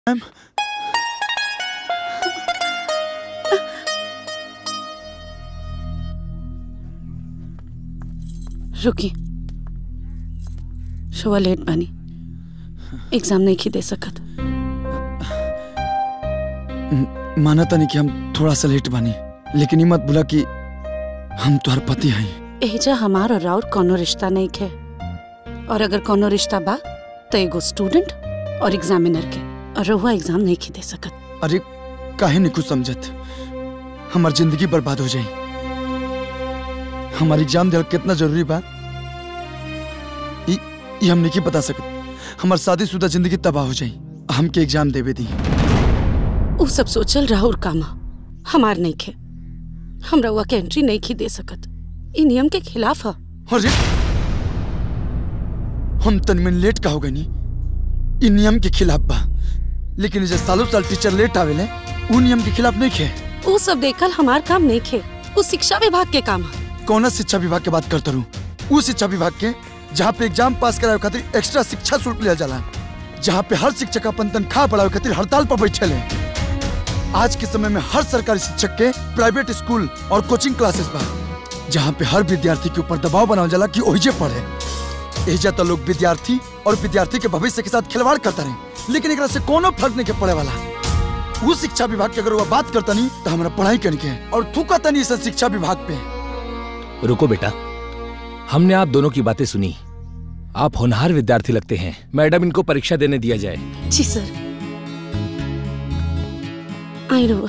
रुकी, शुआ लेट बनी, एग्जाम नहीं दे सकत। माना था नहीं कि हम थोड़ा सा लेट बनी, लेकिन ये मत भूला कि हम तुम्हार पति हैं। एजा हमार और राउर कोनो रिश्ता नहीं खे, और अगर कोनो रिश्ता बा तो एगो स्टूडेंट और एग्जामिनर के, और रहुआ एग्जाम नहीं दे सकत। अरे काहे नहीं कुछ समझत, हमार जिंदगी बर्बाद हो जाए। हमारी एग्जाम देना कितना जरूरी बा ये हम नहीं बता सकत। हमार शादीशुदा जिंदगी तबाह हो जाए, हमके एग्जाम देवे दी। वो सब सोचल राहुल कामा हमार नहीं खे, हम रहुआ के एंट्री नहीं दे सकत, इ नियम के खिलाफ है। अरे हम तनमन लेट का हो गई नी, इ नियम के खिलाफ बा, लेकिन जैसे सालों साल टीचर लेट आवेले वो नियम के खिलाफ नहीं खे। वो सब देखल हमार काम नहीं खे, वो शिक्षा विभाग के काम है। कौन शिक्षा विभाग के बात करता रहूं? वो शिक्षा विभाग के जहाँ पे एग्जाम पास करावे खातिर एक्स्ट्रा शिक्षा शुल्क लिया जाला, जहाँ पे हर शिक्षक अपन तनख्वाह बढ़ावे खातिर हड़ताल पर बैठे ले। आज के समय में हर सरकारी शिक्षक के प्राइवेट स्कूल और कोचिंग क्लासेस बा, जहाँ पे हर विद्यार्थी के ऊपर दबाव बनावल जाला कि ओहिजे पढ़े। एजा तो लोग विद्यार्थी और विद्यार्थी के भविष्य के साथ खिलवाड़ करता रहे, लेकिन एकरा से कोनो फर्क नहीं के पड़े वाला। वो शिक्षा विभाग की अगर वो बात करता नहीं तो हमारा पढ़ाई करके और थूका तनी इस शिक्षा विभाग पे। रुको बेटा, हमने आप दोनों की बातें सुनी, आप होनहार विद्यार्थी लगते हैं। मैडम, इनको परीक्षा देने दिया जाए। जी सर। आई रहुआ।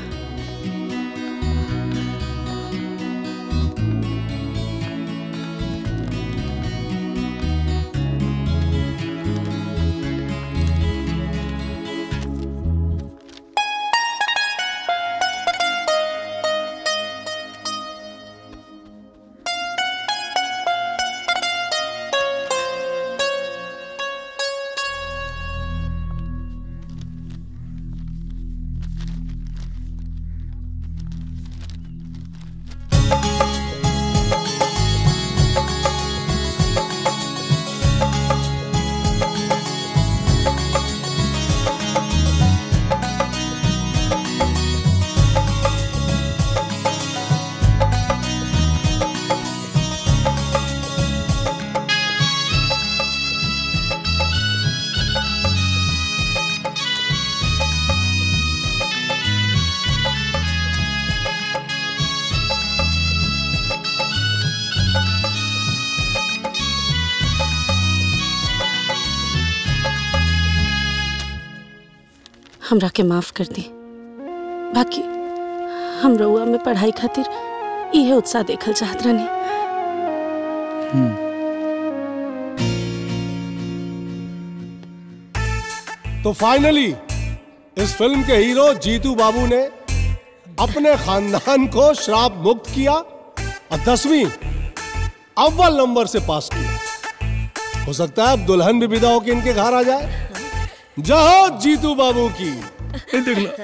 हमरा के माफ कर दी, बाकी हम रउआ में पढ़ाई खातिर इहे उत्साह देखल चाहत रहनी। तो फाइनली इस फिल्म के हीरो जीतू बाबू ने अपने खानदान को श्राप मुक्त किया और 10वीं अव्वल नंबर से पास किया। हो सकता है अब दुल्हन भी विदा होकर इनके घर आ जाए। जय जीतू बाबू की। देख लो।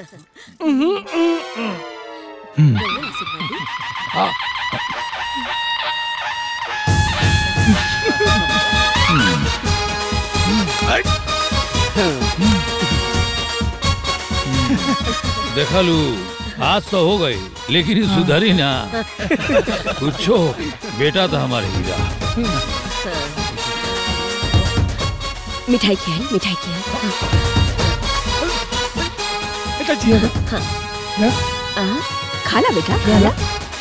देखा लू, आज तो हो गई, लेकिन सुधरी ना। पूछो, बेटा तो हमारे हीरा। मिठाई की है, मिठाई की है। हाँ। खाला बेटा, खाला।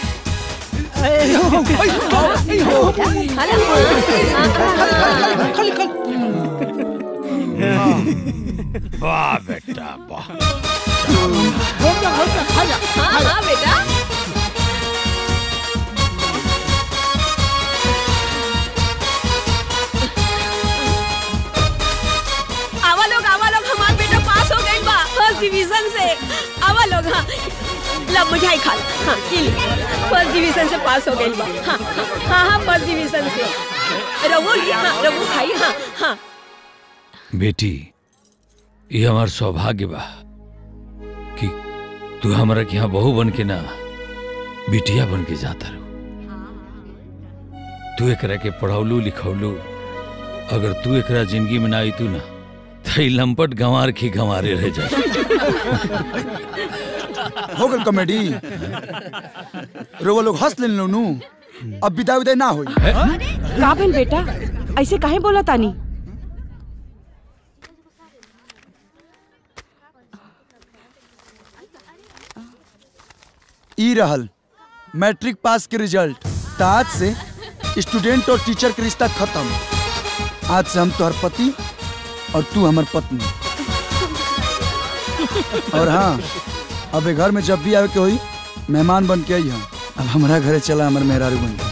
वाह बेटा वाह। हाँ बेटा। आवा लोग हमार बेटा पास हो गई बा फर्स्ट डिवीजन से। आवा लोग। हाँ ला मिठाई खा। हाँ ये ले, फर्स्ट डिवीजन से पास हो गई बा। हाँ हाँ हाँ फर्स्ट डिवीजन से। रवो ली। हाँ रवो खाई। हाँ हाँ बेटी, ये हमार सौभाग्य बा कि तू हमारा के यहाँ बहू बन के ना बिटिया बन के जाता रहो। तू एकरा के पढ़ौलू लिखौलू, अगर तू एकरा जिंदगी में ना आई तू ना थई लंपट गंवार की गंवारे रह जाए। हो गल कॉमेडी। रोवा लोग हंस लेन नु, अब विदाई उदाई ना होई। का भेल बेटा, ऐसे काहे बोला तानी? ई रहल मैट्रिक पास के रिजल्ट। आज से स्टूडेंट और टीचर के रिश्ता खत्म। आज से हम तुम्हार पति और तू हमार पत्नी। और हाँ, अब घर में जब भी आवे के होई मेहमान बन के आई। अब हमारा घरे चला हमारे मेहरारू बन के।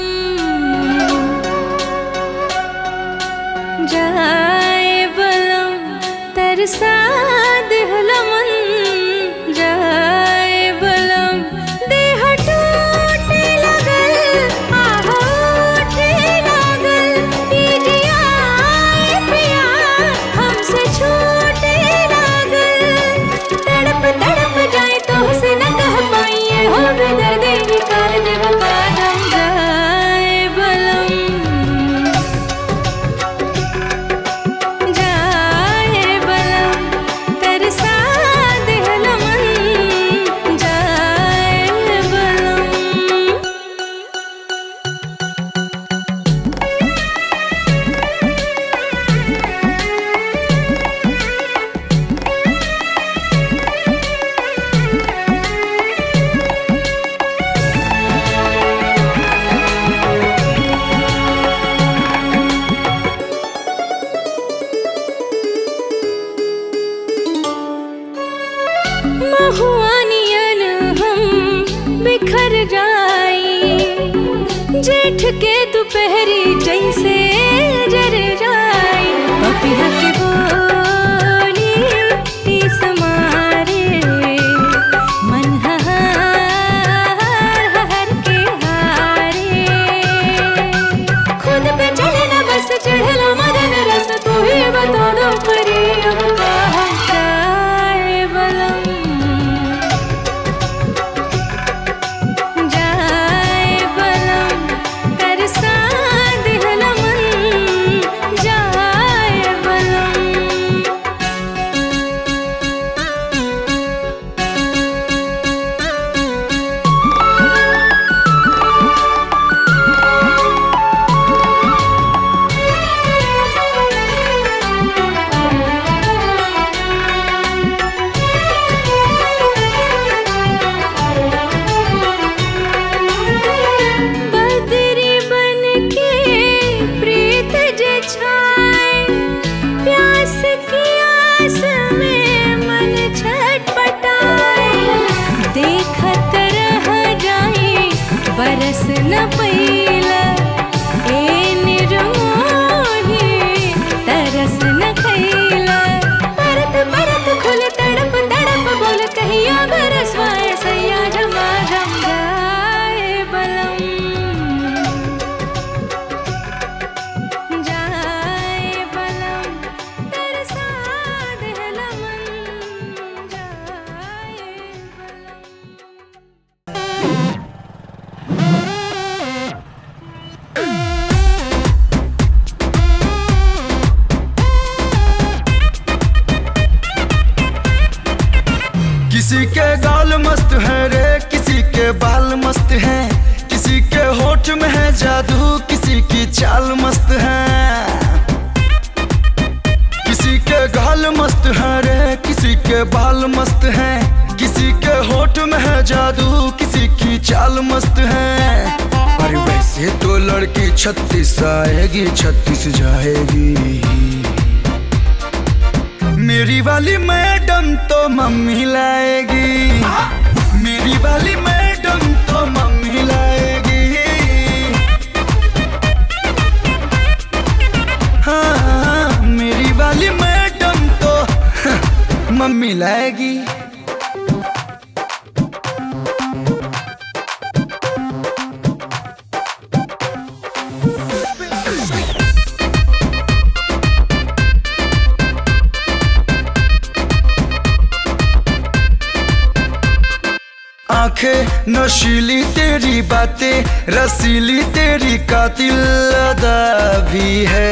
जाए बलम दुपहरी जैसे जर जाए पपिया के बोली टीस मारे मन हर के हारे खुद पे चले ना बस चढ़ला मदन रस तू ही बता दो परी अब कहाँ जाए बलम जाए बलम तरसा दिहला मन जाए बलम बदरी बन के प्रीत जे छाए प्यास की आस में मन छटपटाए देखत रह जाए बरस न पैला ए निर्मोही तरस न खैला परत परत खुल तड़प तड़प बोल कहिया बरसवाए सैया झमा झम जाए बलम जाए बलम तरसा दिहला मन जाए किसी के गाल मस्त है रे, किसी के बाल मस्त है, किसी के होठ में है जादू, किसी की चाल मस्त है। किसी के गाल मस्त है रे, किसी के बाल मस्त है, किसी के होठ में है जादू, किसी की चाल मस्त है। अरे वैसे तो लड़की 36 आएगी 36 जाएगी। मेरी वाली मैडम तो मम्मी लाएगी, मेरी वाली मैडम तो मम्मी लाएगी। हाँ मेरी वाली मैडम तो मम्मी लाएगी। आंखें नशीली तेरी बातें रसीली तेरी कातिल अदा भी है।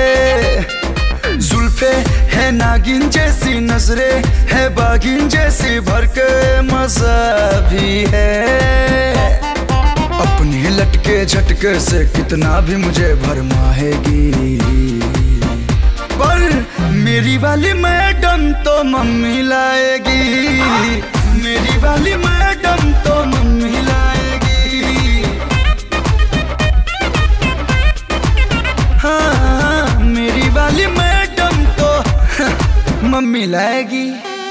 जुल्फे है नागिन जैसी नजरे है बागिन जैसी भर के मजा भी है। अपने लटके झटके से कितना भी मुझे भरमाएगी, पर मेरी वाली मैडम तो मम्मी लाएगी, मेरी वाली मैडम तो मम्मी लाएगी। हाँ मेरी वाली मैडम तो मम्मी लाएगी।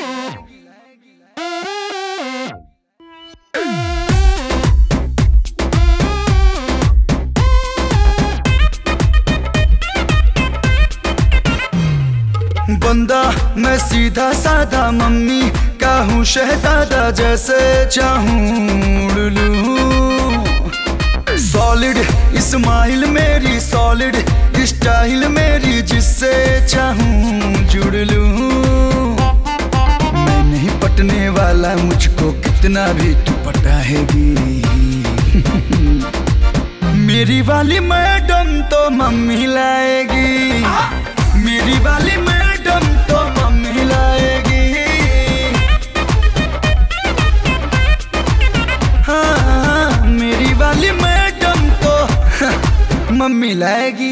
बंदा मैं सीधा साधा मम्मी का हूँ शहजादा, जैसे चाहूँ उड़ लूँ। सॉलिड स्माइल मेरी सॉलिड स्टाइल मेरी, जिससे चाहूँ जुड़ लूँ। मैं नहीं पटने वाला मुझको कितना भी तू पटाएगी। मेरी वाली मैडम तो मम्मी लाएगी, मेरी वाली मैडम तो मम्मी लाएगी। हाँ मेरी वाली मैडम तो मम्मी लाएगी।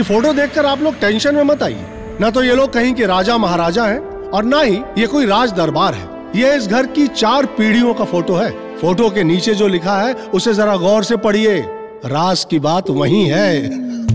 ये फोटो देखकर आप लोग टेंशन में मत आइए। ना तो ये लोग कहीं के राजा महाराजा हैं और ना ही ये कोई राज दरबार है। ये इस घर की 4 पीढ़ियों का फोटो है। फोटो के नीचे जो लिखा है उसे जरा गौर से पढ़िए। राज की बात वही है।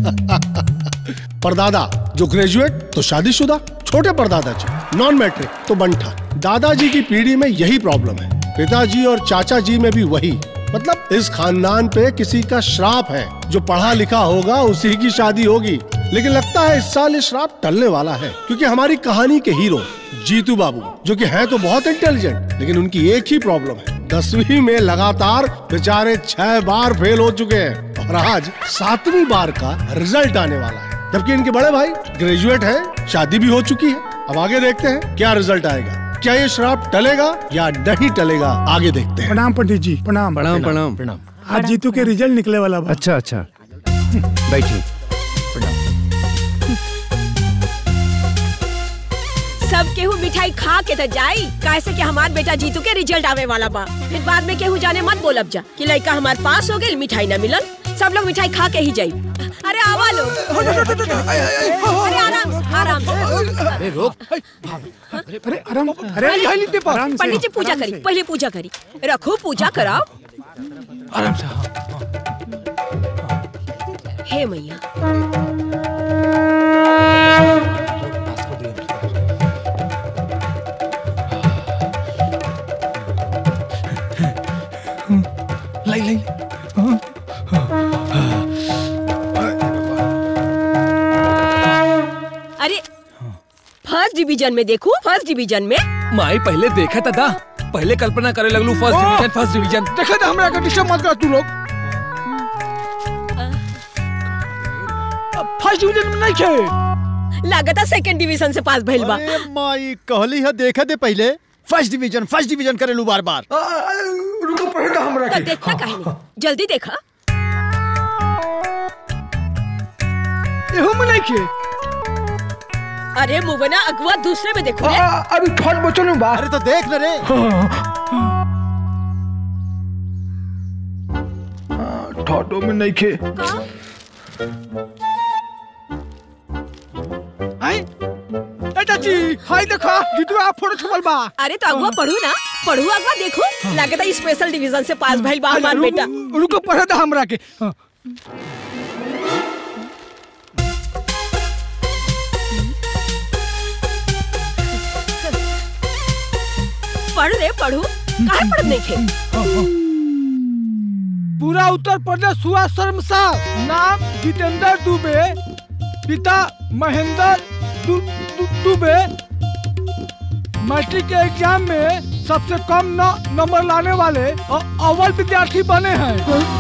परदादा जो ग्रेजुएट तो शादीशुदा, छोटे परदादा जी नॉन मैट्रिक तो बंठा। दादाजी की पीढ़ी में यही प्रॉब्लम है, पिताजी और चाचा जी में भी वही। मतलब इस खानदान पे किसी का श्राप है, जो पढ़ा लिखा होगा उसी की शादी होगी। लेकिन लगता है इस साल ये श्राप टलने वाला है, क्योंकि हमारी कहानी के हीरो जीतू बाबू, जो कि हैं तो बहुत इंटेलिजेंट, लेकिन उनकी एक ही प्रॉब्लम है, 10वीं में लगातार बेचारे 6 बार फेल हो चुके हैं और आज 7वीं बार का रिजल्ट आने वाला है। जबकि इनके बड़े भाई ग्रेजुएट हैं, शादी भी हो चुकी है। अब आगे देखते हैं क्या रिजल्ट आएगा, क्या ये श्राप टलेगा या नहीं टलेगा, आगे देखते हैं। प्रणाम पंडित जी। प्रणाम प्रणाम प्रणाम प्रणाम। आज जीतू के रिजल्ट निकले वाला बा। अच्छा अच्छा बैठिए। सब केहू मिठाई खा के तो जाई, कैसे कि हमार बेटा जीतू के रिजल्ट आवे वाला बा। फिर बाद में केहू जाने मत बोलब जा कि लड़का हमार पास हो गई, मिठाई न मिलन। सब लोग मिठाई खा के ही जाई। अरे आवा लोग, अरे आराम से। अरे रोक। अरे आराम। अरे पंडित जी पूजा करी, पहले पूजा करी। रखो पूजा कराओ आराम से। हे मैया। लाई अरे फर्स्ट डिवीजन में देखो, फर्स्ट डिवीजन में। माई पहले देखा था, पहले कल्पना करे लगलू फर्स्ट डिवीजन। देखा था हमरा का डिस्टर्ब मत कर तू लोग। फर्स्ट डिवीजन में नहीं खे, लागता सेकंड डिवीजन से पास भइल बा। अरे माई कहली है देखे दे पहले। फर्स्ट डिवीजन करेलू बार बार। रुको पहले हमरा तो देखता काहे नहीं, जल्दी देखा। एहू में नहीं खे। अरे मुवना अगवा दूसरे में देखो रे। अभी थर्ड बचल बा। अरे तो देख न रे। थर्डो में नहीं खे। चाची हाय देखा जीतू आप फोटो छपल बा। अरे तो अगवा पढ़ू ना, पढ़ू अगवा देखो। लागता स्पेशल डिवीजन से पास भइल बा हमार बेटा। रुको पढ़े था हमरा के। पढ़ रे पढ़ू, काहे पढ़ नहीं थे? पूरा उत्तर प्रदेश हुआ शर्मसार। नाम जितेंद्र दुबे, पिता महेंद्र दुबे। मैट्रिक के एग्जाम में सबसे कम नंबर लाने वाले अव्वल विद्यार्थी बने हैं।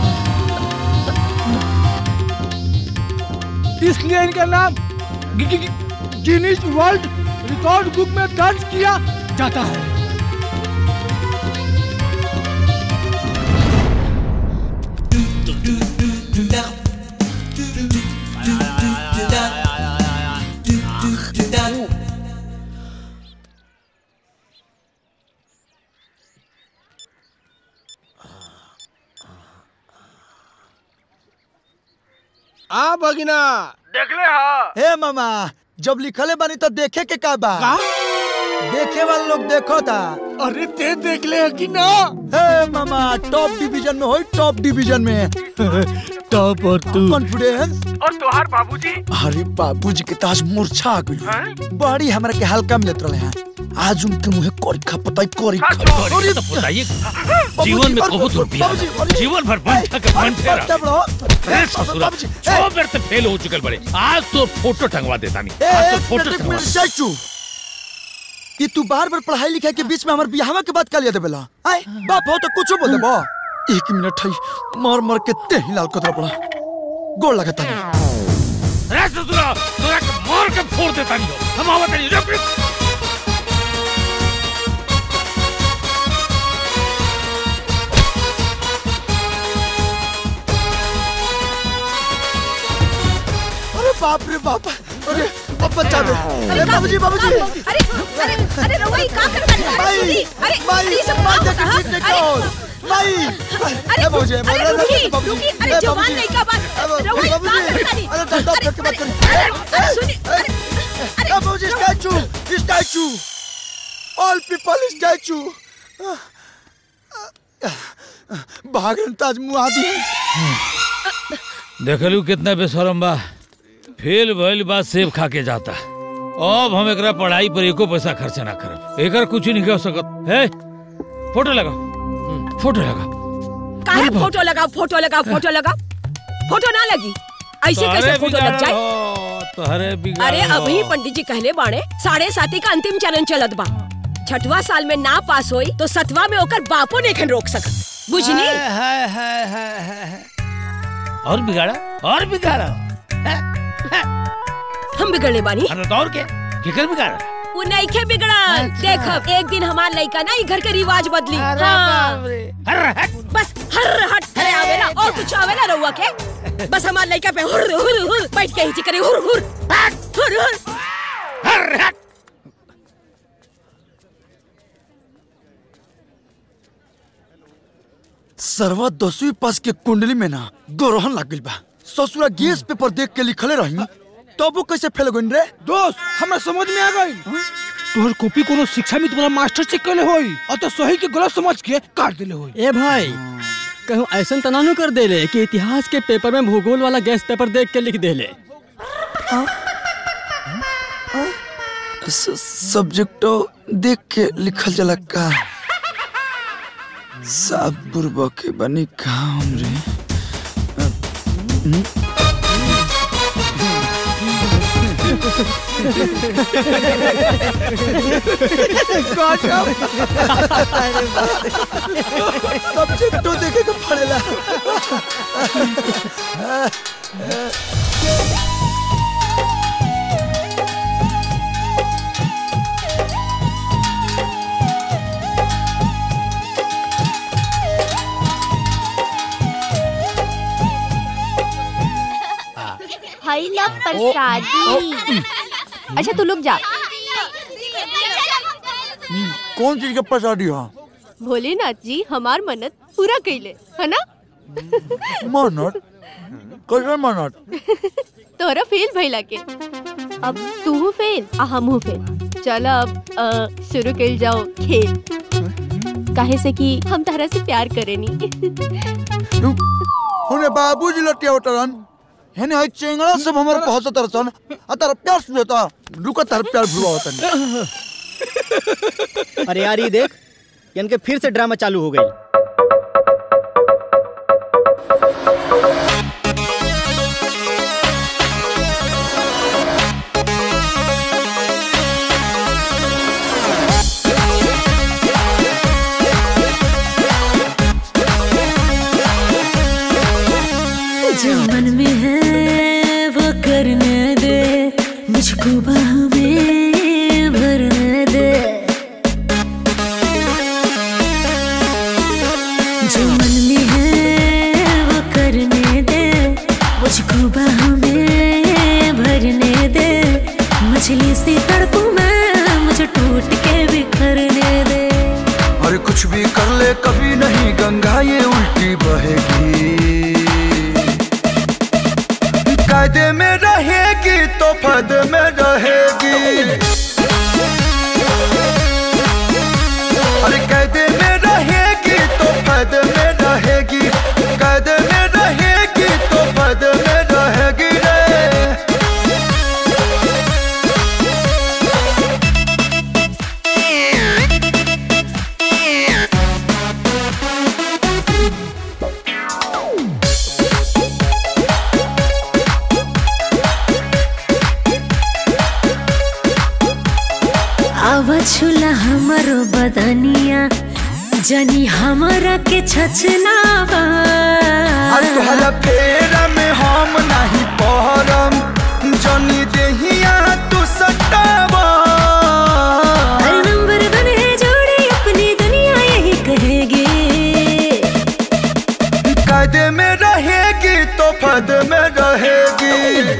इसलिए इनका नाम गिनीज वर्ल्ड रिकॉर्ड बुक में दर्ज किया जाता है। आ भगिना देख ले हा। हे मामा, जब लिखले बानी तो देखे के का बा? देखे वाले लोग देखो था। अरे ते देख ले कि ना? हे मामा, टॉप डिवीजन में होई, टॉप डिवीजन में। टॉप और तू कॉन्फिडेंस और तोहार बाबूजी। अरे बाबूजी के ताज मूर्छा आ गई। बड़ी हमरा के हल्का मिलत रहे हैं। आज उनके मुंह कोरी खपताई कोरी। अरे तो बताइए, जीवन में बहुत रुपया, जीवन भर बंठा के बंठे रहा। अरे ससुरा, 6 बार तो फेल हो चुकल बड़े। आज तो फोटो टंगवा देता नहीं। आज तो फोटो टंगवा। कि तू बार-बार पढ़ाई लिखाई के बीच में हमार बियाहवा के बात कर लिया देबेला। आय बाप हो तो कुछ बोल देबो। 1 मिनट है, मार मार के तेही लाल कतरा पड़ा। गोड़ लगता नहीं। अरे ससुरा, तोरा के मार के फोड़ देता नहीं। हम आवत नहीं। रुक। बाप रे बाप। अरे अब बचा दे। अरे बाबूजी बाबूजी। अरे अरे अरे रोई का कर रहा है? अरे भाई ये सब बात देख ठीक नहीं। भाई अरे रुकी, अरे जवान नहीं का बात बाबूजी स्टैचू ऑल पीपल स्टैचू भागन ताज मुआदी देखलू कितना बेशरम बा, फेल भइल बा सेब खा के जाता। अब हम एकरा पढ़ाई पर एको पैसा खर्च ना करब, एकर कुछ नहीं कर सकत है। फोटो लगाओ, फोटो लगाओ। काहे फोटो लगाओ, फोटो लगाओ, फोटो लगाओ, फोटो ना लगी ऐसे कैसे फोटो लग जाए? अरे अभी पंडित जी कहले बाड़े 7.5 का अंतिम चरण चलत बा, 6वां साल में ना पास होई तो 7वां में ओकर बापो नहीं रोक सकत, बुझनी? और बिगाड़ा, और बिगाड़ा। हम बिगड़ने बानी? अरे और क्या? केकर बिगाड़ा? वो नहीं के बिगड़ा। देख एक दिन हमार लड़का ना घर के रिवाज बदली। हाँ। बस हर हट करे आवेला और कुछ आवेला रहुआ के। बस हमार लड़का पे हुर हुर हुर बैठ के ही करे हुर हुर हुर हुर। सरवा 10वीं पास के कुंडली में ना दोरहन लग गइल बा। ससुरा गैस पेपर देख के लिखले रही तब वो कैसे फेल गइन रे? दोस्त हमरा समझ में आ गई, तोहर कॉपी कोनो शिक्षा में तुम्हारा मास्टर चेक करले होई और तो सही के गलत समझ के काट देले होई। ए भाई कहूं ऐसा तनानु कर देले कि इतिहास के पेपर में भूगोल वाला गैस पेपर देख के लिख देले। सब्जेक्टो देख के लिखल जला का सब बुरबा के बनी काम रे। सब्जेक्टो देखे के पड़ेला। हाई ला प्रसादी। अच्छा तू लोग जा। कौन चीज का प्रसादी है? भोलेनाथ जी हमार मन्नत पूरा कइले है ना? मन्नत? कैसे मन्नत? तोरा फेल भइला के, अब तू फेल आ हमहू फेल। चल अब शुरू कइल जाओ खेल, काहे से कि हम तारा से प्यार करेनी। हुने बाबूजी लटिया उतरन हेने है चेंगड़ा सब हमर पहुंच तरसन आ तार प्यार सुनता रुका तार प्यार भुआ होतन। अरे यार ये देख इनके फिर से ड्रामा चालू हो गई। जो मन में है वो करने दे, मुझको बाहों में भरने दे। जो मन में है वो करने दे, मुझको बाहों में भरने दे। मछली सी तड़पूं मैं, मुझे टूट के बिखरने दे। अरे कुछ भी कर ले कभी नहीं गंगा ये उल्टी बहेगी। कायदे में रहेगी तो फायदे में रहेगी। अरे कायदे में रहेगी तो फायदे में रहेगी। कायदे में रहेगी तो फायदे में रहेगी रे। आवा छुला हमारो बदनिया, जानी हमारा के छछनावा। अरे तोहरा फेरा में हम नहीं पहरम, जानी देहिया तू सटावा। हर नंबर वन है जोड़ी अपनी दुनिया यही कहेगी। कायदे में रहेगी तो फायदे में रहेगी।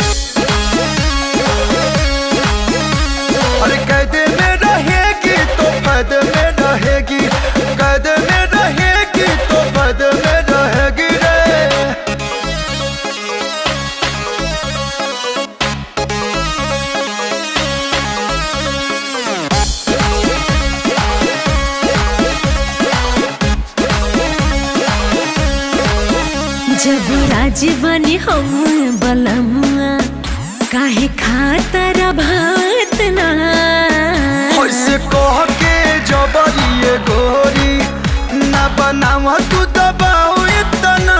अरे कायदे में रहेगी तो फायदे में रहेगी। कायदे में रहेगी तो आज बनी हम बलमुआ काहे खातर भात ना ऐसे कह के जबरिए गोरी ना बनावा तू दबाओ इतना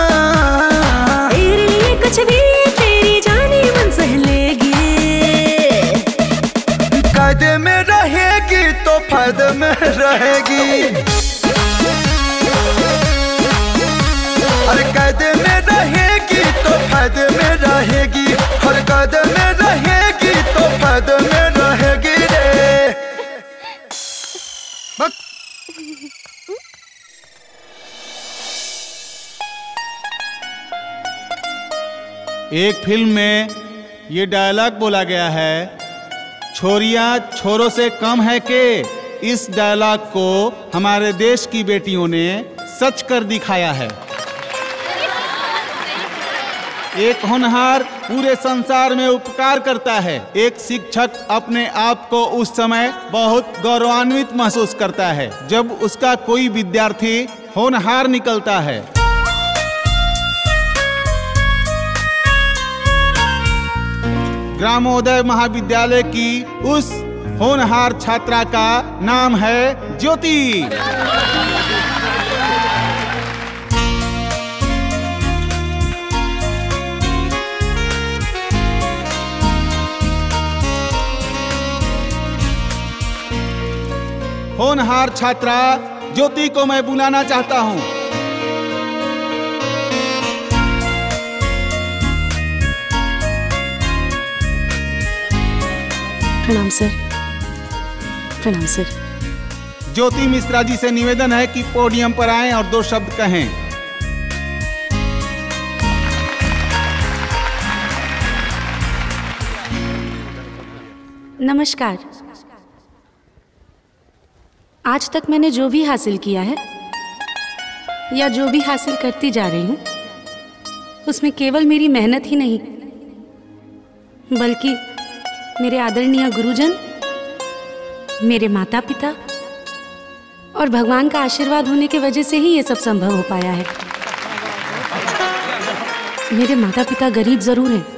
तेरे लिए कुछ भी तेरी जानी मन सह लेगी कायदे में रहेगी तो फायदे में रहेगी हर कायदे में रहेगी तो फायदे में रहेगी हर कायदे में रहेगी तो फायदे में रहेगी रे एक फिल्म में ये डायलॉग बोला गया है छोरियां छोरों से कम है के इस डायलॉग को हमारे देश की बेटियों ने सच कर दिखाया है। एक होनहार पूरे संसार में उपकार करता है। एक शिक्षक अपने आप को उस समय बहुत गौरवान्वित महसूस करता है जब उसका कोई विद्यार्थी होनहार निकलता है। ग्रामोदय महाविद्यालय की उस होनहार छात्रा का नाम है ज्योति। होनहार छात्रा ज्योति को मैं बुलाना चाहता हूं। प्रणाम सर। प्रणाम सर। ज्योति मिश्रा जी से निवेदन है कि पोडियम पर आएं और 2 शब्द कहें। नमस्कार। आज तक मैंने जो भी हासिल किया है या जो भी हासिल करती जा रही हूँ उसमें केवल मेरी मेहनत ही नहीं बल्कि मेरे आदरणीय गुरुजन, मेरे माता पिता और भगवान का आशीर्वाद होने की वजह से ही ये सब संभव हो पाया है। मेरे माता पिता गरीब जरूर हैं,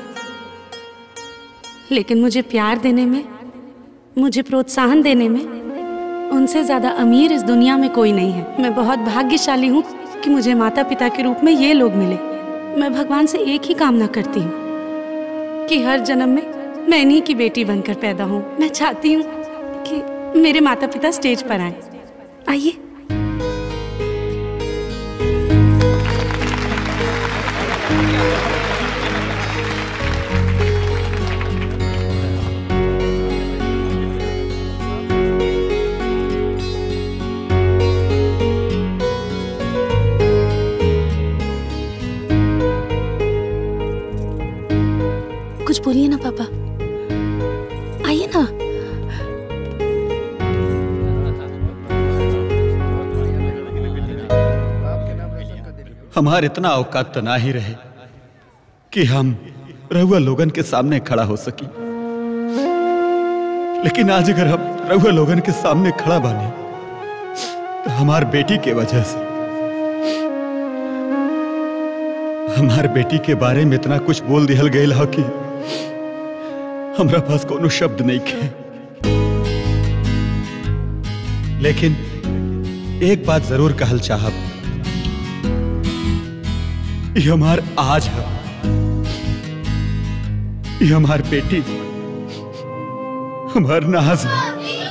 लेकिन मुझे प्यार देने में, मुझे प्रोत्साहन देने में उनसे ज्यादा अमीर इस दुनिया में कोई नहीं है। मैं बहुत भाग्यशाली हूँ कि मुझे माता पिता के रूप में ये लोग मिले। मैं भगवान से एक ही कामना करती हूँ कि हर जन्म में मैं इन्हीं की बेटी बनकर पैदा हूँ। मैं चाहती हूँ कि मेरे माता पिता स्टेज पर आए। आइए। कुछ बोलिए ना पापा, आइए ना। हमारे इतना औकात तो ना ही रहे कि हम रहुआ लोगन के सामने खड़ा हो सकी, लेकिन आज अगर हम रहुआ लोगन के सामने खड़ा बने तो हमार बेटी के वजह से, हमार बेटी के बारे में इतना कुछ बोल दिहल गयल हो कि हमरा पास कोनो शब्द नहीं खे। लेकिन एक बात जरूर कहल चाहब, ये हमार आज है, ये हमार बेटी, हमार नाज है।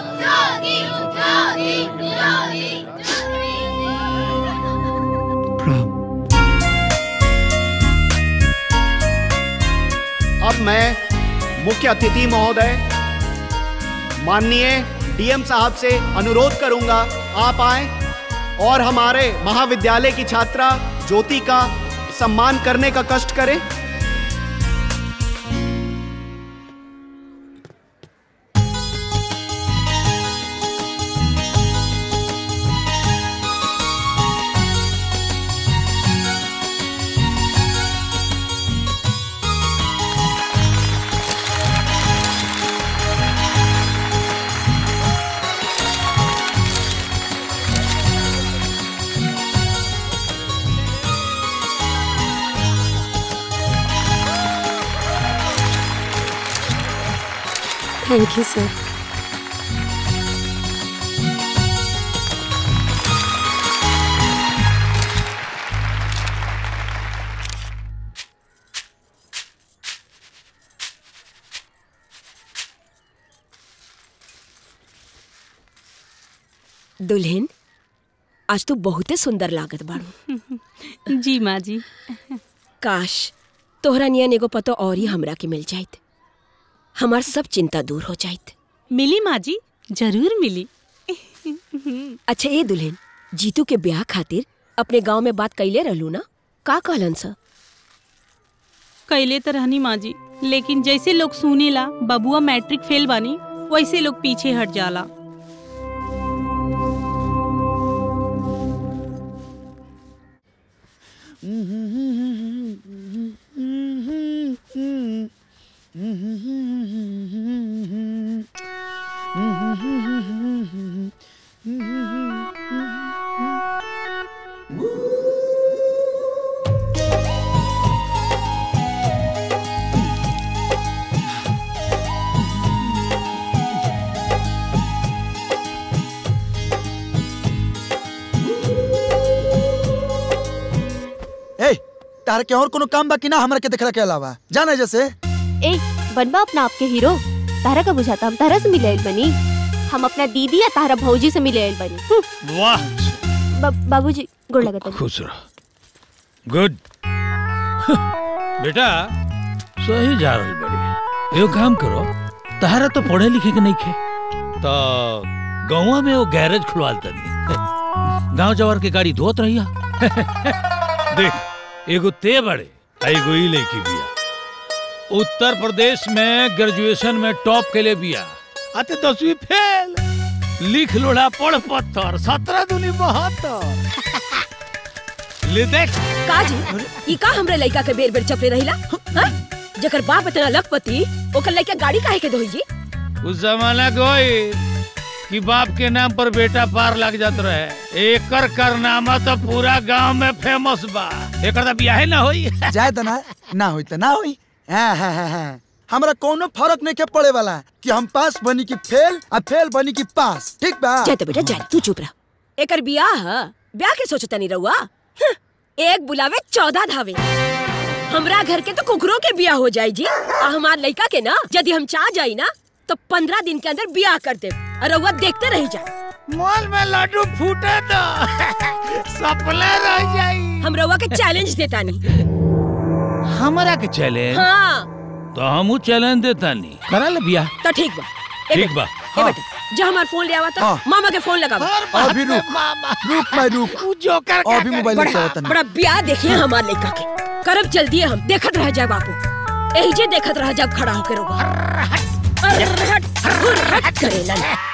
अब मैं मुख्य अतिथि महोदय माननीय डीएम साहब से अनुरोध करूंगा आप आए और हमारे महाविद्यालय की छात्रा ज्योति का सम्मान करने का कष्ट करें। Thank you sir. दुल्हन, आज तू बहुते सुंदर लागत बाड़ू। जी माँ जी। काश तोहरा नियन एगो पतो और ही हमरा के मिल जाइत, हमार सब चिंता दूर हो जाइत। मिली माँ जी, जरूर मिली। अच्छा ये दुल्हन, जीतू के ब्याह खातिर अपने गांव में बात कैले रहलू ना, का कहलन सा? कैले तो रहनी माँ जी, लेकिन जैसे लोग सुनेला बबुआ मैट्रिक फेल बानी, वैसे लोग पीछे हट जाला। तार के और कोनो काम बाकी ना हमरा के देखला के अलावा जाने जैसे ए बनबा अपना आपके हीरो तारा का बुझाता हम तारा से मिले बनी, हम अपना दीदी या तारा भौजी से मिले बनी। वाह बाबूजी गुड लगता है। खुश रहो। गुड बेटा सही जा रही बड़ी। एगो काम करो, तारा तो पढ़े लिखे के नहीं खे तो गाँव में वो गैरेज खुलवा तनी, गाँव जवार के गाड़ी धोत रहिया। देख एगो ते बड़े एगो ही लेके बिया, उत्तर प्रदेश में ग्रेजुएशन में टॉप के लिए बिया, आते 10वीं फेल, लिख लोड़ा पढ़ पत्थर 17 दूनी 72। ले देख काजी ई का हमरे लइका के बेर बेर चपले रहिला, हां जकर बाप इतना लखपति ओकर लइका गाड़ी काहे के दोही जी? उस जमाना कोई कि बाप के नाम पर बेटा पार लग जात रहे, एकर करनामा तो पूरा गांव में फेमस बा। एकर तो बियाह ना होई। जाए त ना होई त ना होई। हां हमरा कोनो फर्क नहीं के पड़े वाला कि हम पास बनी की फेल आ फेल बनी की पास, ठीक बा? जाए तो बेटा जाए, तू चुप रह। एकर ब्याह के सोचता नहीं रहुआ, एक बुलावे 14 धावे। हमरा घर के तो कुकरों के ब्याह हो जाए जी, आ हमार लइका के ना यदि हम चाह जाई ना तो 15 दिन के अंदर ब्याह कर दे, और रहुआ देखते रह जाए। मॉल में लड्डू फूटे तो सपने रह जाई। हम रहुआ के चैलेंज देता नहीं। हमरा के चैलेंज? हाँ तो हम चैलेंज देता नहीं, करा ले बियाह तो ठीक बा। ठीक बा। ए बेटा जा हमार फोन ले आवा था, मामा के फोन लगावा। अभी रुक जोकर अभी मोबाइल लेके आवत बड़ा ब्याह देखिए हमार लइका के, करब जल्दी हम देखत रह जाए बापू, एही जे देखत रह जाए खड़ा होके रोगा। हट करेला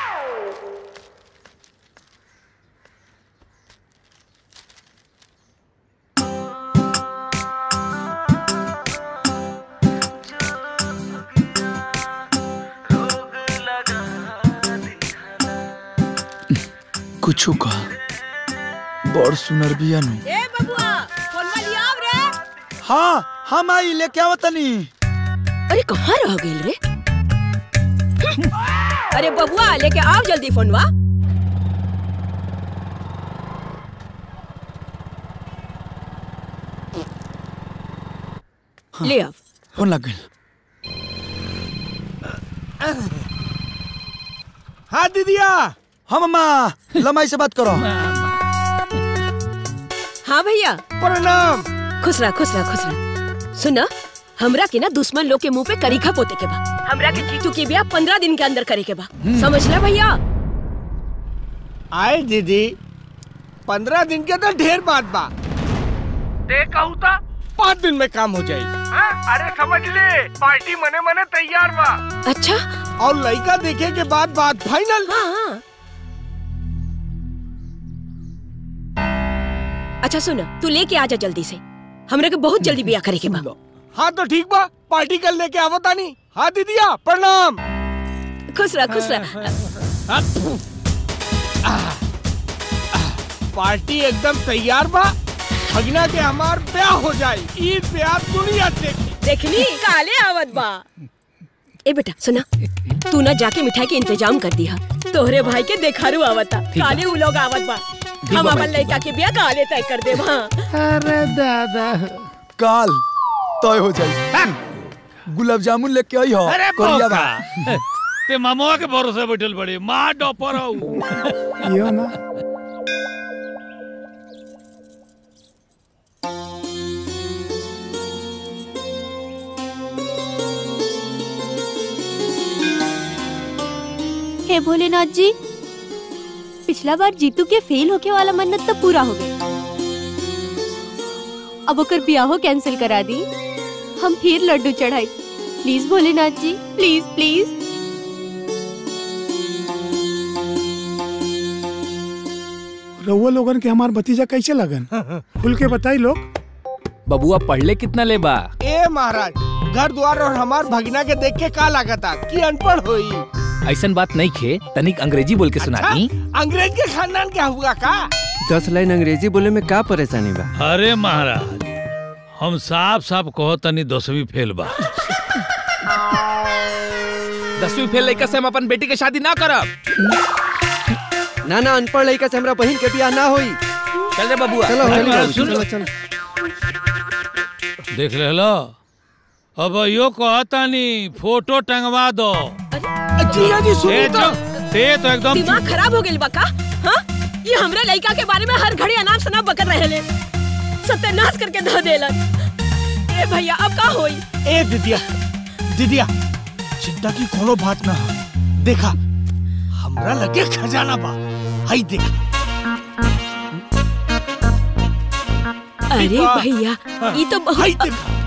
कुछ का बड़ सुनर बिया नु। ए बबुआ फोनवा लिया आव रे। हाँ हम आई लेके आवतनी। अरे कहाँ रह गइल रे? अरे बबुआ लेके आओ जल्दी फोनवा। हाँ, ले आओ फोन लग गइल। हाँ दीदिया। हाँ मम्मा, लमाई से बात करो। हाँ भैया प्रणाम। खुश रह खुश रह खुश रह। सुना हमरा के ना दुश्मन लोग के मुंह पे करीखा पोते के बा, हमरा के जीतू की ब्याह 15 दिन के अंदर करे के बा, समझ ले भैया? आए दीदी 15 दिन के तो ढेर बात बा, कहू था 5 दिन में काम हो जाए। अरे समझ ले, पार्टी मने मने तैयार बा। अच्छा और लड़का देखे के बाद बात फाइनल। हाँ। अच्छा सुना, तू लेके आजा जल्दी से, हमरा के बहुत जल्दी ब्याह करे के बा। हाँ तो ठीक बा, पार्टी कर लेके आवता नहीं। हाँ दीदिया प्रणाम। खुश रह खुश रह। पार्टी एकदम तैयार बा, भगना के हमार ब्याह हो जाए, ई ब्याह दुनिया देखी। देखनी काले आवत बा। ए बेटा सुना, तू ना जाके मिठाई के इंतजाम कर दिया। तोहरे भाई के देखारू आवता, काले उ लोग आवत बा। हम अपन लड़का के ब्याह काले तय कर दे। अरे दादा काल तय हो जाई। गुलाब जामुन लेके आई हो। अरे कोरिया बा। ते मामवा के भरोसे बैठल बड़ी मां डॉपर हो। यो ना हे भोलेनाथ जी, पिछला बार जीतू के फेल होके वाला मन्नत तो पूरा हो गई। अब ओकर ब्याहो कैंसिल करा दी, हम फिर लड्डू चढ़ाई। Please Bholenath ji, please please. रउआ लोगन के हमार भतीजा कैसे लगन? खुल के बताई लोग। बबुआ पढ़ले कितना ले बा? ए महाराज, घर द्वार और हमार भगना के देख के का लागता कि अनपढ़ होई? ऐसन बात नहीं खे, तनिक अंग्रेजी बोल के सुना दी। अंग्रेज के खानदान क्या हुआ का? 10 लाइन अंग्रेजी बोले में का परेशानी बा? अरे महाराज, हम साफ साफ कहो तनी 10वीं फेल बा। 10वीं फेल लड़का से हम अपन बेटी के शादी ना करब। ना ना, अनपढ़ लड़का से हमरा बहन के ब्याह ना होई। चल रे बबुआ। चलो चलो चलो। देख ले लो, अब यो कहता नहीं फोटो टंगवा दो। जीजा जी सुनिए तो। तो एकदम दिमाग खराब हो गइल बा का? हां, ये हमरा लड़का के बारे में हर घड़ी अनाप शनाप बकर रहेले, सत्यानाश करके ध देलन। ए भैया अब का होई? ए दीदिया, दीदिया चिंता की कोनो बात ना। देखा हमरा लगे खजाना बा, हाई देखा। अरे भैया, ये तो बहुत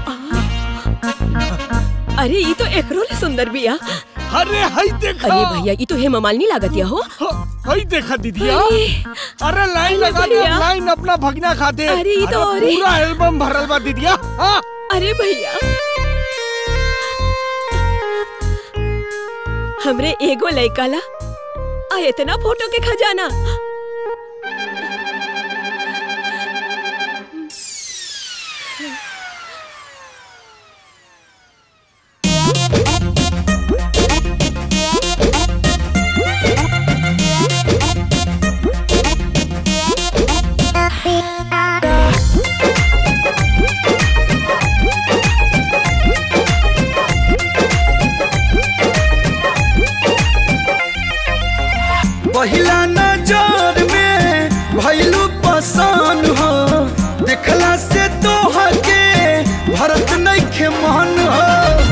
अरे ये तो एकरो ले सुंदर बिया। अरे हाई देखा। अरे भैया, ये तो हेमा मालिनी लागत हो। हाई देखा दीदिया। अरे लाइन लगा दे, लाइन अपना भगना खाते। अरे ये तो पूरा एल्बम भरल बा दीदिया। अरे भैया, हमरे एगो लड़का ला आ इतना फोटो के खजाना। पहिला नजर में भइलू पसंद हो, देखला से तोहके भरत नइखे मन हो।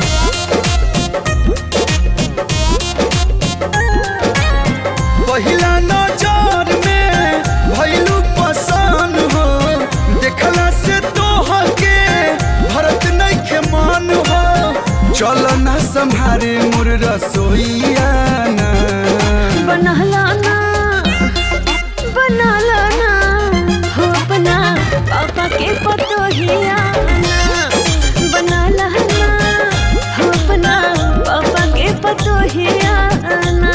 पहिला नजर में भइलू पसंद हो, देखला से तोहके भरत नइखे मन हो। चल ना संभारे मोर रसोईया ना, बनहला ना बनहला ना हो अपना पापा के पतोहिया ना, बनहला ना हो अपना पापा के पतोहिया ना।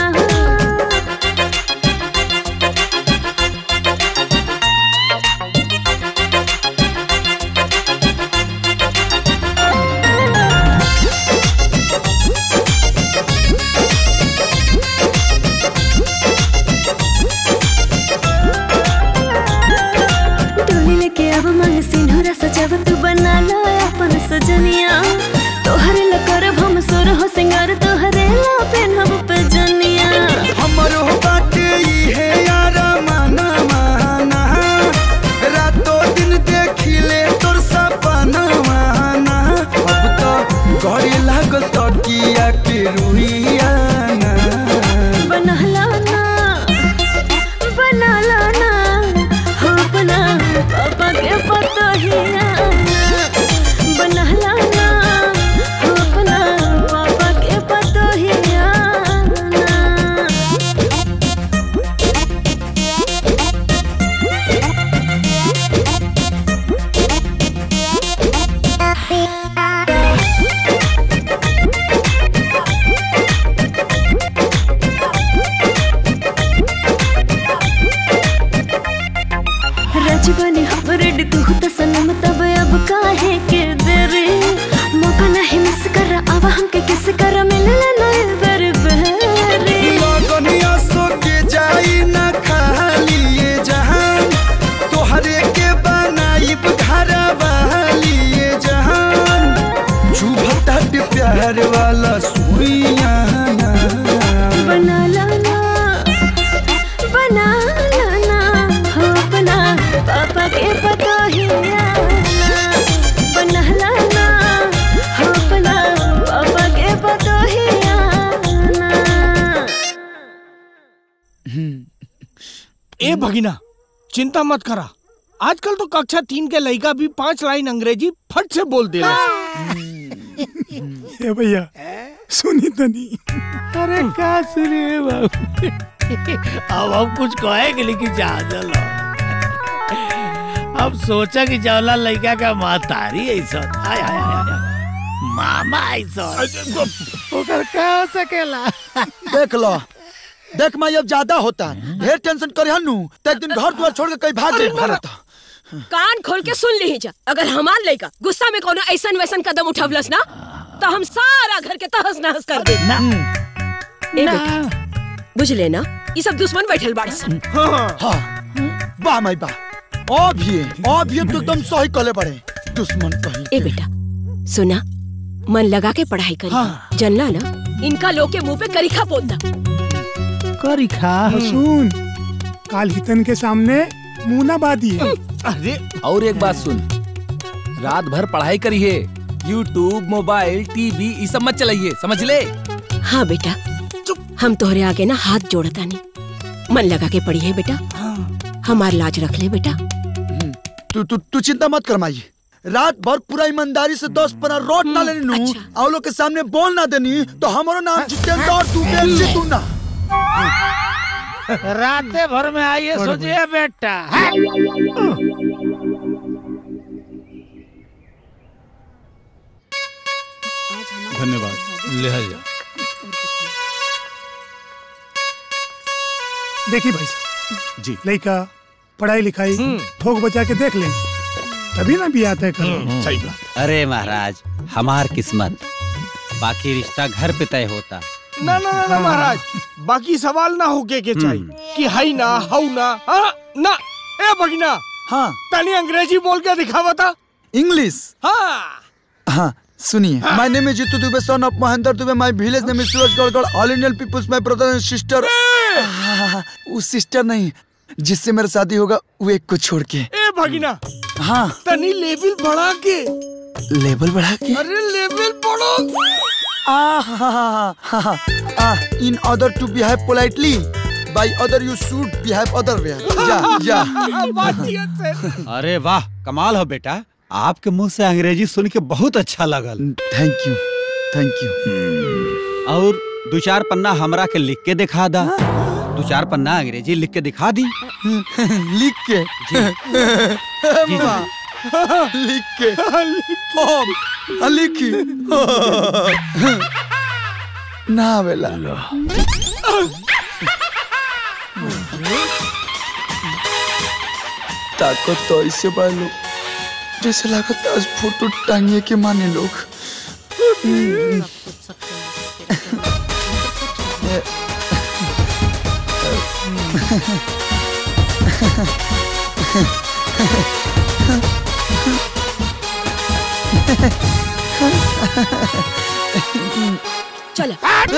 सजब तू बना ला अपन सजनिया, तोहरे ला करब हम सोरह सिंगार, तोहरे ला पहनब पैजनिया। हमरो बाटे इहे यारा माना माना, रातों दिन देखिले तोर सपना माना। अब तो घरे लागल तकिया के रुइया ना, बनहला ना बनहला ना हो अपना पापा के पतोहिया ना, बनहला ना हो अपना पापा के पतोहिया। ए भगिना चिंता मत करा, आजकल तो कक्षा 3 के लड़का भी 5 लाइन अंग्रेजी फट से बोल दे ए भैया सुनी तनी। अरे क्या सुनिए बाबू, अब हम कुछ कहेंगे लेकिन जा लो। अब सोचा कि जवला लड़का का मातारी ऐसा हाय हाय हाय मामा ऐसा ओकर का हो सकेला। देख लो, देख माई अब ज्यादा होता है, ढेर टेंशन करे हनु तो एक दिन घर द्वार छोड़ के कहीं भाग जाए भारत। कान खोल के सुन ली जा, अगर हमार लड़का गुस्सा में कोनो ऐसन वैसन कदम उठवलस ना तो हम सारा घर के तहस नहस कर दे। ए बेटा बुझ लेना, ये सब दुश्मन बैठल बाड़े सन। हाँ वाह माई वाह, अब ये तो एकदम सही कले बड़े दुश्मन कहीं। ए बेटा सुना, मन लगा के पढ़ाई करी, जानला ना, इनका लोग के मुंह पे करिखा पोत दा। करिखा सुन, काल हितन के सामने मुंह ना बादी है। अरे और एक बात सुन, रात भर पढ़ाई करी है, यूट्यूब मोबाइल टीवी ये सब मत चलाइए, समझ ले। हाँ बेटा, हम तोहरे आगे ना हाथ जोड़ता नहीं, मन लगा के पढ़ी है बेटा, हमार लाज रख ले बेटा। तू चिंता मत कर माई, रात भर पूरा ईमानदारी से 10 पना रोट ना लेनी नू, अच्छा। और लोग के सामने बोल ना देनी तो हमारा नाम जितेंद्र, तू बेइज्जत तू ना। रात भर में आइए सोचिए बेटा। धन्यवाद। ले जा। देखिए भाई साहब जी, लड़का पढ़ाई लिखाई ठोक बचा के देख ले, तभी ना भी आता है कर। सही बात। अरे महाराज हमार किस्मत, बाकी रिश्ता घर पे तय होता। ना ना ना, ना महाराज, बाकी सवाल ना होके के चाहिए कि हाई ना हाउ ना। हाँ ना ए भगिना, हाँ तनी अंग्रेजी बोल के दिखावा था। इंग्लिश? हाँ सुनिए, my name is Jitu Dubey, son of Mahendra Dubey, my village name is Suraj Garhgarh, all Indian peoples my brother and sister. वो सिस्टर नहीं, जिससे मेरा शादी होगा वो एक को छोड़ के। ए भगिना, हाँ तनी लेवल बढ़ा के। लेवल बढ़ा के? अरे लेवल बढ़ो। In order to behave politely, by other you should behave other way. जा। अरे वाह, कमाल हो बेटा, आपके मुंह से अंग्रेजी सुन के बहुत अच्छा लगल। Thank you. और 2-4 पन्ना हमरा के लिख के दिखा दा। 2-4 पन्ना अंग्रेजी लिख के दिखा दी। लिख के? जी। लिख के? लिखी ना बेला। ताकत तो ऐसे बाय लोग जैसे लागत आज फोटो टांगिए के माने लोग। चलो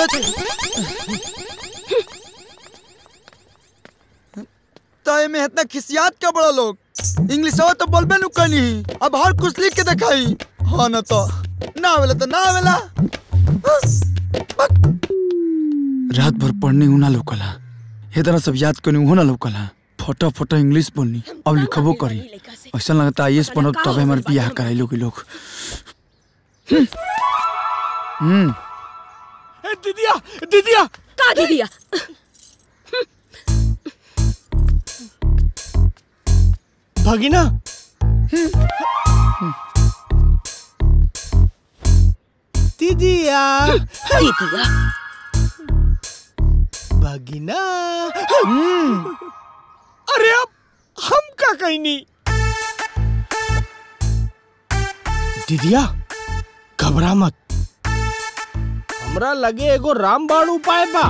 ताए में इतना खिसियात का बड़ा लोग, इंग्लिश हो तो बोलबे नु कनी, अब हर कुछ लिख के दिखाई। हाँ ना तो ना वेला तो ना वेला। रात भर पढ़ने हूँ ना लोकला, ये तरह सब याद करनी हूँ ना लोकला, फोटो फोटो इंग्लिश बोलनी, अब लिखबो करी। ऐसा लगता है IAS बनब तब हमारे बियाह कराई लोग। दीदिया दीदिया का दीदिया? भगिना दीदिया दीदिया भगिना। अरे अब हम का कहीं नहीं। दीदिया घबरा मत, हमरा लगे एगो रामबाण उपाय बा।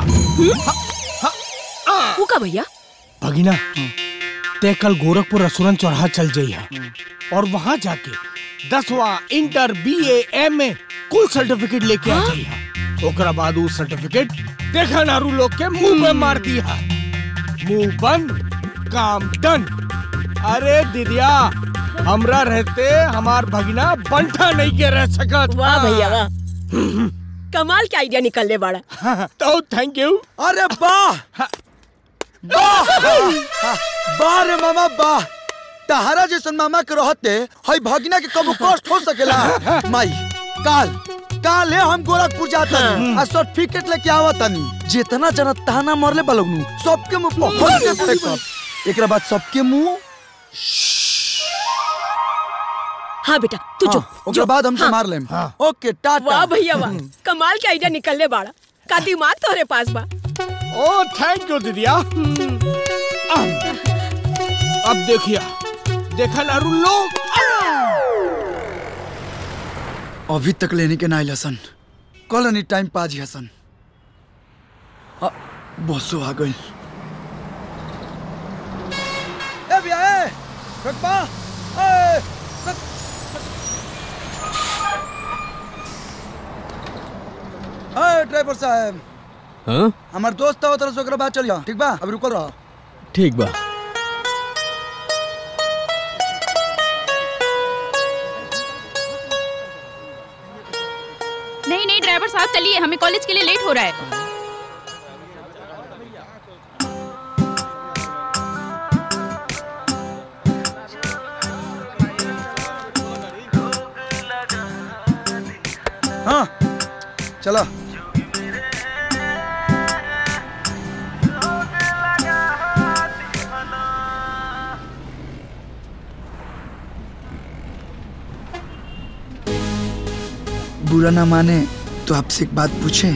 वो का भैया? भगिना ते कल गोरखपुर असुरन चौराहा चल जाइए और वहाँ जाके 10वां इंटर BA MA कुल सर्टिफिकेट लेके आ जाइए। ओकरा बाद वो सर्टिफिकेट देखा नारू लोग के मुंह में मार दिया। मुंह बंद काम डन। अरे दीदिया, हमरा रहते हमार भगिना बंठा नहीं के रह सकत। वाह भैया वाह, कमाल के आइडिया निकलने वाला। तो थैंक यू। अरे वाह, वाह रे मामा वाह, तहारा जैसन मामा के रहते हई भगिना के कबो कष्ट हो सकेला। माई काल हम गोरखपुर जाता आ सर्टिफिकेट लेके आवतानी। जितना जना ताना मरले बलगनु सबके मुंह पे होल के फेंकब। एकरा बाद सबके मुंह। हाँ बेटा तू जो ओकरा बाद हम मार लेम। ओके टाटा। वाह भैया वाह, कमाल के आइडिया निकलने बाड़ा। का दिमाग तोरे पास बा। ओ थैंक यू दीदिया। अब देखा ना रुल्लो, अभी तक लेने के नाई लसन, कल एनी टाइम पाजी हसन। बसो आ गई। ए भैया ए रखपा ए ड्राइवर साहब। हाँ हमार दोस्त हो तरह से ओकरा बात चलिया। ठीक बा अब रुकल रहो। ठीक बा। नहीं ड्राइवर साहब चलिए, हमें कॉलेज के लिए लेट हो रहा है। हाँ चलो। बुरा ना माने तो आपसे एक बात पूछे?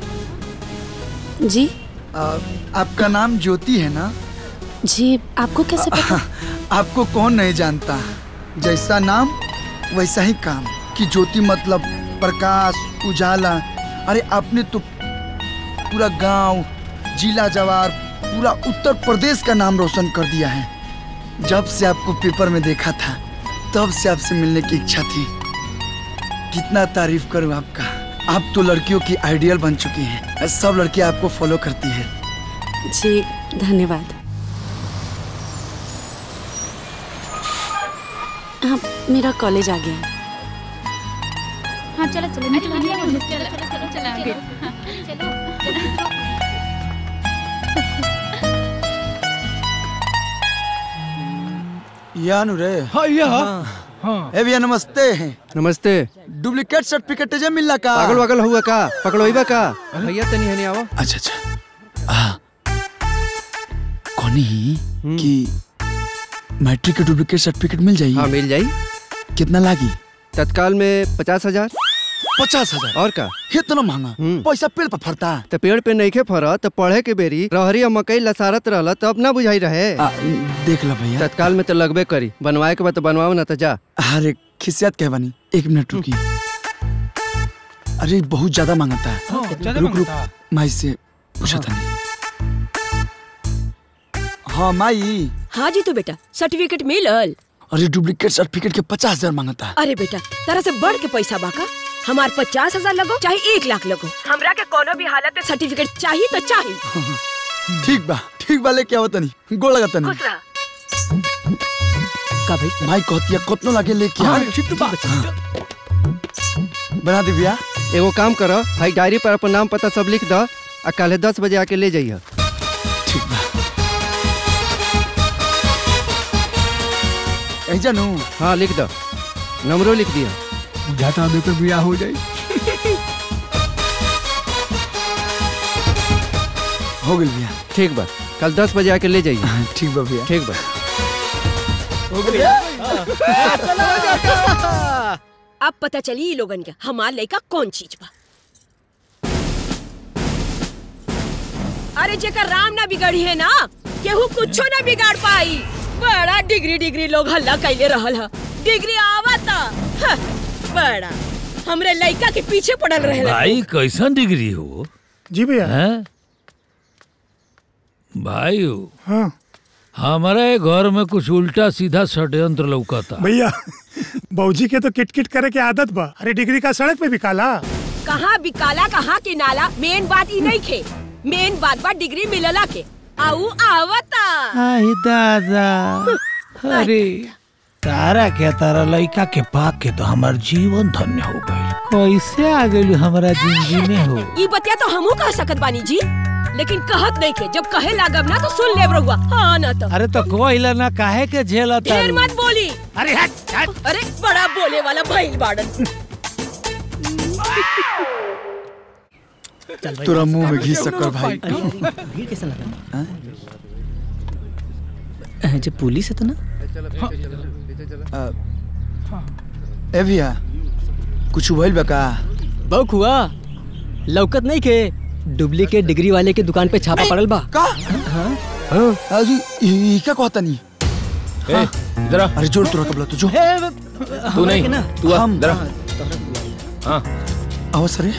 जी आपका नाम ज्योति है ना? जी आपको कैसे पता? आपको कौन नहीं जानता, जैसा नाम वैसा ही काम। कि ज्योति मतलब प्रकाश उजाला। अरे आपने तो पूरा गांव, जिला जवार, पूरा उत्तर प्रदेश का नाम रोशन कर दिया है। जब से आपको पेपर में देखा था तब से आपसे मिलने की इच्छा थी। कितना तारीफ करूं आपका। आप तो लड़कियों की आइडियल बन चुकी हैं। सब लड़कियां आपको फॉलो करती हैं। जी धन्यवाद। हाँ मेरा कॉलेज आ गया। हाँ चलो यानु रे। हाँ ए भैया नमस्ते। नमस्ते। डुप्लीकेट सर्टिफिकेट जे मिलला का? पागल वागल हुआ का? पकड़ोइबा का? भैया तनी हने आवा। अच्छा कोनी कि मैट्रिक के डुप्लीकेट सर्टिफिकेट मिल जाई? हाँ मिल जाई। कितना लागी? तत्काल में 50,000। 50,000 और का? इतना महंगा पैसा पेड़ पर फरता? तो पेड़ पे नहीं खे फरा तो पढ़े के बेरी रहरी और मकई लसारत रहला तब ना बुझाई रहे। देख ला भैया, तत्काल में तो लगबे करी। बनवाए के बाद तो बनवाओ ना तो जा। अरे खिसियत कह बनी, 1 मिनट रुकी। अरे बहुत ज्यादा मांगता है। रुक माई से पूछा था। हाँ माई। हाँ जी तो बेटा सर्टिफिकेट मिलल। अरे डुप्लीकेट सर्टिफिकेट के 50,000 मांगता है। अरे बेटा तरह से बढ़ के पैसा बाका। हमार 50,000 लगो चाहे 1 लाख लगो, हमरा के कोनो भी हालत में सर्टिफिकेट चाहिए तो चाहिए। ठीक बा लेके आवत नहीं। गोड़ लगत नहीं। का भाई माई कहतिया कितना लागे लेके आ। बना दे भैया। एगो काम करो, भाई डायरी पर अपन नाम पता सब लिख दो और कल 10 बजे आके ले जाइए। ठीक बा। जानू? हाँ लिख दो, नंबरों लिख दिया। जाता अभी तो बिया हो जाए। हो गई भैया। ठीक बा, कल 10 बजे आके ले जाइए। ठीक बा भैया। ठीक बा। अब पता चली लोगन के हमार लड़का कौन चीज बा। अरे जेकर राम ना बिगड़ी है ना, केहू कुछो ना बिगाड़ पाई। बड़ा डिग्री लोग हल्ला कैले रहल है। डिग्री आवता बड़ा हमरे लड़का के पीछे पड़ल रहे। भाई कैसन डिग्री हो? जी भैया। भाई हाँ हमारे घर में कुछ उल्टा सीधा षड्यंत्र लौकता। भैया बौजी के तो किटकिट करे के आदत बा। अरे डिग्री का सड़क पे बिकाला। कहाँ बिकाला कहाँ के नाला, मेन बात ही नहीं खे। मेन बात बा डिग्री मिलला के आऊ आवता। हाय दादा। अरे तारा के तारा लड़का के पाक के तो हमार जीवन धन्य हो गई। कैसे आ गई हमारा जिंदगी में हो? ये बतिया तो हमहू कह सकत बानी जी। लेकिन कहत नहीं के, जब कहे लागब ना तो सुन लेब रहुआ। हाँ ना तो अरे तो कोई ना काहे के झेला ढेर मत बोली। अरे हट हट। अरे बड़ा बोले वाला भइल बाड़न। तोरा मुंह में घी शक्कर भाई। भीड़ कैसा लगा? जो पुलिस है तो ना? ए भैया कुछ भइल बा का? बक हुआ लौकत नहीं के डुप्लीकेट डिग्री वाले के दुकान पे छापा पड़ल बा का? हां अजी ई क्या कहता नहीं? ए इधर आ। अरे जोर तोरा कबला तू जो। तू नहीं तू आ इधर आ। हां आओ सर।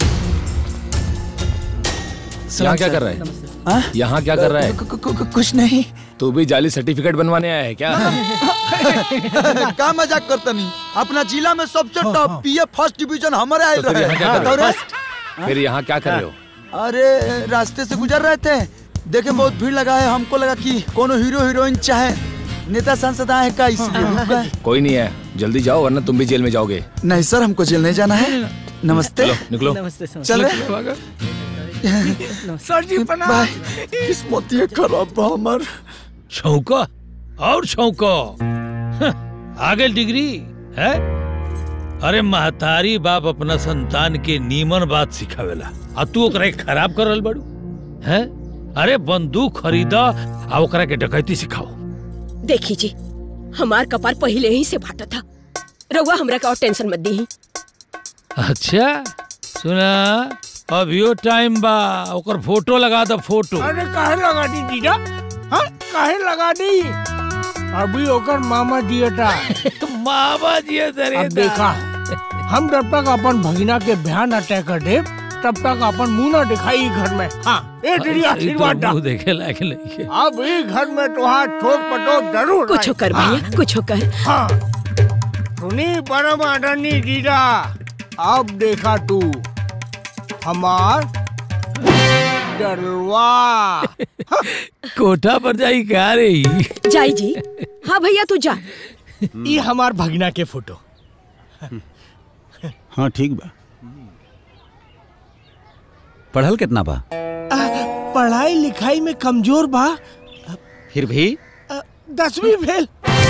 यहाँ क्या कर रहा है? यहाँ क्या कर रहा है? कुछ नहीं। तू भी जाली सर्टिफिकेट बनवाने आया है क्या? क्या मजाक करता नहीं? अपना जिला में सबसे टॉप पीएफ फर्स्ट डिवीजन हमारे आए तो रहे। फिर यहाँ क्या कर रहे हो? अरे रास्ते से गुजर रहे थे, देखे बहुत भीड़ लगा है, हमको लगा कि कोनो हीरो हीरोइन चाहे नेता सांसद आए का, इसलिए रुक गए। कोई नहीं है, जल्दी जाओ वरना तुम भी जेल में जाओगे। नहीं सर, हमको जेल नहीं जाना है। नमस्ते। चलो निकलो। चल रहे सर जी प्रणाम। किस्मत ये खराब बा हमार। छौका और छौका आगे डिग्री है। अरे महतारी बाप अपना संतान के नीमन बात सिखावेला आ तू ओकरा के खराब कर रहल बाड़ू हैं? अरे बंदूक खरीदा आ ओकरा के डकैती सिखाओ। देखी जी, हमार कपार पहले ही से फाटा था। रउआ हमरा का और टेंशन मत दी। अच्छा सुना, अभियो टाइम बा, ओकर फोटो लगा दो फोटो। अरे काहे लगा दी जीजा? हाँ काहे लगा दी? अभी ओकर मामा दिएटा। मामा दिए अब देखा, हम जब तक अपन भगिना के ध्यान न तय कर दे तब तक अपन मुंह न दिखाई घर में। हाँ ए तेरी आशीर्वाद दा। देखे लायक नहीं है। अब ई घर में तुहार ठोक पटोक जरूर कुछ कर भैया, कुछ कर। हाँ सुनी परम आदरणीय जीजा, अब देखा तू हमार डरवा। कोठा पर जाई क्या रे? जाई जी। हाँ भैया तू जा। ये हमार भगना के फोटो। हाँ ठीक बा। पढ़ल कितना बा? पढ़ाई लिखाई में कमजोर बा। फिर भी 10वीं फेल।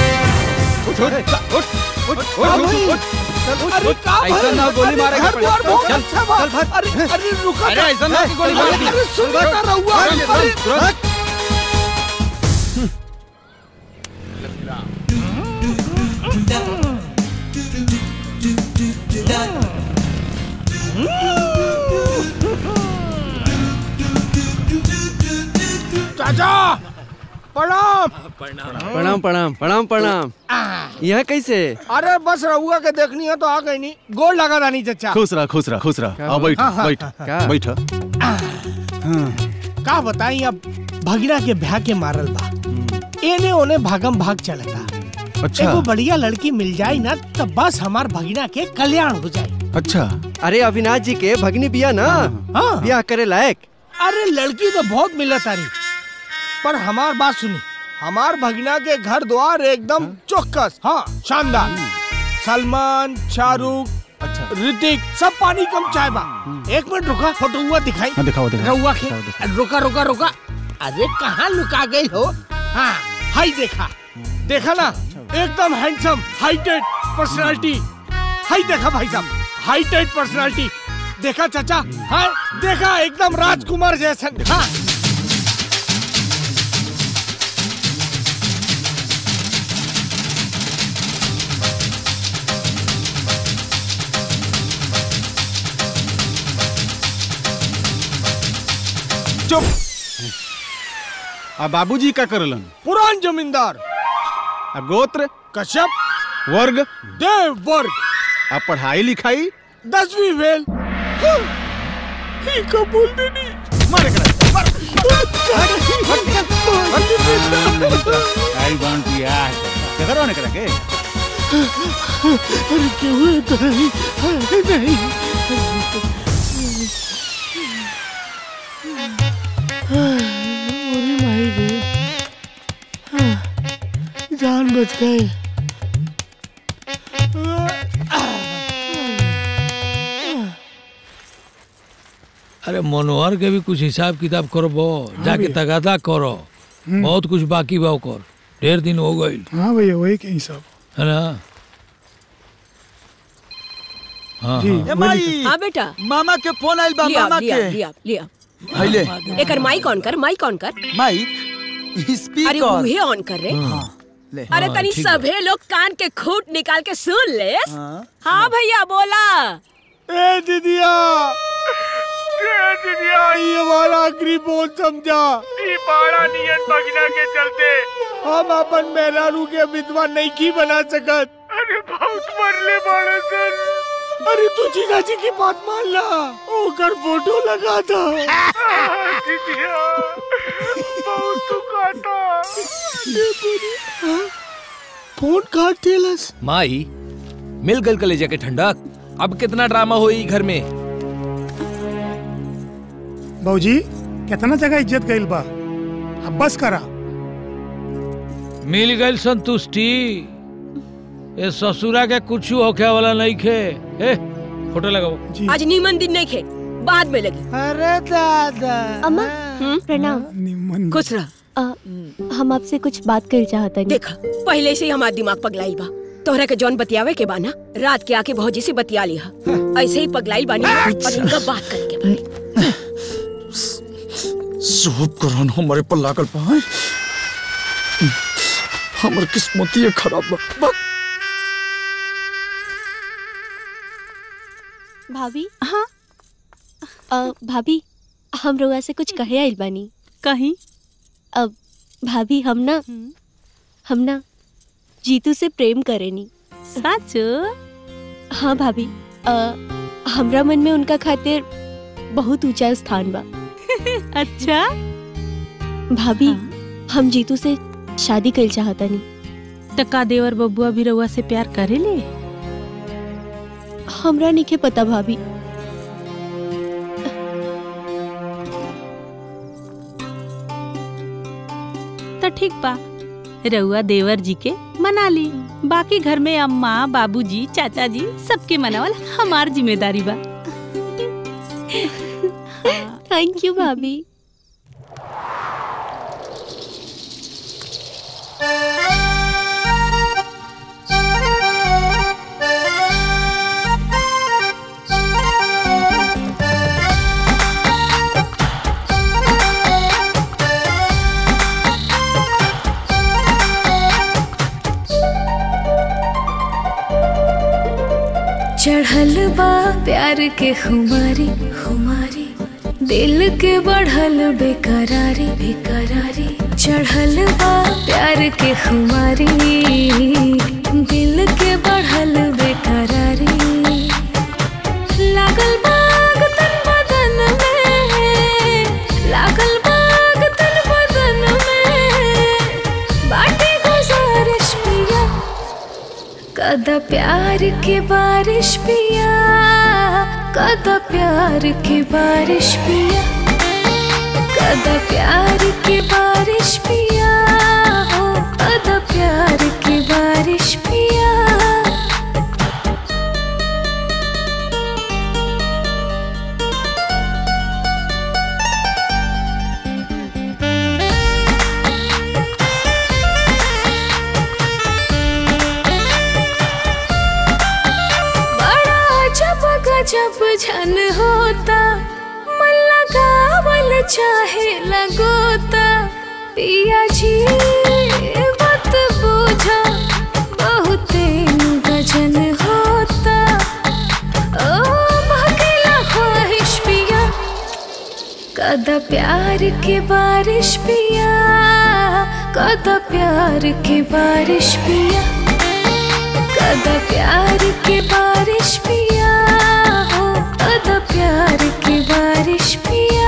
अरे ऐसा ना गोली मारेगा। चल चल अरे रुका। अरे ऐसा ना गोली मारेगी। अरे सुन का रहुआ। चाचा प्रणाम। प्रणाम प्रणाम प्रणाम प्रणाम। यह कैसे? अरे बस रहुआ के देखनी है तो आ गई नहीं। गोड़ लगा रानी चाचा। खुश रहा खुश रहा खुश रहा। आओ बैठ बैठ बैठ। का बताई, अब भगीना के ब्याह के मारल बा, एने ओने भागम भाग चलता। अच्छा। एगो बढ़िया लड़की मिल जाए ना तो बस हमार भगीना के कल्याण हो जाए। अच्छा। अरे अविनाश जी के भगनी बिया ना, ब्याह करे लायक। अरे लड़की तो बहुत मिलत तारी, पर हमार बात सुनी, हमार भगीना के घर द्वार एकदम चौकस, हाँ शानदार। सलमान, शाहरुख, ऋतिक सब पानी कम चाय बा। एक मिनट रुका, फोटो हुआ दिखाई। हाँ दिखाओ दिखाओ। रहुआ के रुका रुका रुका। अरे कहाँ लुका गई हो? हाँ हाई देखा, देखा ना, एकदम हैंडसम हाइटेड पर्सनालिटी। हाई देखा भाई साहब, हाइटेड पर्सनालिटी देखा चाचा? हाँ देखा, एकदम राजकुमार जैसन। हाँ चुप। आ बाबूजी का करलन? पुरान जमींदार। आ गोत्र? कश्यप। वर्ग? देव वर्ग। आ पढ़ाई लिखाई? 10वीं फेल। ही बोल देनी। मारे करा। आई वांट टू यार। क्या करो ने करा के? अरे क्यों तो नहीं। जान बच गई। अरे मनोहर के भी कुछ हिसाब किताब करबो, जाके तगादा करो। बहुत कुछ बाकी बा ओकर, ढेर दिन हो गई। हाँ भैया वही के हिसाब है ना? हाँ जी, हाँ। माई हाँ बेटा, मामा के फोन आइल बा। मामा के लिया हाइले एकर माइक ऑन कर, माइक ऑन कर। Mike speaker. अरे वही ऑन कर रे। ले। अरे तनी सभे लोग कान के खूंट निकाल के सुन ले। हाँ भैया बोला। ए दीदिया, ये हमारा आखिरी बोल समझा। बाड़ा नियन बगना के चलते हम अपन मेहरारू के विधवा नहीं की बना सकत। अरे बहुत मरले बाड़े सन। अरे तू जीजा जी की बात मान ला, ओकर फोटो लगा था। दीदिया बहुत दुखाता। फोन काट देलस। माई मिल गल कलेजा के ठंडक। अब कितना ड्रामा होई घर में। बाबूजी कितना जगह इज्जत गइल बा, अब बस करा। मिल गई संतुष्टि। ये ससुरा के कुछ होखे वाला नहीं खे। ए, फोटो लगाओ। आज नीमन दिन नहीं खे, बाद में लगी। अरे दादा। अम्मा प्रणाम। खुश रह। हम आपसे कुछ बात कर चाहता। देखा पहले से ही हमारा दिमाग पगलाइल बा। तोहरा के जौन बतियावे के बाना, रात के आके भौजी से बतिया लिहा। ऐसे ही पगलाइल बानी और इनका बात करके बानी। सूप करन हमारे पर लागल बा। हमर किस्मत ही खराब बा। भाभी। हाँ भाभी, हम रउआ से कुछ कहे आइल बानी। कहीं अब भाभी हम ना जीतू से प्रेम करेनी। सच? हाँ भाभी, हमरा मन में उनका खातिर बहुत ऊंचा स्थान बा। अच्छा भाभी, हम जीतू से शादी कर चाहतनी। तका देवर बबुआ भी रउआ से प्यार करेले? हमरा नहीं पता भाभी। तो ठीक बा, रउआ देवर जी के मना ली। बाकी घर में अम्मा, बाबूजी, चाचा जी सबके मनावल हमार जिम्मेदारी बा। थैंक यू भाभी। चढ़ल बा प्यार के खुमारी खुमारी, दिल के बढ़ल बेकरारी बेकरारी। चढ़ल बा प्यार के खुमारी, दिल के बढ़ल बेकरारी। लागल बाग तन बदन में, लागल बाग तन बदन में, बाटे गुजारिश पिया कदा प्यार की बारिश पिया, कदा प्यार की बारिश पिया, कदा प्यार की बारिश पिया, कदा प्यार की बारिश पिया। जब झन होता मन लगावल चाहे लगोता, पिया जी मत बूझा बहुते गजन होता। ओ भगला ख्वाहिश पिया, कदा प्यार की बारिश पिया, कदा प्यार की बारिश पिया, कदा प्यार की बारिश पिया, कदा प्यार की बारिश पिया।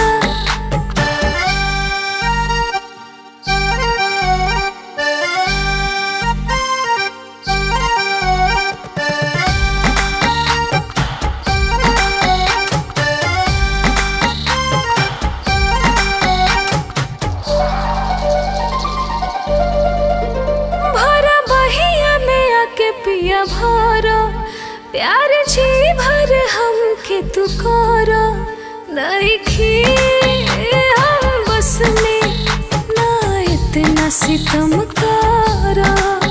भरा बहिया में आके पिया भरा, प्यार जी भर हम के तू करो, नहीं हम बस में ना इतना सितम करा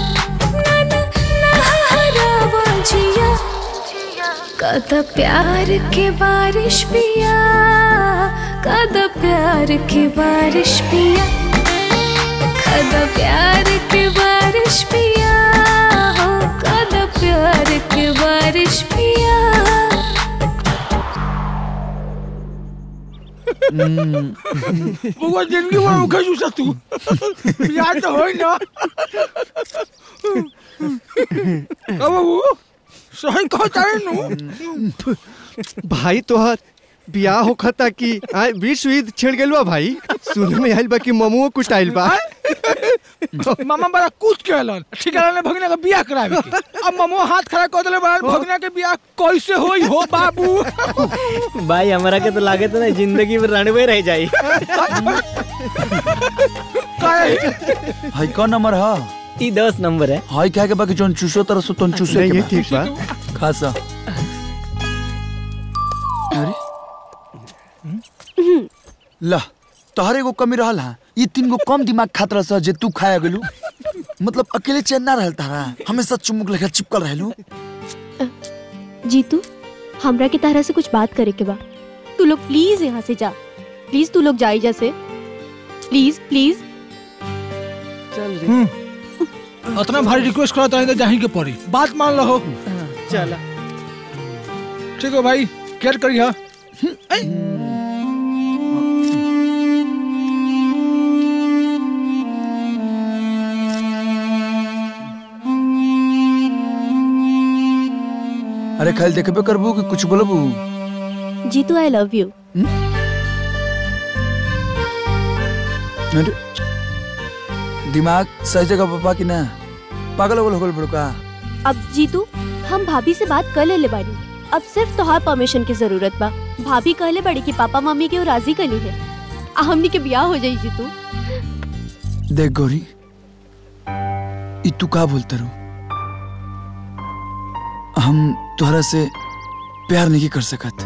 कदा प्यार के बारिश पिया कदा प्यार के बारिश पिया कदा प्यार के बारिश पिया कदा प्यार के बारिश पिया। वो जिंदगी में मुखा जूसा तू याद तो होई ना अब वो सही कहता है नु भाई तोहर बियाह होखता कि विश्व युद्ध छिड़ गेल बा भाई। सुने में आइल बा कि ममुओ कुछ आइल बा। मामा बड़ा कुछ कहलन ठिकाना ने भगना का बियाह करावे के। अब ममो हाथ खड़ा कर देले बड़ा भगना के बियाह कैसे होई हो बाबू। भाई हमारा के तो लागे तो ना जिंदगी में रणवे रह जाई। हाई कौन नंबर है? ई 10 नंबर है। हाई क्या के बाकी जोन चूसो तरह सो तोन चूसे के ठीक बा खासा। अरे ला तोहरे को कमी रहल है ये 3 गो कम दिमाग खातर से जे तू खाया गेलू मतलब अकेले चैन ना रहल तारा हमेशा चुमुक लेखा चिपकल रहलू। जीतू हमरा के तारा से कुछ बात करे के बा। तू लोग प्लीज यहाँ से जा। प्लीज तू लोग जाई जैसे प्लीज प्लीज। चल इतना भारी रिक्वेस्ट करता है तो जाही के पड़ी बात मान लो। चला ठीक है भाई केयर करी। हाँ अरे खाली देखबे करबू कि कुछ बोलबू? Jitu I love you. अरे दिमाग सही जगह पापा की ना पागल हो गल बड़का। अब जीतू हम भाभी से बात कर ले बानी। अब सिर्फ तोहार परमिशन की जरूरत बा। भाभी कहले बड़ी कि पापा मम्मी के राजी कली है हमनी के ब्याह हो जाई। जीतू देख गौरी ई तू का बोलता रू हम तोहरा से प्यार नहीं कर सकत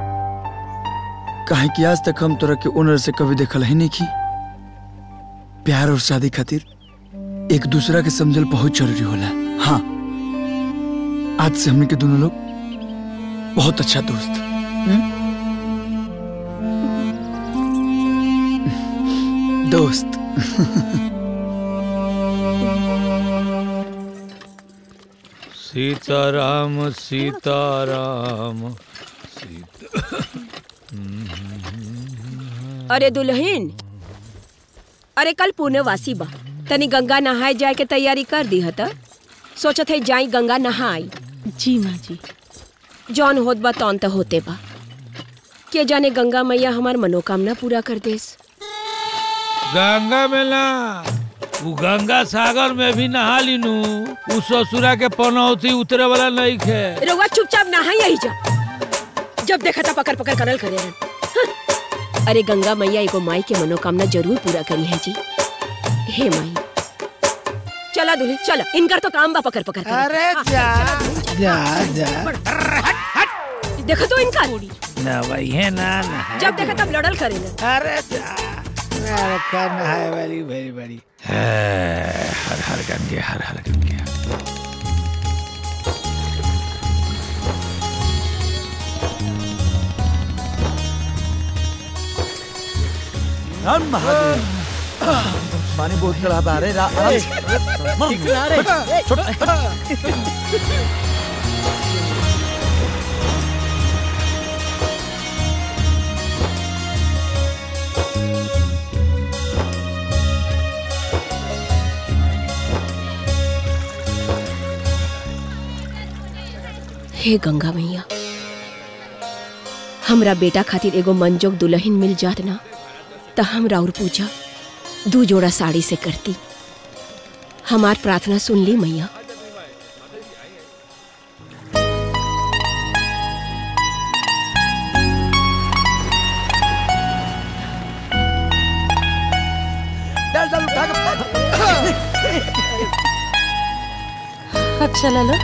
काहे कि आज तक हम तोरा के ओनर से कभी देखल ही नहीं की। प्यार और शादी खातिर एक दूसरा के समझल बहुत जरूरी होला। हाँ आज से हमने के दोनों लोग बहुत अच्छा दोस्त। दोस्त सीताराम सीताराम अरे दुल्हन अरे कल पूर्णवासी बा तनी गंगा नहाए जाए के तैयारी कर दी हता। सोचत है जाई गंगा नहाई। जी माँ जी जौन होत बा तौन तो होते बा। के जाने गंगा मैया हमार मनोकामना पूरा कर देस। गंगा में ना वो गंगा सागर में भी नहा लीनू। उस ससुरा के पनौती उतरे वाला नहीं खे। रउआ चुपचाप नहा यही जा। जब देखा था पकड़ पकड़ करल करे। अरे गंगा मैया एगो माई के मनोकामना जरूर पूरा करी है जी। हे माई चला दुल्हन चला इनकर तो काम बा पकड़ पकड़। अरे जा जा जा देखो तो इनका ना भाई है ना जब देखा तब लड़ल करे ना। अरे जा नहाए वाली बड़ी बड़ी हर हर गंगे हर हर गंगे। राम महादेव पानी बहुत खराब आ रहे हे गंगा मैया हमरा बेटा खातिर एगो मनजोग दुल्हन मिल जात ना त हमरा और पूजा 2 जोड़ा साड़ी से करती। हमार प्रार्थना सुन ली मैया। अब चला लो।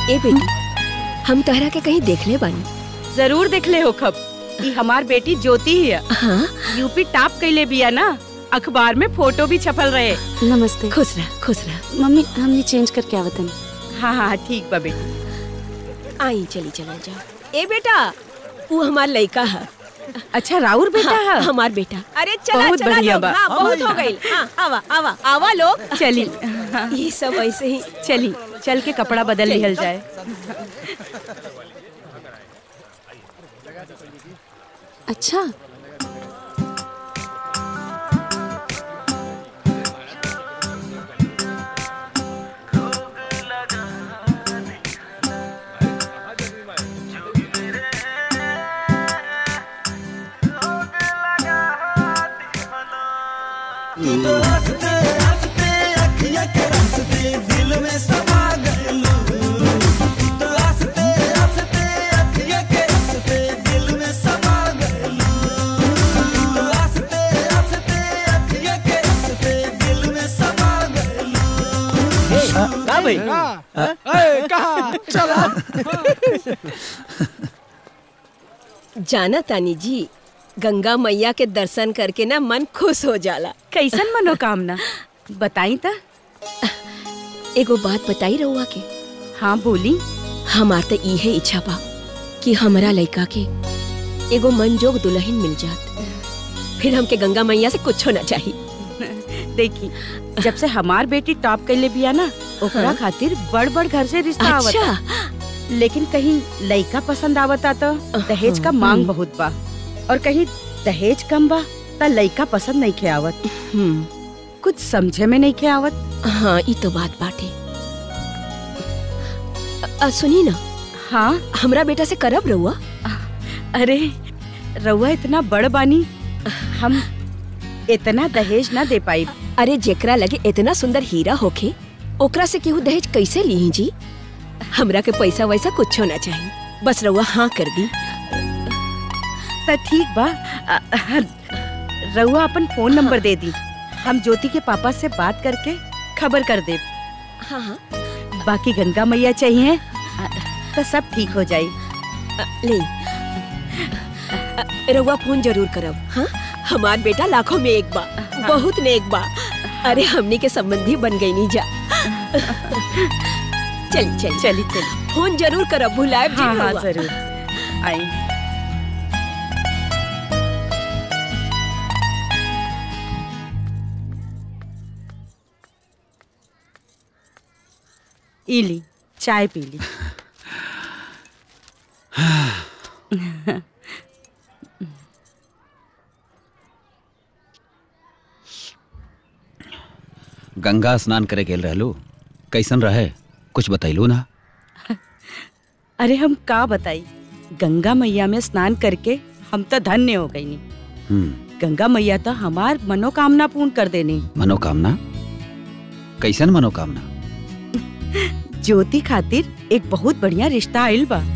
ए बेटी, हम तहरा के कहीं देख ले बानी। जरूर देख ले हो खब। ई हमार बेटी ज्योति ही है। हाँ? यूपी टॉप कैले बिया ना, अखबार में फोटो भी छपल रहे। नमस्ते। खुश रह, खुश रह। मम्मी हमने चेंज करके आवतन। हाँ हाँ ठीक बा बेटी। आई चली चला जाओ। ए बेटा, वो हमार लड़का है। अच्छा राउर बेटा है? हमार बेटा। अरे चला बहुत चला बढ़िया लोग, बा। हाँ, बहुत हो गई। हाँ, आवा आवा आवा लोग। चली। ये सब ऐसे ही। चली चल के कपड़ा बदल लिहल जाए। अच्छा भाई कहाँ चला? जाना तानी जी, गंगा मैया के दर्शन करके ना मन खुश हो जाला। कैसन मनोकामना बताई ता? एगो बात बताई रहुआ के। हाँ बोली। हमार तो इहे इच्छा बा कि हमारा लड़का के एगो मनजोग दुल्हन मिल जात, फिर हमके गंगा मैया से कुछ ना चाहिए। देखी जब से हमार बेटी टॉप कैले बिया ना, ओकरा खातिर बड़ बड़ घर से रिश्ता आवता। लेकिन कहीं लड़का पसंद आवता तो दहेज का मांग बहुत बा, और कहीं दहेज कम बा तो लड़का पसंद नहीं खे आवत। कुछ समझे में नहीं खे आवत। हाँ ये तो बात बाटे। सुनी ना। हाँ हमरा बेटा से करब रहुआ? अरे रहुआ इतना बड़ बानी, हम इतना दहेज ना दे पाई। अरे जेकरा लगे इतना सुंदर हीरा होखे, ओकरा से केहू दहेज कैसे ली जी? हमरा के पैसा वैसा कुछ ना चाहिए, बस रहुआ हाँ कर दी। तो ठीक बा, रहुआ अपन फोन नंबर दे दी, हम ज्योति के पापा से बात करके खबर कर दे। हाँ हाँ। बाकी गंगा मैया चाहिए तो सब ठीक हो जाए। ले रहुआ फोन जरूर करब। हाँ, हमार बेटा लाखों में एक बा, बहुत नेक बा। अरे हमनी के संबंधी बन गई नी जा। चली चली चली चली, फोन जरूर करब, भुलाएब जी। हाँ हाँ जरूर आई। इली चाय पी ली। गंगा स्नान करे गेल रहलू, कैसन रहे कुछ बतैलू ना? अरे हम का बताई, गंगा मैया में स्नान करके हम तो धन्य हो गई नी। गंगा मैया तो हमार मनोकामना पूर्ण कर देनी। मनोकामना? कैसन मनोकामना? ज्योति खातिर एक बहुत बढ़िया रिश्ता आइल बा।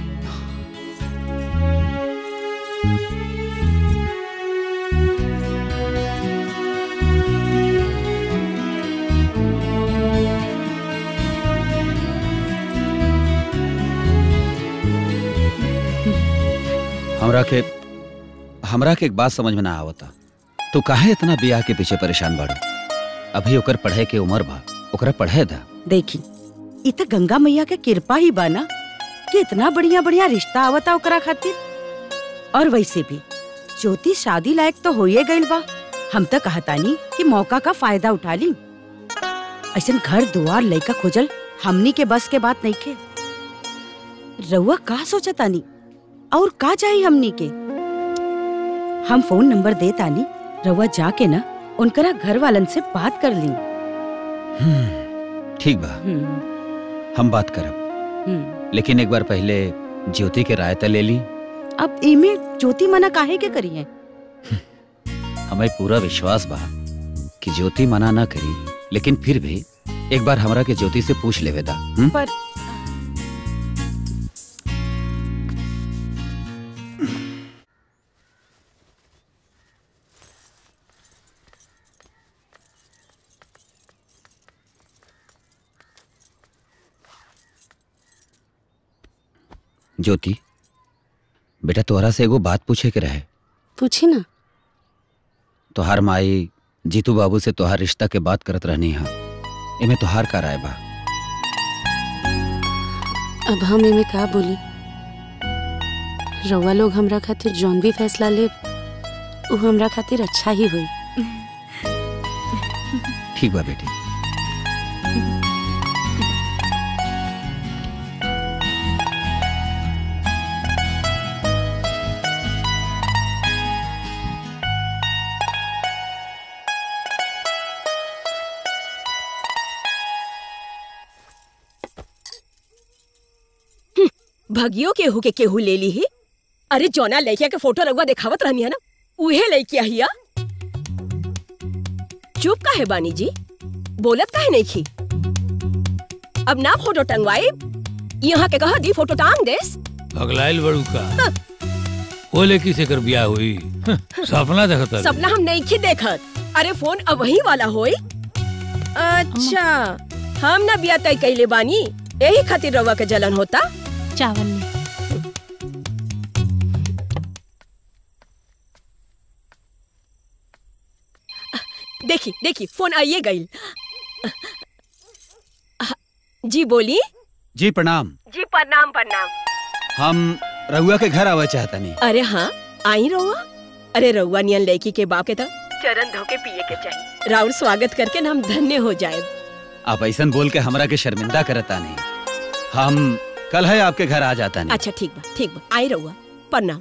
हमरा के एक बात समझ में ना आवता, तू काहे इतना बियाह के पीछे परेशान बाड़ू? अभी ओकर पढ़े के उम्र बा, ओकरा पढ़े दा। देखी इ त गंगा मैया के कृपा ही बा ना कि इतना बढ़िया बढ़िया रिश्ता आवता ओकरा खातिर। और वैसे भी ज्योति शादी लायक तो होइए गइल बा, हम तो कहतानी कि मौका का फायदा उठा ली। ऐसन घर दुआर लइका खोजल हमनी के बस के बात नहीं खे। रउआ का सोचतानी और का चाहिए हमनी के? हम फोन नंबर दे तानी, रउआ जाके ना उनकरा घर वालन से बात कर ली। ठीक बा, हम बात करब, लेकिन एक बार पहले ज्योति के राय त ले ली। अब इमे ज्योति मना काहे के करी है? हमें पूरा विश्वास बा कि ज्योति मना ना करी, लेकिन फिर भी एक बार हमरा के ज्योति से पूछ लेवे दा। पर ज्योति, बेटा तोहरा से एगो बात पूछे के रहे। पूछी ना। तोहार माई जीतू बाबू से तोहार रिश्ता के बात करत रहनी है, इमे तोहार का राय बा? अब हम इमे का बोली? रउआ लोग हमरा खातिर जौन भी फैसला ले वो हमरा खातिर अच्छा ही हुई। ठीक बा बेटी। भगियो केहू के केहू ले ली ही। अरे जोना लड़किया के फोटो रउआ दिखावत रहनी है ना, उहे लड़किया हिया। चुप काहे बानी जी, बोलत काहे नहीं खी? अब ना फोटो टंगवाई, यहाँ के कहा दी फोटो टांग देस। अगलाइल बड़ू का वो लेकी से कर बिया हुई। सपना देखता। सपना हम नहीं खी देखत। अरे फोन अब वही वाला होई। अच्छा, हम ना बिया तय कैले बानी, यही खातिर रवा के जलन होता। चावल में देखी देखी फोन आइए गई। जी बोली। जी प्रणाम। जी प्रणाम प्रणाम। हम रहुआ के घर आवा चाहता नहीं। अरे हाँ आई रहुआ। अरे रहुआ नियन लड़की के बाप के तो चरण धो के पिए के चाहिए। राउर स्वागत करके ना हम धन्य हो जाए। आप ऐसा बोल के हमरा के शर्मिंदा करता नहीं। हम कल है आपके घर आ जाता नहीं। अच्छा ठीक बा आई रहुआ। प्रणाम।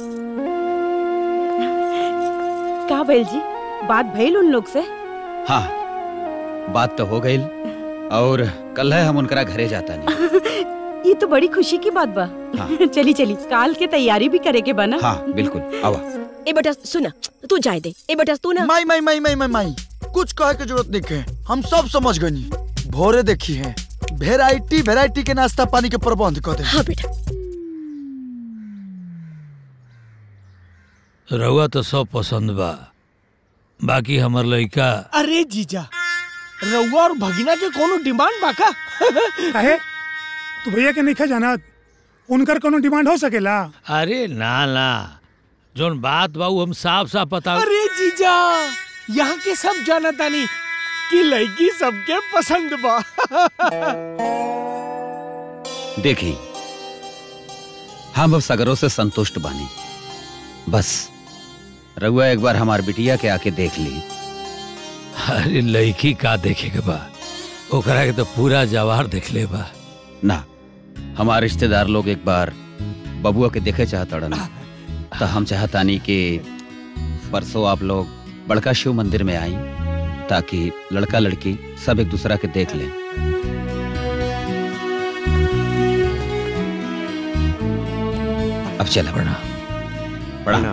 का भैल जी, बात भइल उन लोग से? हाँ बात तो हो गई और कल है हम उनकरा घरे जाता नहीं। ये तो बड़ी खुशी की बात बा। हाँ। चली काल के तैयारी भी करे के बना। हाँ बिल्कुल आवा। ए बेटा सुना, तू जाए दे। ए बेटा तू ना। माई कुछ कहे के जरूरत नहीं है, हम सब समझ गनी। भोरे देखी है वेराइटी के नाश्ता पानी के प्रबंध कर दे। हाँ बेटा। रउआ तो सब पसंद बा, बाकी हमर लड़का। अरे जीजा, रउआ और भगिना के कोनो डिमांड बा का? काहे? तू भैया के नहीं जाना, उनकर कोनो डिमांड हो सकेला? अरे ना जोन बात बा हम साफ बता। अरे जीजा, यहाँ के सब जानतानी कि लड़की सबके पसंद बा। देखी हम अब सगरों से संतुष्ट बानी। बस रघुआ एक बार हमार बिटिया के आके देख ली। अरे लड़की का देखे के बा, ओकरा के तो पूरा जवार देख ले बा। ना हमारे रिश्तेदार लोग एक बार बबुआ के देखे चाहता ना, तो हम चाहतानी कि परसों आप लोग बड़का शिव मंदिर में आई, ताकि लड़का लड़की सब एक दूसरा के देख लें। अब चला। प्रणाम।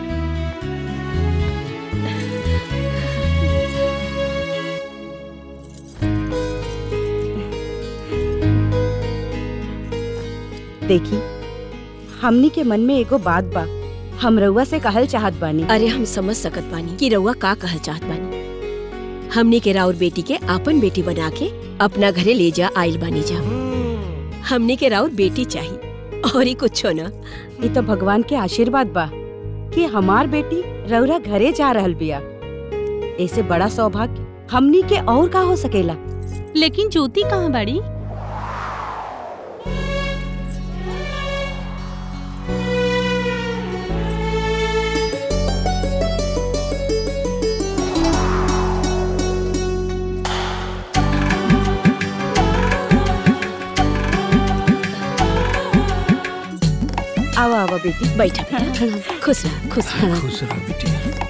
देखी हमनी के मन में एगो बात बा, हम रउआ से कहल चाहत बानी। अरे हम समझ सकत बानी कि रउआ का कहल चाहत बानी। हमनी के राउर बेटी के आपन बेटी बना के अपना घरे ले जा आइल बानी जा। हमनी के राउर बेटी चाहिए और ही कुछ ना। ये तो भगवान के आशीर्वाद बा कि हमार बेटी रउरा घरे जा रहल बिया। ऐसे बड़ा सौभाग्य हमनी के और का हो सकेला। लेकिन ज्योति कहाँ बाड़ी? आवा बेटी बैठा। खुश रह बेटी।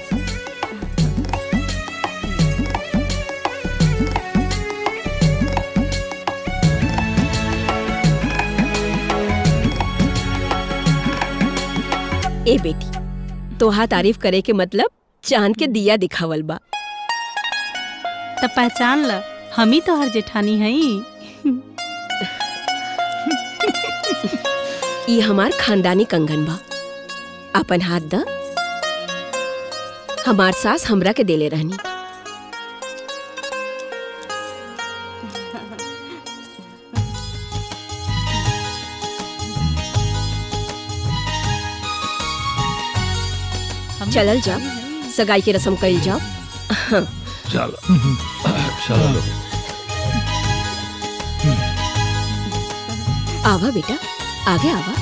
ए बेटी, तोहा तारीफ करे के मतलब चांद के दिया दिखावल बा। तब पहचान ल, हम ही तो हर जेठानी हई। ये हमार खानदानी कंगन बा। अपन हाथ द। हमार सास हमरा के देले रहनी। चलल जाओ, सगाई की रस्म कइल जाओ। चलो चलो आवा बेटा, आगे आवा।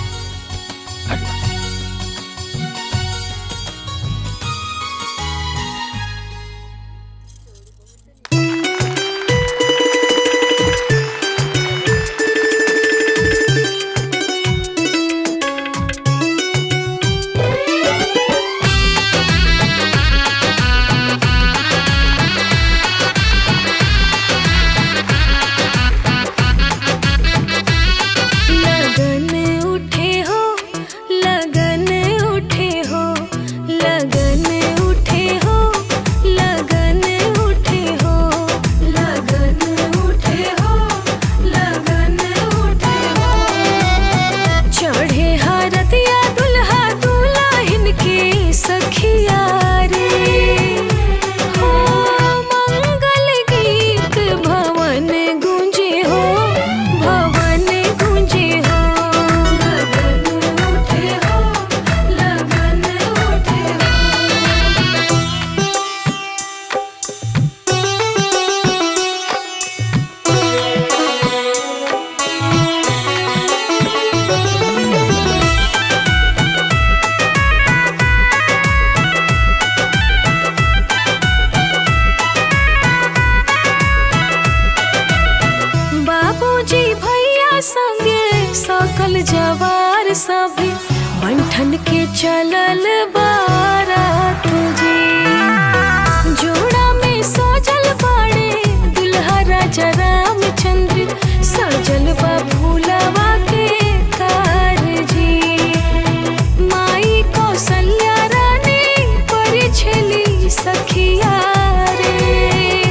चलल बारात जी, जोड़ा में सोजल बाड़े दुल्हा राजा रामचंद्र, सजल बा फूलवा के कार जी। माई कौशल्या रानी परिछली सखिया रे,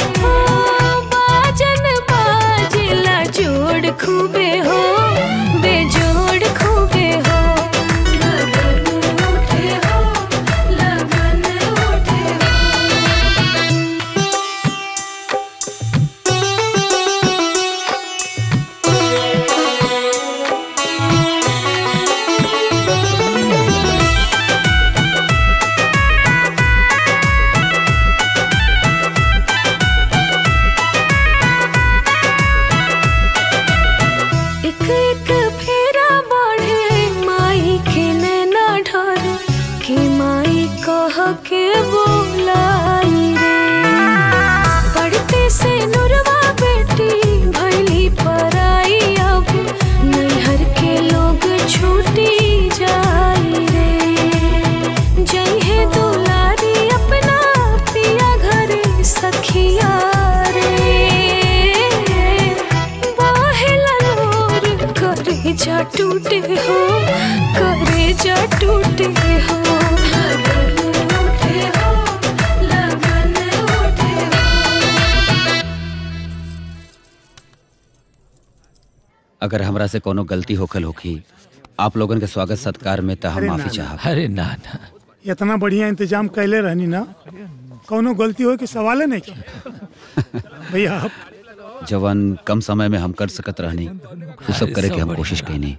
बाजन बाजला जोड़ खूबे हो, बेजोड़ खूबे हो। के बोलाई रे, पढ़ते से नुरवा बेटी भैली पराई, अब नैहर के लोग छूटी जाई रे। जइहे दुलारी अपना पिया घरे सखिया रे, बाहेला लोर करे जा टूटे हो, करे जा टूटे हो। अगर हमरा से कोनो गलती होखल होखी आप लोगन के स्वागत सत्कार में तो हम माफी चाहब। अरे ना ना, इतना बढ़िया इंतजाम कैले रहनी ना, कोनो गलती हो के सवाल नहीं किया भैया। आप जवन कम समय में हम कर सकत रहनी वो सब करे के हम कोशिश कैनी।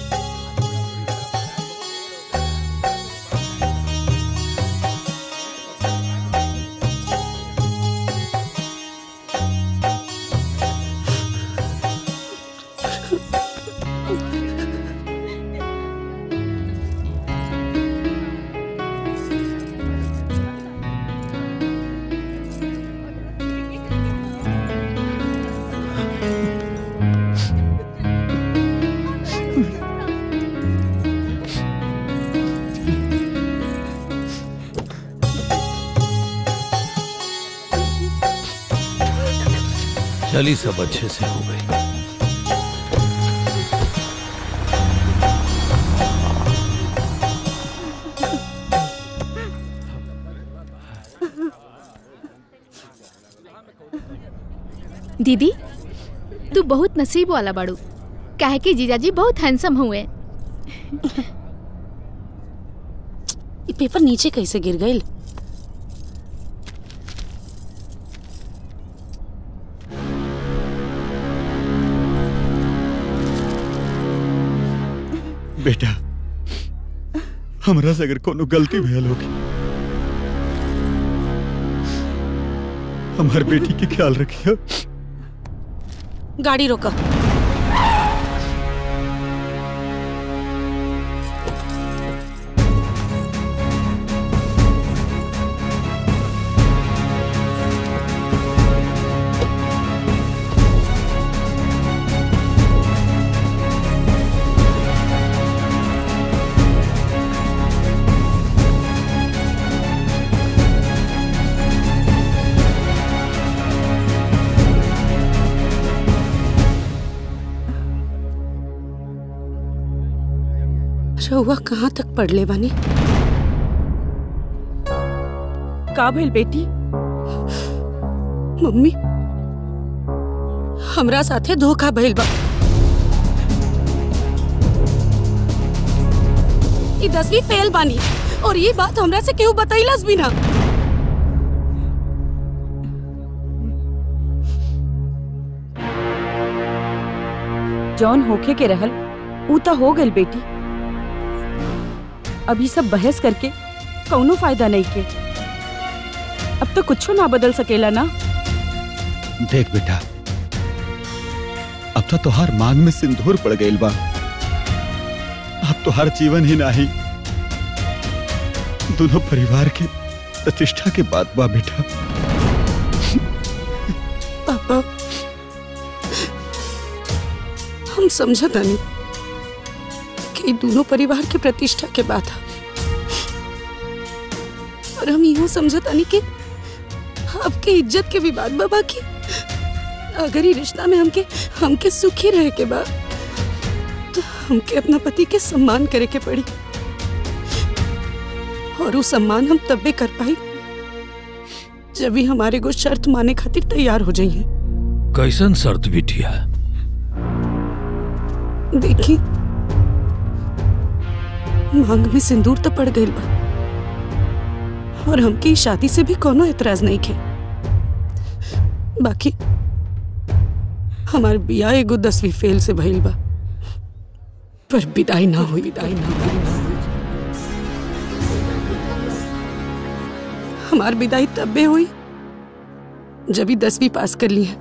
चली सब अच्छे से हो गई। दीदी तू बहुत नसीब वाला बाड़ू, काहे कि जीजाजी बहुत हैंडसम हुए। ये पेपर नीचे कैसे गिर गई? बेटा हमरा से अगर कोनो गलती भयल होगी, हमार बेटी के ख्याल रखियो। गाड़ी रोका। रउआ कहाँ तक पढ़ ले बानी? का भइल बेटी? मम्मी, हमरा साथे धोखा भइल बा। ई 10वीं फेल बानी और ये बात हमरा से केहू बताइलस भी ना। जौन होखे के रहल ऊ त हो गइल बेटी। अभी सब बहस करके कौनो फायदा नहीं के। अब तो कुछ ना बदल सकेला ना। देख बेटा, अब तो तोहार मांग में सिंदूर पड़ गइल बा। अब तोहार जीवन ही नाही, दोनों परिवार के प्रतिष्ठा के बात बा बेटा। पापा, हम समझता नहीं कि दोनों परिवार के प्रतिष्ठा के बात है, और हम यूं समझता नहीं कि आपके इज्जत के भी बात बाबा की। अगर ये रिश्ता में हमके सुखी रहे के बाद तो हमके अपना पति के सम्मान करे के पड़ी, और वो सम्मान हम तब भी कर पाई जब भी हमारे को शर्त माने खातिर तैयार हो जाइए। कैसन शर्त बिटिया? देखी, मांग में सिंदूर तो पड़ गई बा, और हमकी शादी से भी कोनो एतराज नहीं खे। बाकी हमार बिया एगो 10वीं फेल से भइल बा, पर विदाई ना हुई। हमार विदाई तब हुई जब ही 10वीं पास कर ली है,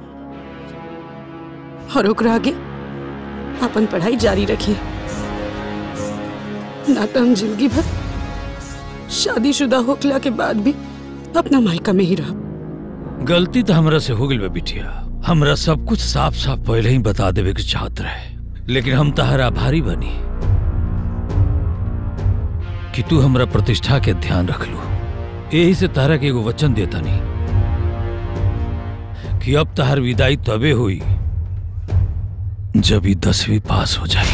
और ओकरा आगे अपन पढ़ाई जारी रखी। ना तो हम जिंदगी भर शादीशुदा होखला के बाद भी अपना मायका में ही रह। गलती तो हमरा से हो गई बा बिटिया। हमरा सब कुछ साफ साफ पहले ही बता देवे के चाहत रहे, लेकिन हम तहरा आभारी बनी कि तू हमरा प्रतिष्ठा के ध्यान रख लू। यही से तहरा के एगो वचन देता नहीं कि अब तहर विदाई तबे हुई जब ही 10वीं पास हो जाए।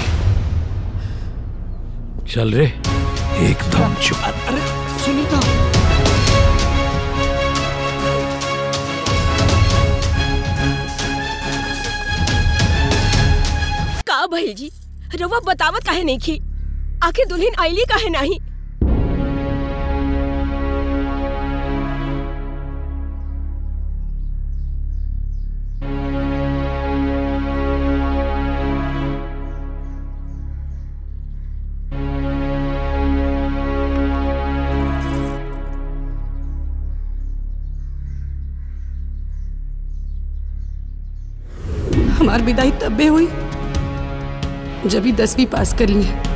चल रे, एकदम चुप। अरे सुनीता, का भइल जी? रवा बतावत काहे नहीं की? आखिर दुल्हन आईली काहे नहीं? हमार विदाई तब भी हुई जब ही 10वीं पास कर ली है,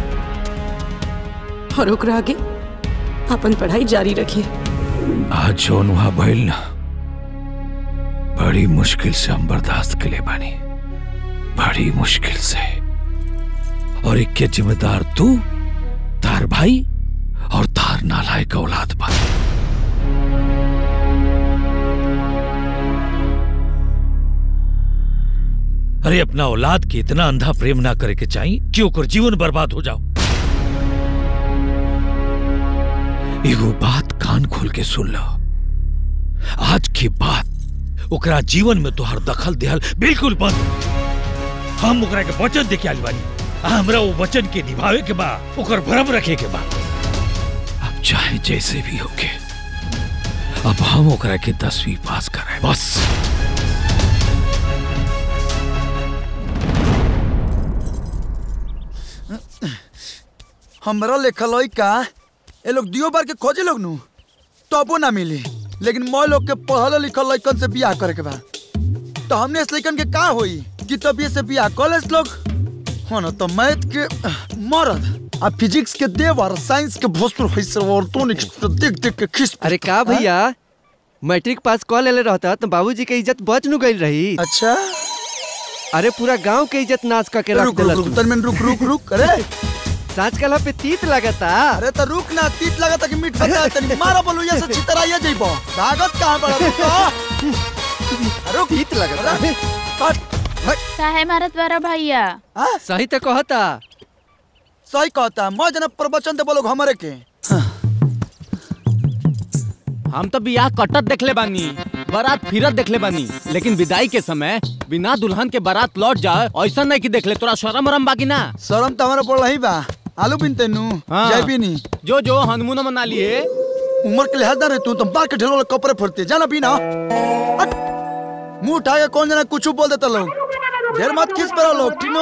और ओकरा आगे अपन पढ़ाई जारी रखी। आज जौन वहां भइल ना, बड़ी मुश्किल से हम बर्दाश्त के ले बानी, बड़ी मुश्किल से। और एक के जिम्मेदार तू, तार भाई और तार नालायक औलाद बा। अरे अपना औलाद के इतना अंधा प्रेम ना करे के चाहिए कि ओकर जीवन बर्बाद हो जाओ। एगो बात कान खोल के सुन लो, आज के बाद ओकरा जीवन में तोहर दखल देहल बिल्कुल बंद। हम ओकरा के वचन दे के आइल बानी, हमरा वो वचन के निभावे के बा, ओकर भरम रखे के बा। अब चाहे जैसे भी होके, अब हम ओकरा के 10वीं पास कराए बस। हमरा लेखल का ये लोग दियो बार के खोजे लोग नु तबो ना मिली, लेकिन मैं लोग के पढ़ल लिखल लड़कन से बियाह करे के बा। तो हमने इस लड़कन के का होई कि तब ये से बियाह कॉलेज लोग हो ना, तो मैथ के मरद आ फिजिक्स के देवर, साइंस के भोसपुर हिस्सा और तो देख देख के खिस। अरे का भैया, मैट्रिक पास कॉल ले रहता तो बाबूजी के इज्जत बच नु गई रही। अच्छा, अरे पूरा गांव के इज्जत नाश करके रख देला। रुक अरे साच कला पे तीत लगता। अरे तो रुक ना, तीत लगता कि मीठ पता तनी मारा बोलू ये से छितराइया जइबो। भागत कहां बड़ा रुक, तीत लगता। काहे मारत बारा भैया? सही तो कहता, सही कहता। मैं जना प्रवचन दे बोलो हमरे के। हम तो बियाह कटत देखले बानी, बारात फिरत देखले बानी, लेकिन विदाई के समय बिना दुल्हन के बारात लौट जाए ऐसा नहीं कि देखले। तोरा शर्म वरम बाकी ना? शर्म तो हमारा पड़ रही बा। आलू बिनते नु जय भी नहीं जो हनुमान मना लिए। उम्र के लिहाज ना रहे तू, तुम बाल के ढेलों कपड़े फरते जाना पीना। मुंह उठा के कौन जना कुछ बोल देता लोग, ढेर मत खींच पड़ो लोग, टीनो।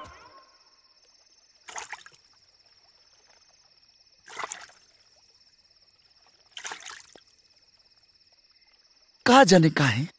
कहा जाने का है,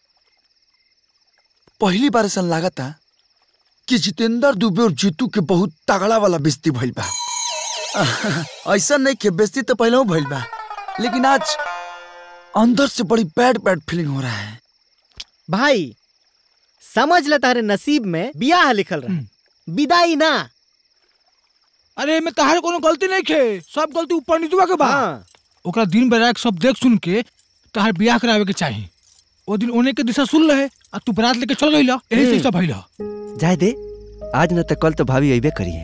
पहली बार ऐसा लगा था कि जितेंद्र दुबे और जीतू के बहुत तगड़ा वाला बेइज्जती भइल बा। ऐसा नहीं कि बेइज्जती तो पहले भइल बा, लेकिन आज अंदर से बड़ी बैड फीलिंग हो रहा है। भाई समझ ले, तारे नसीब में बियाह लिखल रहा, विदाई ना। अरे मैं तारे कोनो गलती नहीं खे, सब गलती ऊपर नीचवा के बा। ओकरा दिन बेरा सब देख सुन के तार बियाह करावे के चाही। वो दिन ओने के दिशा सुन रहे और तू बरात लेके चल गइला, यही से सब भइला। जाए दे, आज न तो कल तो भाभी अइबे करिए।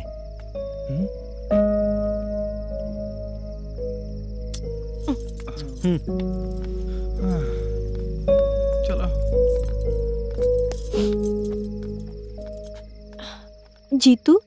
चलो जीतू,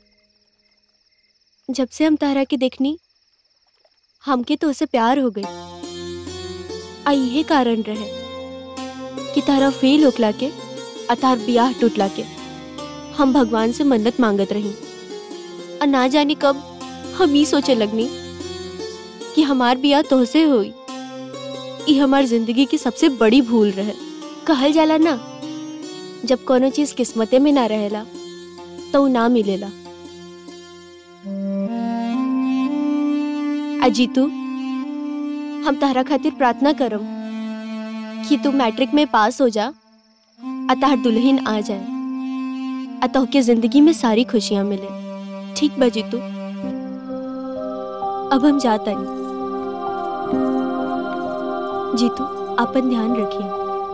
जब से हम तारा के देखनी हमके तो उसे प्यार हो गई। यही कारण रहे कि तारा फेल होकला के अतार बियाह टूटला के हम भगवान से मन्नत मांगत रही। और ना जाने कब हम ही सोचे लगनी कि हमार बियाह तोहसे होई। ये हमार जिंदगी की सबसे बड़ी भूल रहे। कहल जाला ना, जब कोनो चीज किस्मते में ना रहेला तो ना मिलेला। अजीतू, हम तारा खातिर प्रार्थना करम कि तू मैट्रिक में पास हो जा, अतार दुल्हन आ जाए, अतः के जिंदगी में सारी खुशियां मिले। ठीक बा जीतू, अब हम जाता नहीं। जीतू, अपन ध्यान रखिए।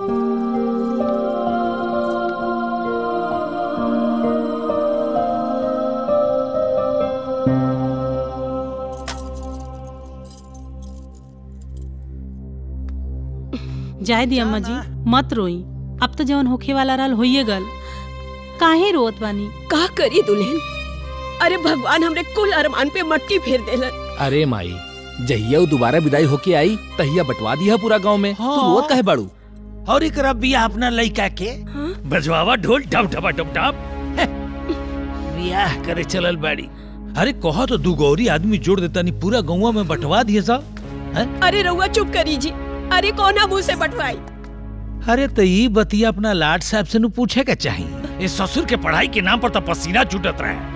जाए दी अम्मा जी, मत रोई। अब तो जवन होखे वाला रहल होइए गल, काहे रोत बानी? का करी दुल्हन? अरे भगवान हमरे कुल अरमान पे मट्टी फेर देलन। अरे माई, जहिया वो दोबारा विदाई होके आई तहिया बंटवा दिया पूरा गांव में। तू रोत काहे बाड़ू? और एक बियाह अपना लड़का के बजवावा ढोल डब डबा डब डब बियाह करे चलल बाड़ी। अरे कहा तो दू गौरी आदमी जोड़ देता नहीं, पूरा गाँव में बंटवा दिए सब। अरे रउआ चुप करी जी, अरे कौना मुंह से बंटवाई? अरे तो ये बतिया अपना लाड साहब से पूछे का चाहिए। ये ससुर के पढ़ाई के नाम पर तो पसीना छूटत रहे।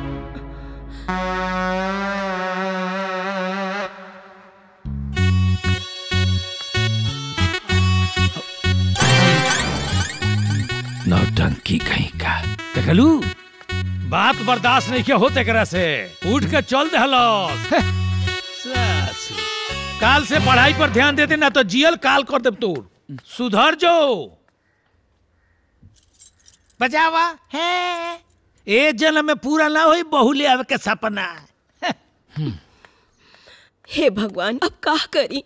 नौटंकी कहीं का देखलू, बात बर्दाश्त नहीं किया होते करा से उठ के चल दे। काल से पढ़ाई पर ध्यान दे देना तो जियल काल कर दे। तू सुधर जो। बजावा है ए जन्म में पूरा ना होई बहू ले आवे के सपना। हे भगवान, अब का करी?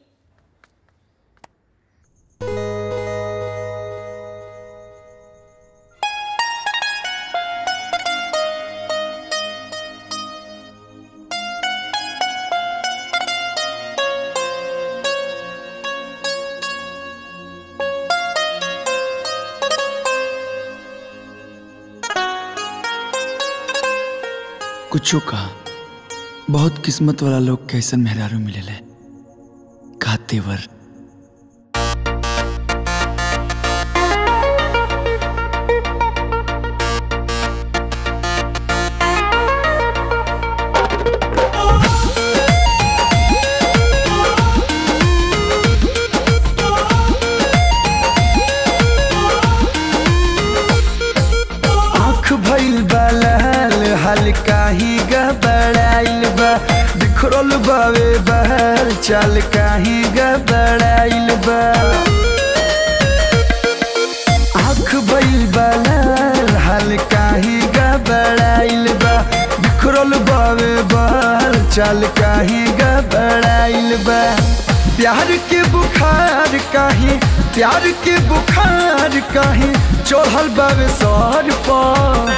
कुछ कहा बहुत किस्मत वाला लोग कैसन मेहरारू मिलेले का तेवर। काही गबड़ाइल बा बिखरल बावे बहर चाल काही गबड़ाइल बा आँख भइल बालाल हाल काही गबड़ाइल बा बिखरल बावे बहर चाल काही गबड़ाइल बा प्यार के बुखार काही प्यार के बुखार काही चढ़ल बावे सर पर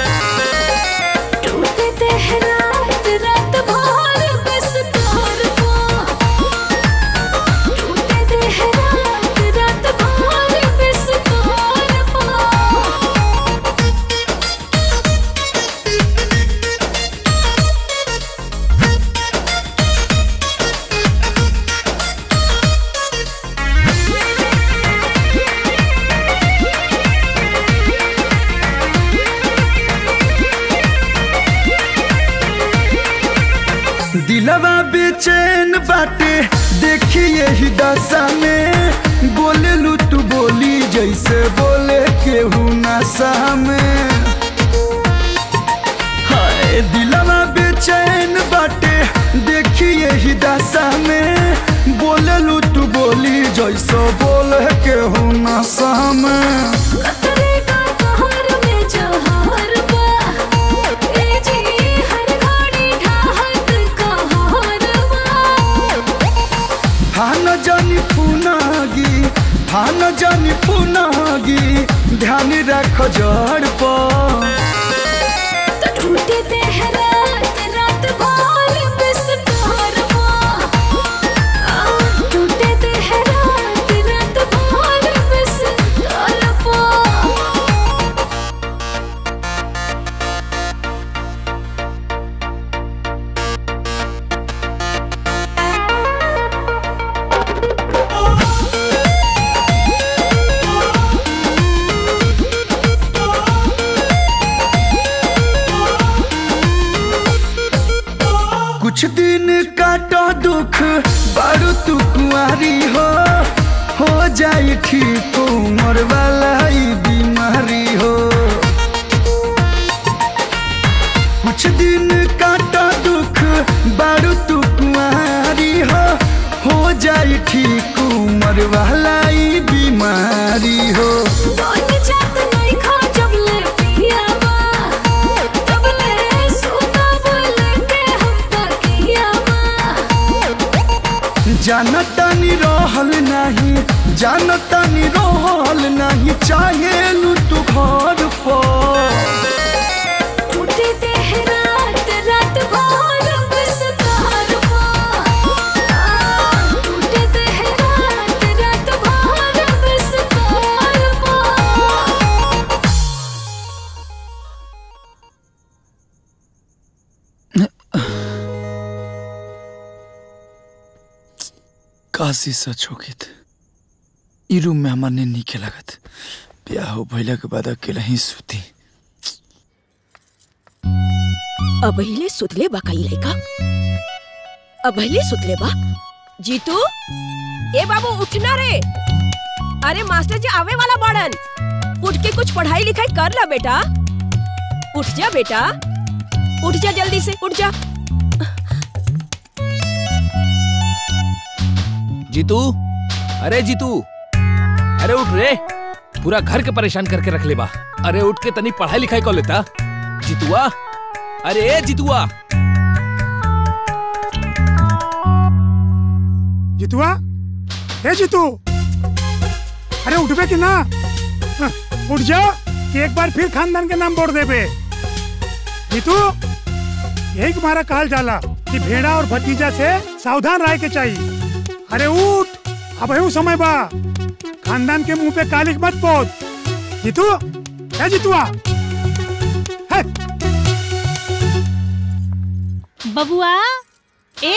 दिलवा बेचैन बाटे देखिए ही दशा में बोले लू तू बोली जैसे बोले केहू नशा में। हाय दिलवा बेचैन बाटे देखिए ही दशा में बोले लू तू बोली जैसे बोले केहू नशा में। हाँ जानी पुनागी ध्यान रख जड़ पर टूटे रात रात भर बिस्तर टूटे रात रात भर बिस्तर कुछ दिन काटो दुख बारू तू कुंवारी हो जाए ठीक उम्र वाला ही बीमारी हो। कुछ दिन काटो दुख बारू तू कुंवारी हो जाए ठीक उम्र वाला ही बीमारी हो। जानतानी रहल नहीं जानतानी रहल नहीं चाहे लू तू घर पर टूटे रात रात भर बिस्तर टूटे रात रात भर बिस्तर काशी सच होगित ई रूम में हमार ने नीके लागत ब्याह हो भइला के बाद अकेला ही सुती। अबहिले सुतले बा कई लइका अबहिले सुतले बा। जीतू ए बाबू उठना रे। अरे मास्टर जी आवे वाला बाड़न उठ के कुछ पढ़ाई लिखाई कर ला बेटा। उठ जा बेटा उठ जा जल्दी से उठ जा। जीतू अरे जीतू अरे उठ रे पूरा घर के परेशान करके रख ले बा। अरे उठ के तनी पढ़ाई लिखाई कर लेता जीतुआ। अरे जीतुआ जीतुआ ए जीतू अरे उठबे कि ना उठ जा कि एक बार फिर खानदान के नाम बोल देबे। जीतू यही तुम्हारा कहल जाला कि भेड़ा और भतीजा से सावधान रहे के चाहिए। अरे उठ अब है समय बा खानदान के मुंह पे कालिक मत पोत। जीतू है जीतुआ बबुआ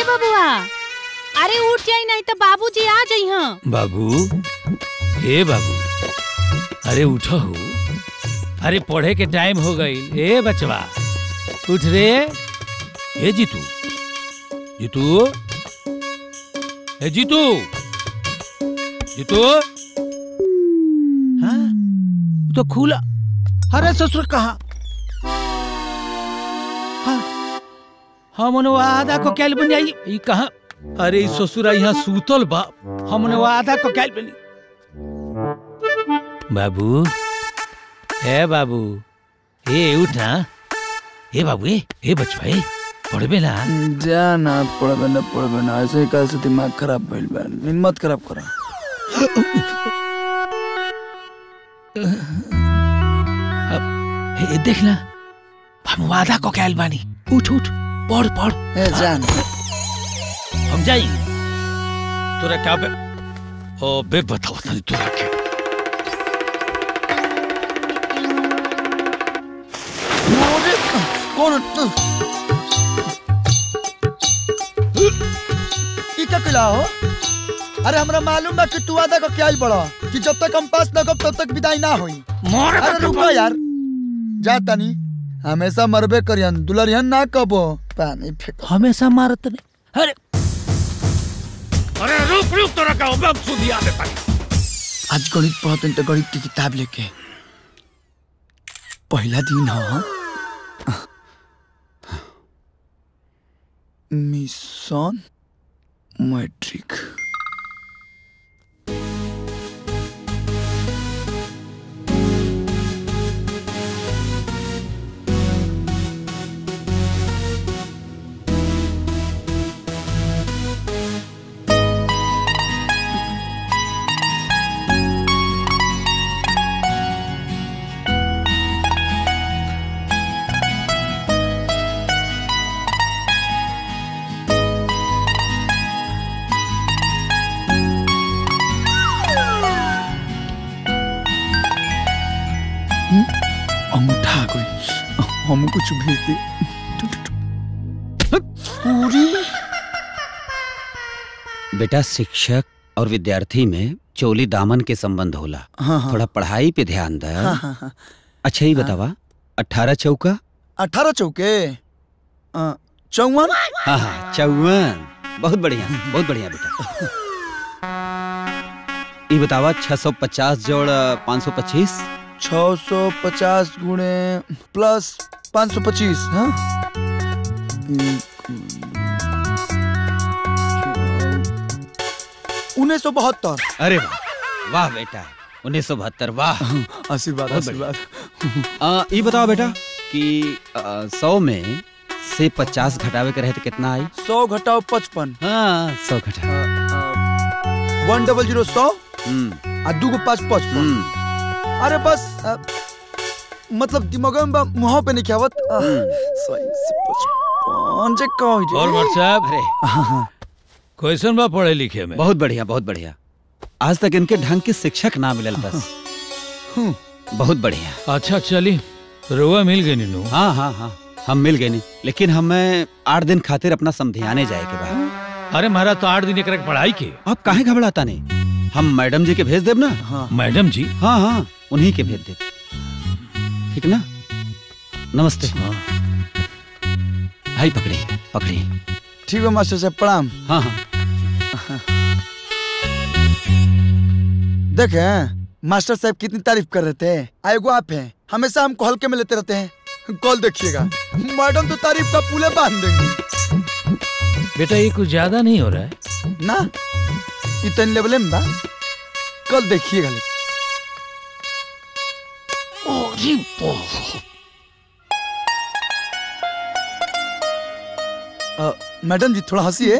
बबुआ, अरे उठ जाई नहीं तो बाबूजी आ जाई हाँ। बाबू, ए बाबू, अरे उठो हो, अरे पढ़े के टाइम हो गई। ए बचवा उठ रे। ए जीतू, जीतू, ए जीतू, जीतू, हाँ तो खुला। अरे ससुर कहाँ? हमने आधा को कैल बन जाई। ये कहाँ? अरे इस ससुरा यहाँ सूतल बा। हमने आधा को कैल बनी। बाबू, ए बाबू, ए उठा। ए बाबू, ए बचवा, ए पढ़बे ना। जाना पढ़बे ना ऐसे ही कल से दिमाग खराब भइल बा। नींद मत खराब करा। ए देख ना, हम वादा को कैल बानी। उठ उठ, पढ़ पढ़। ए जान, हम जाई। तोरा क्या बे? ओ बे बताओ तनी तोरा के। कौन ई का किला हो? अरे हमरा मालूम बा कि तू आधा को क्या ही बड़ा कि जब तक हम पास न कब तब तक विदाई ना होई। अरे रुको यार, जा तनी। हमेशा मरबे करियन, दुलरियन ना कबो। पानी फेंक। हमेशा मारत नहीं। अरे अरे रुक रुक, तोरा का अब सुधिया देता। आज गणित पढ़ते तो गणित की किताब लेके पहला दिन है मिशन मैट्रिक। अंगूठा कोई हम कुछ भेज दे। पूरी बेटा, शिक्षक और विद्यार्थी में चोली दामन के संबंध होला। हाँ। थोड़ा पढ़ाई पे ध्यान दे। हाँ। अच्छा ही बतावा, 18 चौका? 18 चौके 54। हाँ हाँ 54। बहुत बढ़िया, बहुत बढ़िया बेटा। ये बतावा 650 जोड़ 525। 650 गुणे प्लस 525। हाँ 1972। अरे वाह वाह बेटा, 1972। वाह, आशीर्वाद आशीर्वाद। ये बताओ बेटा कि 100 में से 50 घटावे के रहे तो कितना आई? 100 घटाओ 55। हाँ 100 घटाओ 100 100 आ 2 को 5 55। अरे बस मतलब दिमाग में मुँह पे नहीं क्या बात। और व्हाट्सएप। अरे क्वेश्चन बा पढ़े लिखे में। बहुत बढ़िया, बहुत बढ़िया। आज तक इनके ढंग के शिक्षक ना मिलल बस। बहुत बढ़िया। अच्छा चली, रुआ मिल गई नीनू। हाँ हाँ हाँ, हम मिल गए नहीं, लेकिन हमें 8 दिन खातिर अपना समधियाने जाए के बाद। अरे महाराज तो 8 दिन एक पढ़ाई के। आप काहे घबराता नहीं? हम मैडम जी के भेज देब ना। हाँ। मैडम जी? हाँ हाँ, उन्हीं के भेज देब, ठीक ना? नमस्ते। भाई पकड़ी पकड़ी। ठीक है मास्टर साहब, प्रणाम। हाँ हाँ। देखे मास्टर साहब कितनी तारीफ कर रहे थे। आएगो आप हैं, हमेशा हमको हल्के में लेते रहते हैं। कल देखिएगा मैडम तो तारीफ का पुले बांध देंगी। बेटा ये कुछ ज्यादा नहीं हो रहा है ना? इतने लेवल में बा, कल देखिएगा। मैडम जी थोड़ा हंसिए।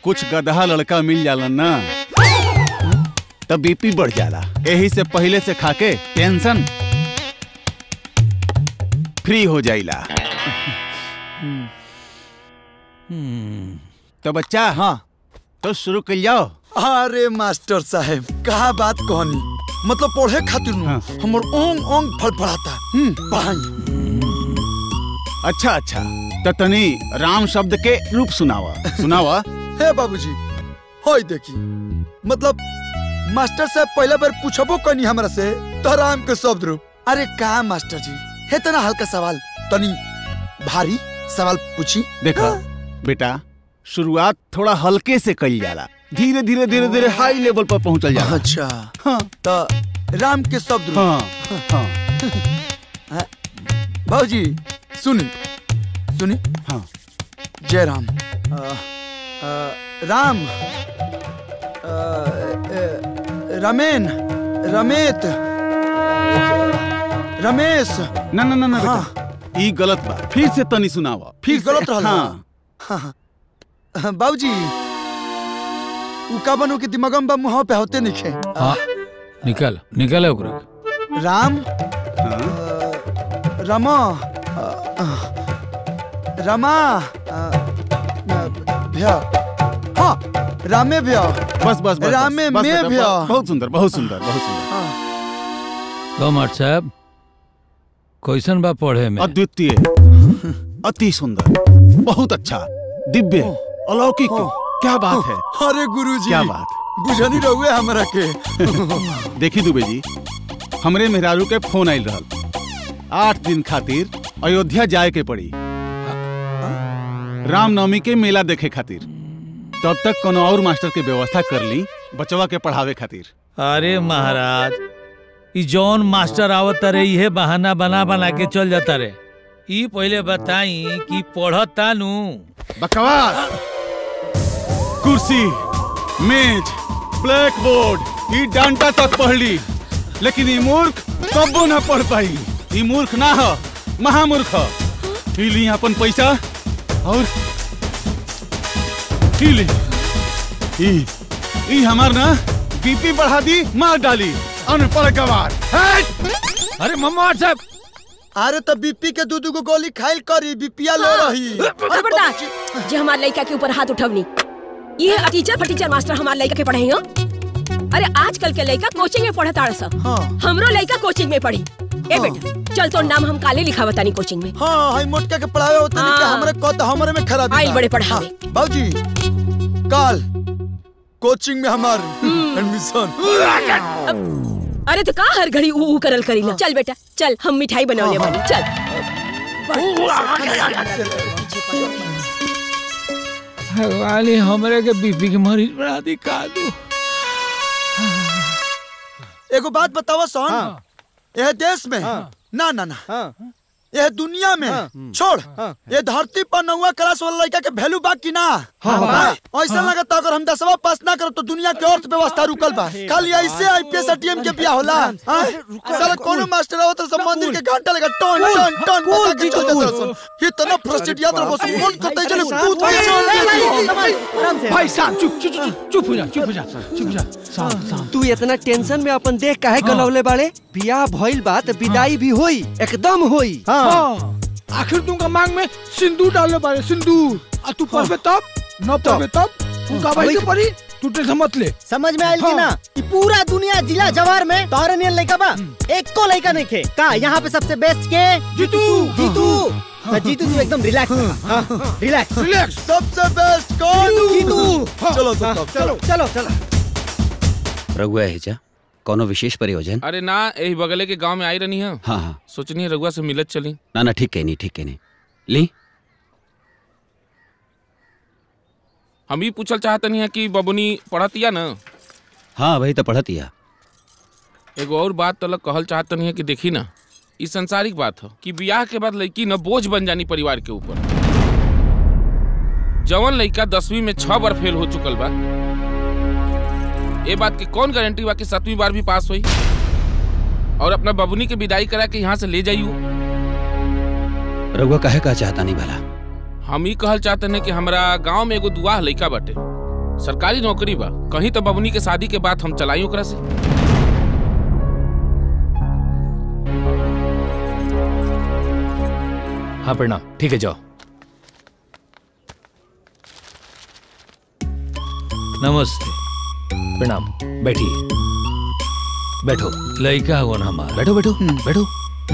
कुछ गधा लड़का मिल जाला ना तब बीपी बढ़ जाला। यही से पहले से खाके टेंशन फ्री हो जाइला। तो बच्चा हाँ तो शुरू कर जाओ। अरे मास्टर साहब कहा बात कहनी, मतलब पढ़े खातिर हमर ओंग ओंग फड़फड़ाता। पढ़ाई। अच्छा अच्छा तो तनी राम शब्द के रूप सुनावा सुनावा। हे बाबूजी होई देखी, मतलब मास्टर साहब पहला बार पूछबो कनी हमरा से तो राम के शब्द रूप। अरे का मास्टर जी है तना हल्का सवाल, तनी भारी सवाल पूछी। देखा बेटा शुरुआत थोड़ा हल्के से कई जाला, धीरे धीरे धीरे धीरे हाई लेवल पर पहुंचल जाला। अच्छा हाँ तो राम के शब्द रूप। हाँ हाँ बाबूजी सुनी सुनी। हाँ जय राम। राम रमेन रमेत रमेश। ना ना ना ना बेटा ई गलत बा, फिर से तनी सुनावा। फिर गलत रहल। हाँ बाबूजी उ का बनो के दिमागम बा मुंह पे होते निखे। हाँ निकल निकल है ओकरा। राम रमा रमा भ्या। हाँ रामे भ्या। बस बस बस रामे बस, में बेटा, भ्या। बहुत सुंदर बहुत सुंदर बहुत सुंदर। तो मास्टर साहब कैसन बा पढ़े में? अद्वितीय, अति सुंदर, बहुत अच्छा, दिव्य, अलौकिक। क्या बात है। अरे गुरुजी क्या बात, बुझनी रहुए हमरा के। देखी दुबे जी हमरे मेहरारू के फोन आइल रहल, 8 दिन खातिर अयोध्या जाए के पड़ी रामनवमी के मेला देखे खातिर। तब तक कोनो और मास्टर के व्यवस्था कर ली बचवा के पढ़ावे खातिर। अरे महाराज ई जौन मास्टर आवत रे इहे बहाना बना बना के चल जाता रे। ई पहले बताई कि पढ़ता नु। बकवास। कुर्सी मेज ब्लैक बोर्ड ई डांटा तक पढ़ ली, लेकिन ई मूर्ख कबो ना पढ़ पाई। ई मूर्ख ना हो, महामूर्ख। ई ली अपन पैसा और ई हमार ना बीपी बढ़ा दी, मार डाली, अनपढ़ गवार। अरे मम्मा साहब अरे तो बीपी के दूध को गोली खाइल करी, बीपिया लो रही। खबरदार जे हमार लड़का के ऊपर हाथ उठवनी। ये टीचर फटीचर मास्टर हमार लड़का के पढ़ाई। अरे आजकल के लड़का कोचिंग में पढ़ता रहा। हमरो लड़का कोचिंग में पढ़ी। ए बेटा चल तो नाम हम काले लिखावतानी कोचिंग में। हाँ हाई मोटका के पढ़ावे होता नहीं कि हमरे को तो हमरे में खराबी। आइल बड़े पढ़ावे। बाबूजी काल कोचिंग में हमार एडमिशन। अरे तो का हर घड़ी ऊ करल करी ना। चल बेटा चल हम मिठाई बनावले बानी। चल वाली हमरे के बीपी के मरीज बना दी का दू। एगो बात बताओ सोन, यह देश में ना ना ना यह दुनिया में छोड़, ये धरती पर 9वां क्लास वाला लड़का के वैल्यू बा कि ना? ऐसा लगता अगर हम 10वां पास ना करो तो दुनिया के अर्थव्यवस्था रुकल बा। खाली ऐसे आईपीएस एटीएम के बिया होला। साला कोनो मास्टर आओ तो सब मंदिर के घंटा लगा टन टन टन बता के चल जाता सुन। इतना फ्रस्ट्रेट याद रखो फोन करते चले कूद के चल। भाई साहब चुप हो जा चुप हो जा चुप हो जा। तू इतना टेंशन में अपन देख काहे गलौले बाड़े? बियाह भइल बा त विदाई भी होई, एकदम होई। आखिर तुमका मांग में सिंदूर डालने बारे, सिंदूर। आ तू पढ़बे तब न पढ़बे तब तुमका भाई के पड़ी। तू टेंशन मत ले। समझ में आइल कि ना? कि पूरा दुनिया जिला जवार में तोहरे नियन लइका बा, एक को लइका नहीं खे का। यहाँ पे सबसे बेस्ट के जीतू। जीतू जीतू तू एकदम रिलैक्स रिलैक्स रिलैक्स। सबसे बेस्ट कौन? जीतू। चलो चलो चलो चलो। रघुआ हेजा कोनो विशेष प्रयोजन? अरे ना यही बगले के गांव में आई रहनी है। हाँ हाँ सोचनी है रघुआ से मिलत चली। ना ना ठीक है नहीं ली। हम ही पूछल चाहते नहीं है कि बबुनी पढ़तिया ना? हाँ भाई तो पढ़तिया। एगो और बात तो अलग कहल चाहते नहीं है कि देखी ना ये संसारिक बात हो कि ब्याह के बाद लड़की न बोझ बन जानी परिवार के ऊपर। जवन लड़का 10वीं में 6 बार फेल हो चुकल बा, ये बात की कौन गारंटी बा कि 7वीं बार भी पास हुई और अपना बबुनी के विदाई करा के यहाँ से ले जाइयो। रघुआ काहे का चाहता नहीं भला? हम ही कहल चाहते हैं कि हमारा गांव में एगो दुआ लड़का बाटे सरकारी नौकरी बा, कहीं तो बबुनी के शादी के बाद हम चलाई ओकरा से। हाँ प्रणाम, ठीक है जाओ। नमस्ते। प्रणाम, बैठिए। बैठो। लड़का हो ना हमारा। बैठो बैठो बैठो।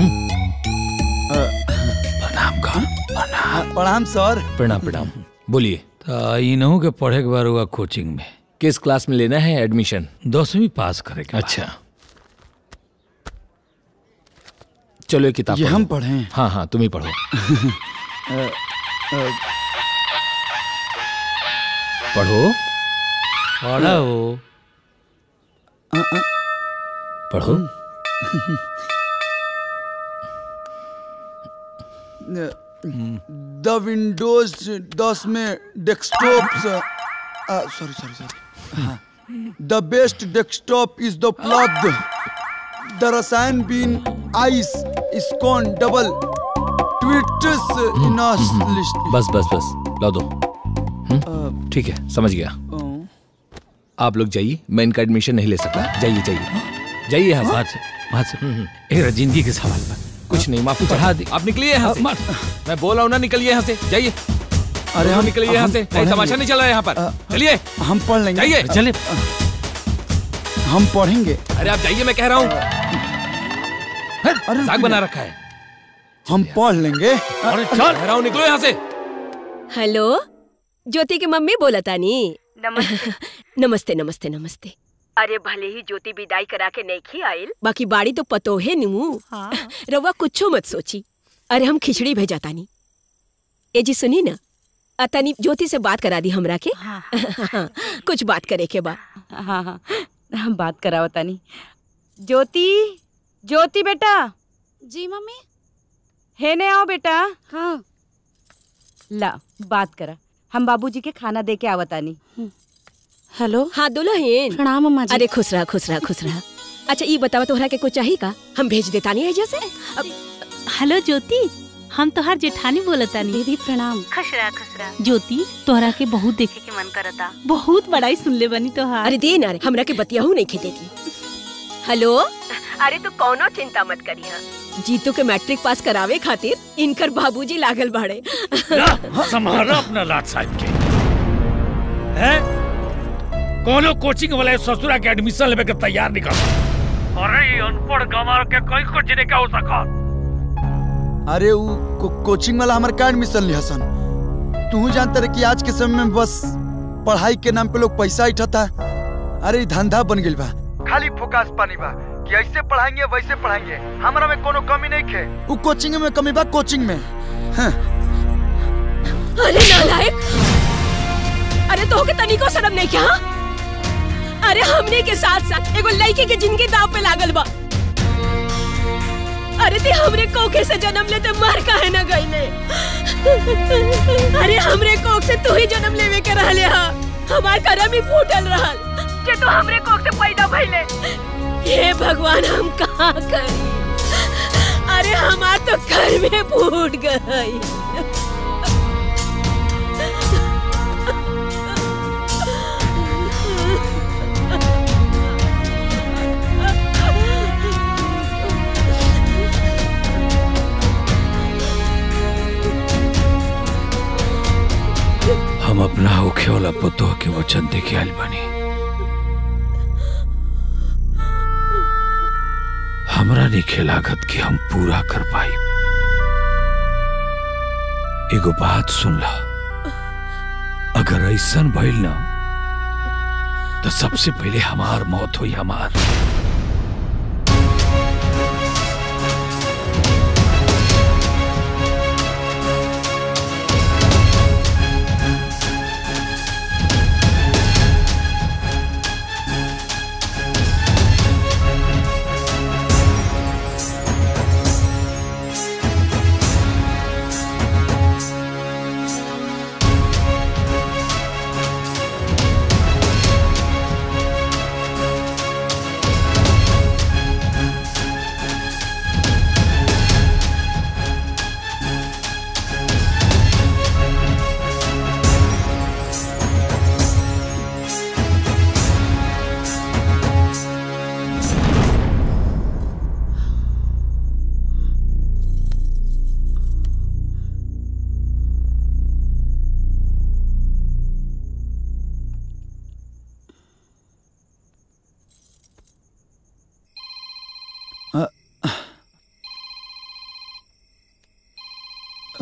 प्रणाम का प्रणाम सर। प्रणाम प्रणाम। बोलिए। इन्हों के पढ़े के बार हुआ कोचिंग में किस क्लास में लेना है एडमिशन? 10वीं पास करेगा। अच्छा चलो एक किताब ये पढ़ो। हम पढ़ें? हाँ हाँ तुम ही पढ़ो। पढ़ो पढ़ो पढ़ो। द विंडोज 10 में desktop sorry sorry sorry the best desktop is the plug the रसायन bean ice scone double tweets in list. बस बस बस ला दो। ठीक है समझ गया। आप लोग जाइए, मैं इनका एडमिशन नहीं ले सकता। जाइए जाइए जाइए यहाँ से। जिंदगी के सवाल पर कुछ नहीं, माफी चढ़ा दी। आप निकलिए यहाँ से। मैं बोल रहा हूँ ना, निकलिए यहाँ से। जाइए। अरे हम निकलिए यहाँ से, तमाशा नहीं चल रहा है यहाँ पर। चलिए हम पढ़ लेंगे। जाइए। चलिए हम पढ़ेंगे। अरे आप जाइए, मैं कह रहा हूँ। साग बना रखा है। हम पढ़ लेंगे। अरे चल, कह रहा हूँ निकलो यहाँ से। हेलो, ज्योति की मम्मी बोला तानी। नमस्ते नमस्ते नमस्ते। अरे भले ही ज्योति विदाई करा के नहीं आइल, बाकी बाड़ी तो पतो है नीमू। हाँ। रवा कुछो मत सोची। अरे हम खिचड़ी भेजा तानी। ए जी सुनी ना, अतानी ज्योति से बात करा दी हमरा के। हाँ। कुछ बात करे के बा। हाँ हाँ हम बात कराओ तानी। ज्योति ज्योति बेटा। जी मम्मी। है ने आओ बेटा। हाँ ला बात करा, हम बाबूजी के खाना दे के आवतानी। हेलो। हाँ दुल्हन। प्रणाम अम्मा जी। अरे खुश रहा खुश रहा खुश रहा। अच्छा ये बतावा तोहरा के कुछ चाहिए का? हम भेज देता नहीं है जैसे। हेलो ज्योति, हम तोहार जेठानी बोलतानी। दीदी प्रणाम। खुश रहा ज्योति, तोहरा के बहुत देखे के मन करता। बहुत बड़ाई सुन ले बनी तोहार। अरे दे ना रे, हमरा के बतियाहू नहीं खे देती। हेलो। अरे तू कौनो चिंता मत करिहा, जीतू के मैट्रिक पास करावे खातिर इनकर बाबूजी लागल बाड़े। संभाला अपना लाट साहब के। हैं? कोनो कोचिंग वाले ससुरा के एडमिशन लेवे के तैयार निकल। अरे अनपढ़ गंवार के कहीं कुछ नहीं का हो सका। अरे वो कोचिंग वाला हमारे का एडमिशन लिया सन। तू जानते रहे कि आज के समय में बस पढ़ाई के नाम पे लोग पैसा इठाता। अरे धंधा बन गई बा, खाली फोकस पानी बा कि ऐसे पढ़ाएंगे वैसे पढ़ाएंगे। हमारा में कोनो कमी नहीं है। वो कोचिंग में कमी बा, कोचिंग में। हाँ। अरे नालायक, अरे तो के तनिको शर्म नहीं क्या? अरे हमने के साथ साथ एगो लड़की के जिंदगी दाव पे लागल बा। अरे ते हमरे कोखे से जन्म लेते मर काहे ना गईले? अरे हमरे कोख से तू ही जन्म लेवे के रहले हा। हमार करम ही फूटल रहल जे तू हमरे कोख से पैदा भइले। हे भगवान हम कहाँ करी? अरे हमार तो घर में फूट गई। हम अपना होखे वाला पुतोह के वचन दे के आइल बानी। हमरा नहीं लागत कि हम पूरा कर पाई। एगो बात सुन ला, अगर ऐसन भइल ना तो सबसे पहले हमार मौत हुई। हमार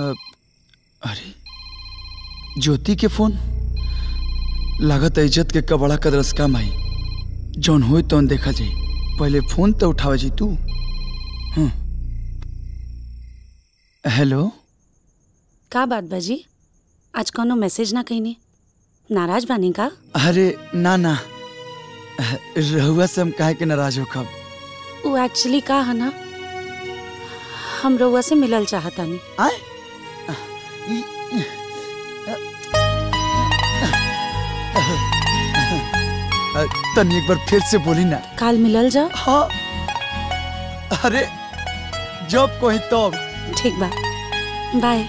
अरे ज्योति के फोन लागत है इज्जत के कबड़ा कदरस काम आई जौन हो तो देखा जाए पहले फोन तो उठावा जी तू। हेलो का बात बाजी आज कोनो मैसेज ना कहीं नाराज बानी का? अरे ना ना रहुआ से हम काहे के नाराज हो कब। वो एक्चुअली का है ना हम रहुआ से मिलल चाहता नहीं। आए तनी एक बार फिर से बोली ना। काल मिलल जा। हाँ अरे जब कोई तब। ठीक बा बाय।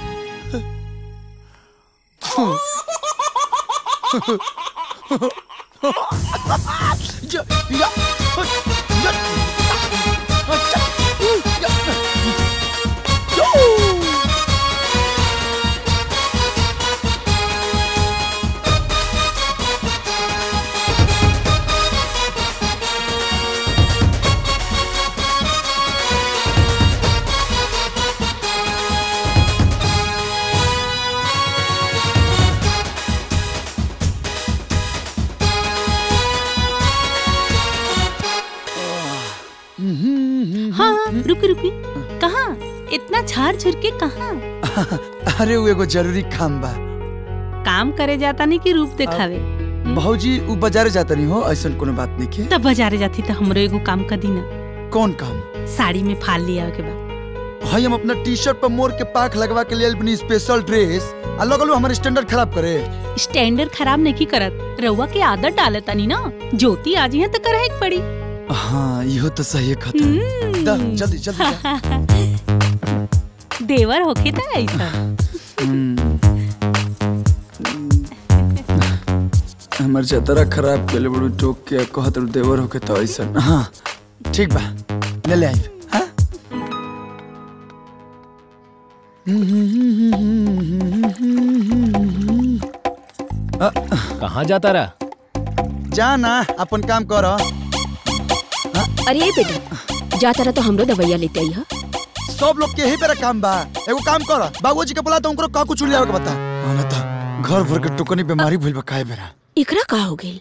रुकी रुकी कहाँ इतना झाड़ झुर के कहाँ? अरे वो एगो जरूरी काम बा। काम करे जाता नहीं कि रूप दिखावे? भाऊजी वो बाजारे जाता नहीं हो ऐसा कोनो बात नहीं के। तब बाजारे जाती तो हमरो एगो काम कर दी ना। कौन काम? साड़ी में फाल लिया के बाद भाई हम अपना टी शर्ट पर मोर के पाख लगवा के लिए अपनी स्पेशल ड्रेस अलग हमारे स्टैंडर्ड खराब करे। स्टैंडर्ड खराब नहीं की करत रउआ के आदत डाले तनी ना ज्योति आज है तो करे एक पड़ी। हाँ यो तो सही है जल्दी जल्दी देवर होके था ऐसा। हमार जतरा खराब के लिए बड़ू टोक के कहत देवर होके तो ऐसा। हाँ ठीक बा ले आई। हाँ कहाँ जाता रहा? जा ना अपन काम करो। अरे बेटा जाता रहा तो हमरो दवाइया लेते आई। सब लोग के यही पे काम बा। एगो काम कर बाबूजी के बोला तो उनको का कुछ लिया के बता। ना था घर भर के टुकनी बीमारी भइल बा काहे बेरा। एकरा का हो गेल?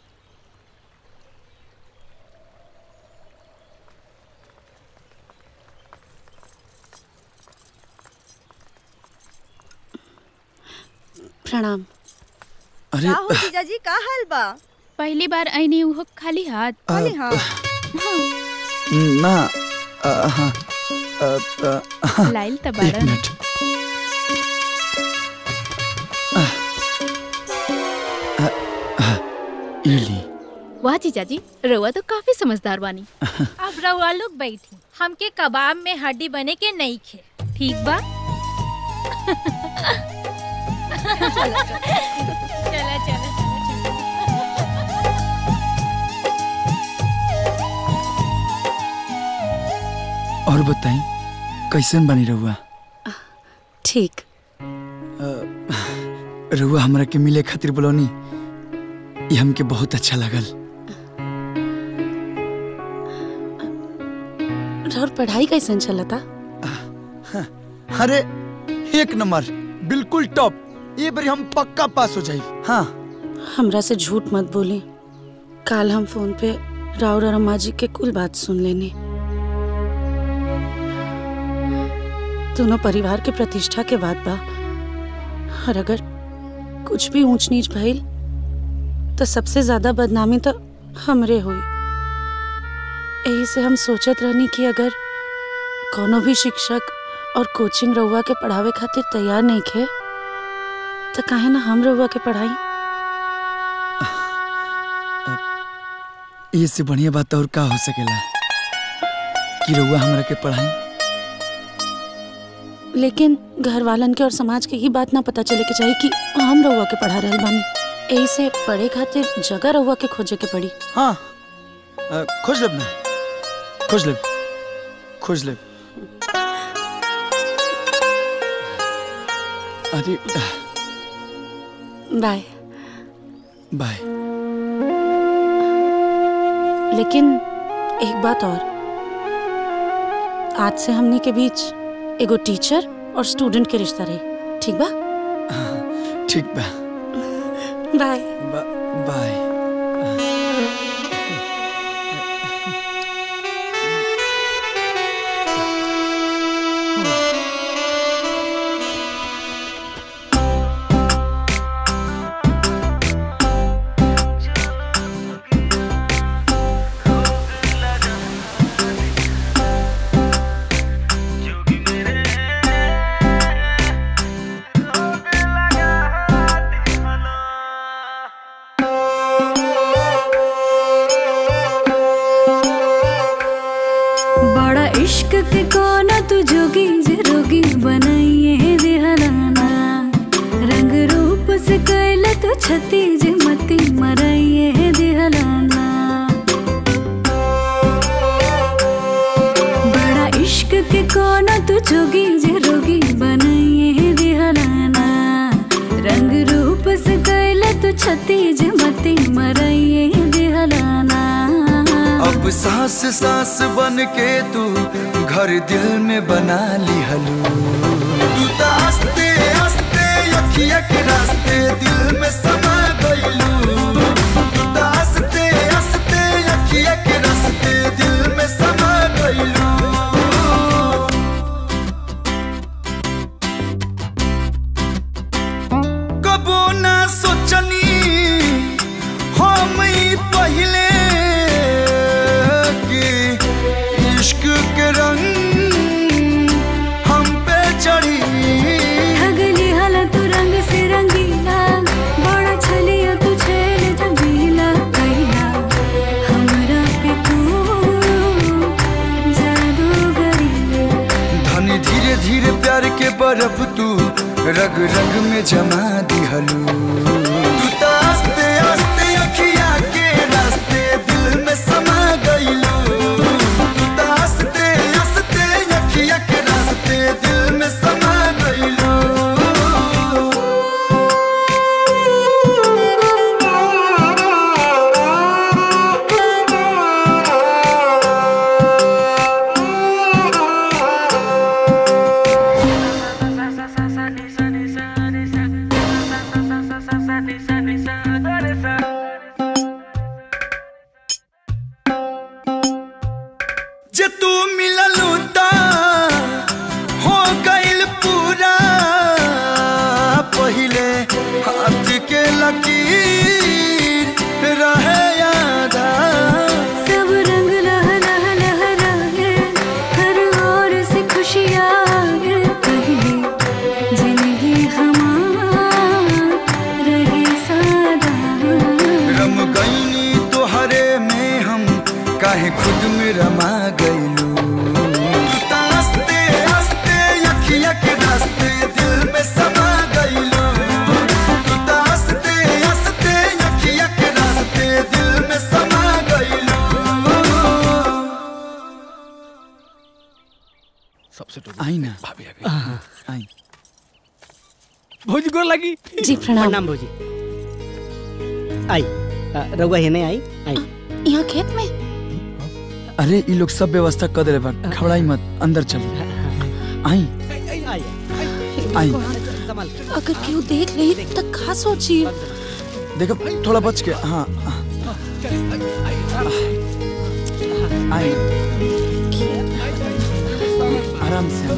प्रणाम। अरे का हो जीजाजी का हाल बा? पहली बार आईनी वो खाली हाथ। खाली हाथ ना लाइल तबाड़ा। वाह जीजाजी रउआ तो काफी समझदार बानी। अब रउआ लोग बैठी हमके कबाब में हड्डी बने के नहीं खे ठीक बा। चला चला और बताई कैसन बनी रहुआ? ठीक। रहुआ हमरा के मिले खातिर बोलौनी ये हमके बहुत अच्छा लगल। और पढ़ाई कैसन चलता? अरे एक नंबर बिल्कुल टॉप। ये बारी हम पक्का पास हो जाए। हाँ हमरा से झूठ मत बोली। काल हम फोन पे राउर और अम्मा जी के कुल बात सुन लेने। दोनों परिवार के प्रतिष्ठा के बात बा और अगर कुछ भी ऊंच नीच भइल तो सबसे ज्यादा बदनामी तो हमरे हुई। यही से हम सोचत रहनी कि अगर कोनो भी शिक्षक और कोचिंग रउआ के पढ़ावे खातिर तैयार नहीं खे तो काहे ना हम रउआ के पढ़ाई। ये से बढ़िया बात और का हो सकेला कि रउआ हमरा के पढ़ाई। लेकिन घर वालन के और समाज के ही बात ना पता चले के चाहिए कि हम रउआ के पढ़ा रहल बानी। यही से पढ़े खातिर जगह रउआ के खोजे के पड़ी। हाँ खोज लेब ना खोज लेब खोज लेब। अरे बाय बाय। लेकिन एक बात और, आज से हमनी के बीच एगो टीचर और स्टूडेंट के रिश्ता रही। ठीक बा? ठीक बा। Bye bye. इश्क के कोना तू जोगी जे रोगी बनाइए दिहलाना रंग रूप से कैला तू छती जे मती मराइए दिहलाना बड़ा इश्क के कोना तू जोगी जे रोगी बनाइए दिहलाना रंग रूप से कैला तू छती जे मती मराइए दिहलाना अब सांस सांस बन के तू घर दिल में बना ली हलू तू तो हंसते हंसते अखिया के रास्ते दिल में समा गईलू तू तो हंसते हंसते अखिया के रास्ते दिल में समा गईलू कबो ना सोचनी हम पहले इश्क के रंग हम पे चढ़ी ठगली हाला तू रंग से रंगीला बड़ा छलिया तू छेल जबीला कैला हमरा पे तू जादूगरी धनी धीरे धीरे प्यार के बर्फ तू रग रग में जमा दिहलू तू तो हंसते हंसते अखिया के रास्ते दिल में समा गईलू दिल में समा गईलू जे तू मिललू ता हो गइल पूरा पहिले हाथ के लकीर रहे यादा सब रंग लहरा लहरा है हर ओर से खुशियाँ है पहले जिंदगी हमार रहे सादा रम गईनी तोहरे में हम काहे खुद में रमा गईलू तू तो हंसते हंसते अखिया के रास्ते दिल में समा गईलू तू तो हंसते हंसते अखिया के रास्ते दिल में समा गईलू सबसे आई ना भाभी आ गई। आई भौजी गोर लगी। जी प्रणाम। भौजी। आई रउआ हेने आई आई यहाँ खेत में अरे ये लोग सब व्यवस्था कर दे बा घबराई मत अंदर चल आई आई अगर क्यों देख रही तो खा सोची देखो थोड़ा बच के हाँ आई आराम से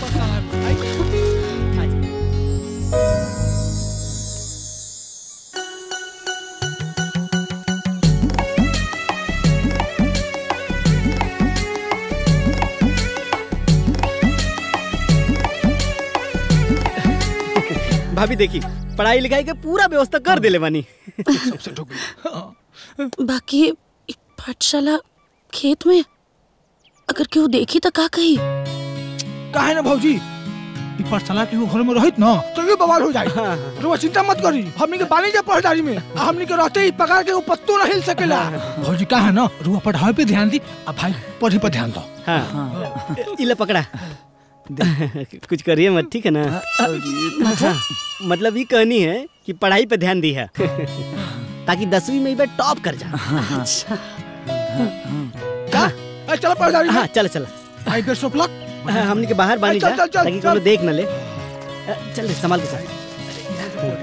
भाभी देखी पढ़ाई लिखाई के पूरा व्यवस्था कर देले बानी बाकी पाठशाला खेत में अगर क्यों देखी तो का कही काहे ना भौजी ई पाठशाला के घर में रहित ना तो ये बवाल हो जाए तो चिंता मत करी हमनी के बानी जा पढ़दारी में हमनी के रहते ही पगार के पत्तो ना हिल सकेला भौजी काहे ना रुआ पढ़ाई पे ध्यान दी अब भाई पढ़े पे ध्यान दो हाँ इले पकड़ा कुछ करिए मत ठीक है ना मतलब ये कहनी है कि पढ़ाई पे ध्यान दी है ताकि 10वीं में भी टॉप कर जा चलो पढ़दारी हाँ चल चल आई बेस्ट ऑफ लक हमने के बाहर बानी चल, जा चल, चल, ताकि चल। कोनो देख न ले। चल रे, संभाल के चल।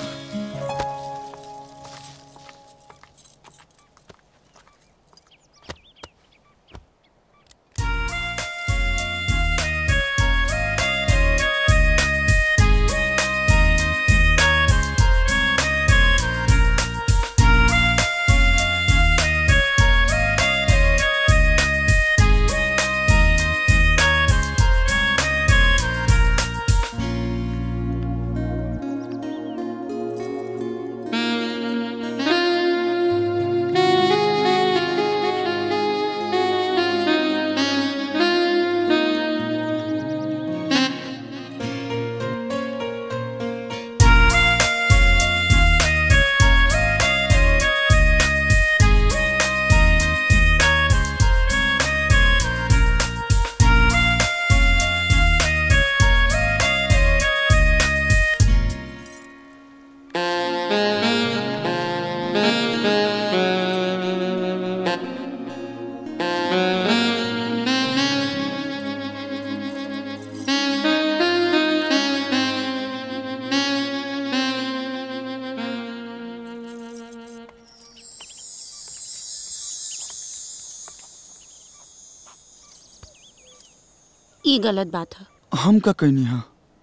ये गलत बात है। हम का कहनी हाँ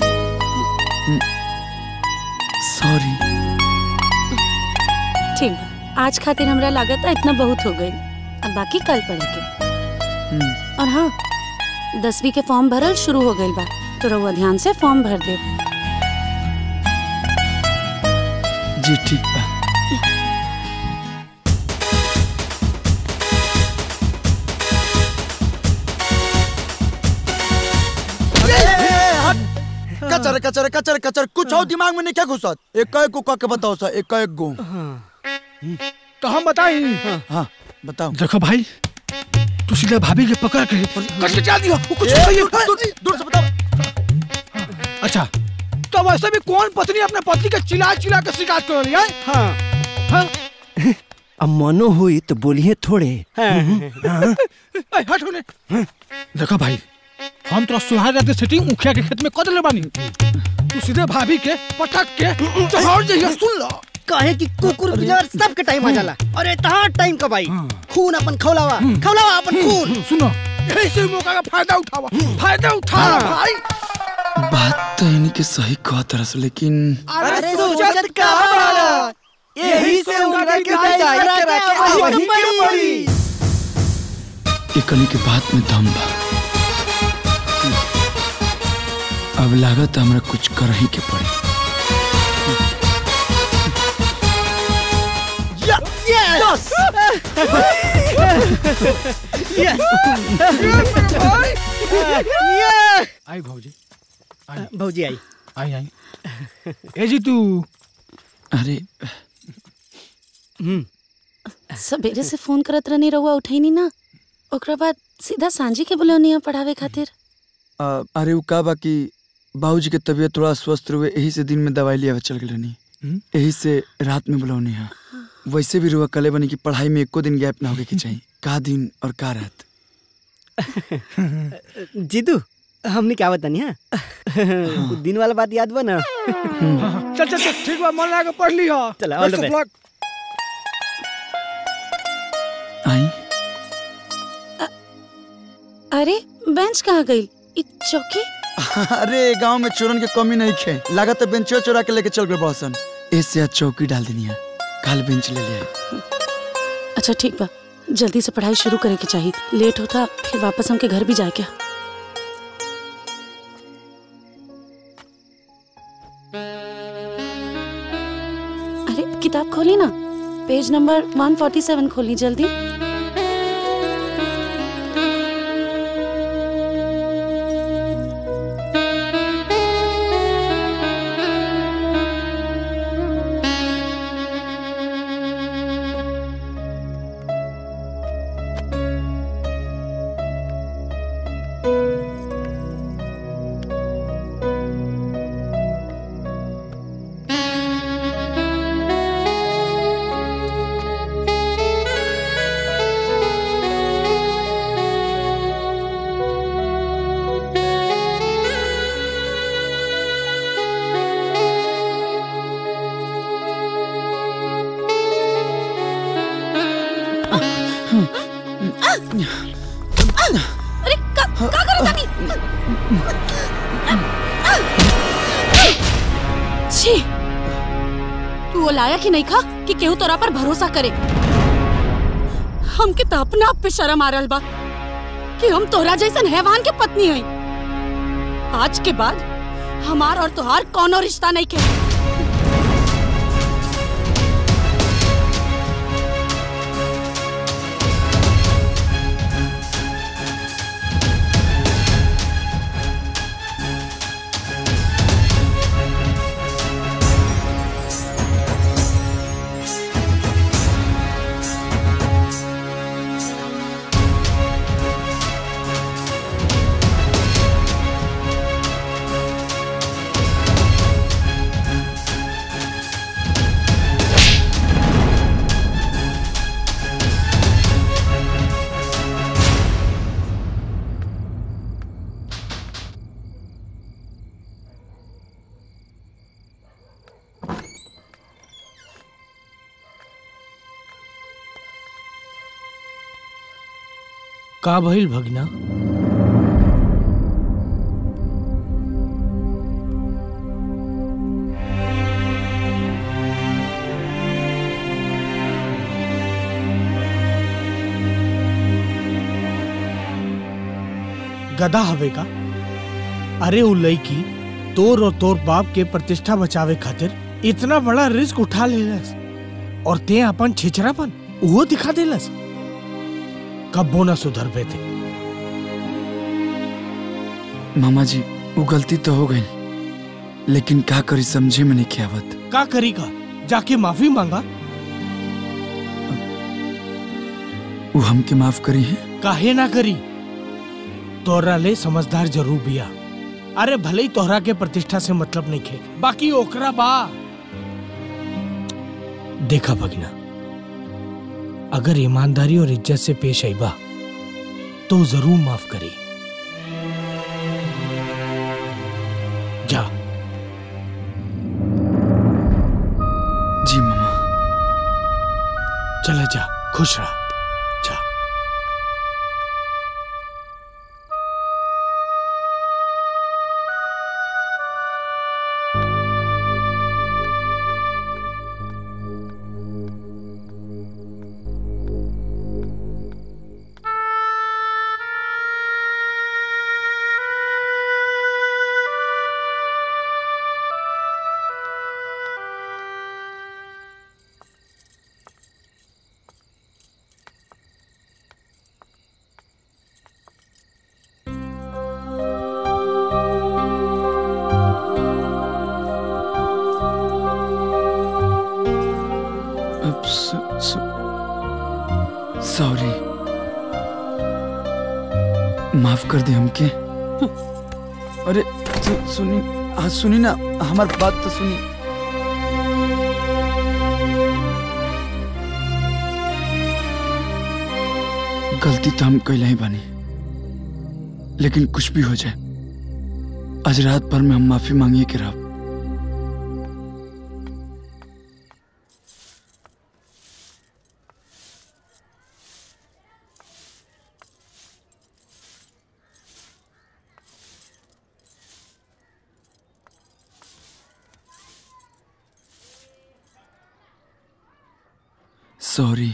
सॉरी। ठीक बा, आज खातिर हमरा लागत है इतना बहुत हो गई। अब बाकी कल पढ़ेंगे। और हाँ, 10वीं के फॉर्म भरल शुरू हो गई बा, तो रहुआ ध्यान से फॉर्म भर दे। जी ठीक बा। कचर कचर कचर कचर कुछ हो दिमाग में नहीं क्या घुसा? एक को के बताओ सा, एक गो। तो हम बताई। हाँ बताओ। देखो भाई, तू सीधा भाभी के पकड़ के कट के चल दियो। कुछ दूर से बताओ। अच्छा, तो वैसे भी कौन पत्नी अपने पति के चिल्ला चिल्ला के शिकायत कर रही है? हाँ। अब मनो हुई तो बोलिए थोड़े। हट होने। देखो भाई, हम तो सुहाग रात सेटिंग मुखिया के खेत में कर ले बानी। तू सीधे भाभी के पटक के चढ़ जाइए। सुन लो, काहे कि कुकुर बिलार सबके टाइम आ जाला। अरे तहां टाइम का भाई खून अपन खौलावा अपन खून। सुनो, ऐसे मौका का फायदा उठावा, फायदा उठा भाई। बात तो इन्हीं के सही कहा तरह से, लेकिन अरे सोचत का वाला यही से उनका के वही पड़ी। ये कनी के बात में दम बा। अब लागत हमरा कुछ कर ही के पड़ी। यस आई भौजी, भौजी आई आई। ए जी तू। अरे सवेरे से फोन करत रहनी, रहुआ उठाई नहीं ना। ओकरा बाद सीधा सांझी के बुलौनिया पढ़ावे खातिर। अरे वो का बा कि बाबूजी के तबीयत थोड़ा स्वस्थ रहे, यही से दिन में दवाई लिया चल गई, यही से रात में बुलौनी है। वैसे भी रुआ कले बनी कि पढ़ाई में एको दिन गैप ना होके की चाहिए। का दिन और का रात। जीतू, हमने क्या बतानी है? दिन वाला बात याद बा ना? चल चल ठीक बा, मन लगा के पढ़ लियो। चला, ऑल द बेस्ट। आई। अरे बेंच कहाँ गई? चौकी? अरे गांव में चोरन के कमी नहीं खे, लागत है बेंचो चोरा के लेके चल गए बॉसन। ऐसे आज चौकी डाल देनी है, कल बेंच ले ले। अच्छा ठीक बा, जल्दी से पढ़ाई शुरू करे के चाहिए, लेट होता फिर वापस हमके घर भी जाए क्या। अरे किताब खोली ना, पेज नंबर 147 खोली जल्दी। अरे का करो तानी? छी, तू वो लाया कि नहीं खा कि केहू तोरा पर भरोसा करे। हमके तो अपना आप पे शर्म आ रहल बा कि हम तोरा जैसन हैवान के पत्नी हई। आज के बाद हमार और तोहार कोनो रिश्ता नहीं के। का भइल भगना? गधा हवे का? अरे उ लड़की तोर और तोर बाप के प्रतिष्ठा बचावे खातिर इतना बड़ा रिस्क उठा लेलस और ते अपन छिछरापन वो दिखा देलस। कब्बो न सुधर पे थे। मामा जी वो गलती तो हो गई, लेकिन क्या करी समझे में नहीं क्या बात। का करी का? जाके माफी मांगा। वो हमके माफ करी है? काहे ना करी? तोहरा ले समझदार जरूर बिया। अरे भले ही तोहरा के प्रतिष्ठा से मतलब नहीं खे, बाकी ओकरा बा। देखा भगना, अगर ईमानदारी और इज्जत से पेश आईबा तो जरूर माफ करी। जा। जी मामा। चला जा, खुश रहा। जा। सॉरी, माफ कर दे हमके। अरे सुनी, हाँ सुनी ना, हमारी बात तो सुनी। गलती तो हम कैले ही बानी, लेकिन कुछ भी हो जाए आज रात भर में हम माफी मांगिए कि रब। सॉरी।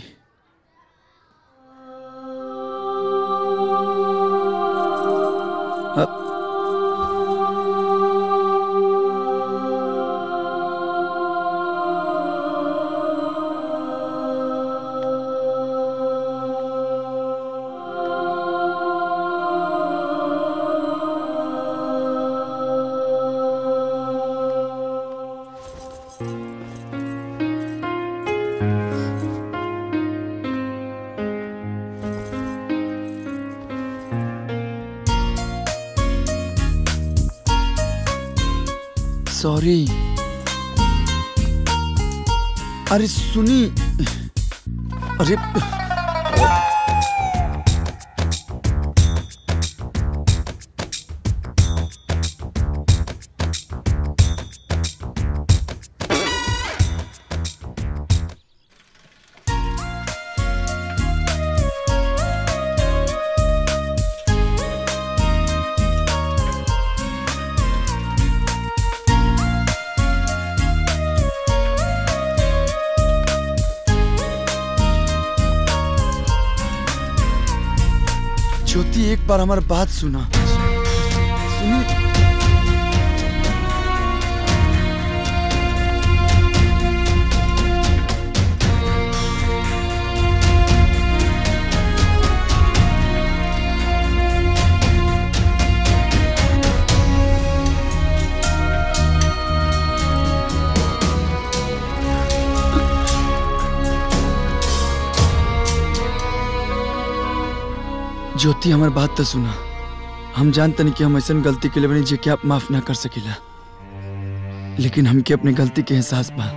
सॉरी। अरे सुनी, अरे ज्योति एक बार हमारी बात सुना। सुनी। ज्योति हमारी बात तो सुना। हम जानते नहीं कि हम ऐसा गलती के लिए बनी जे कि आप माफ ना कर सकेला, लेकिन हमके अपने गलती के एहसास बा।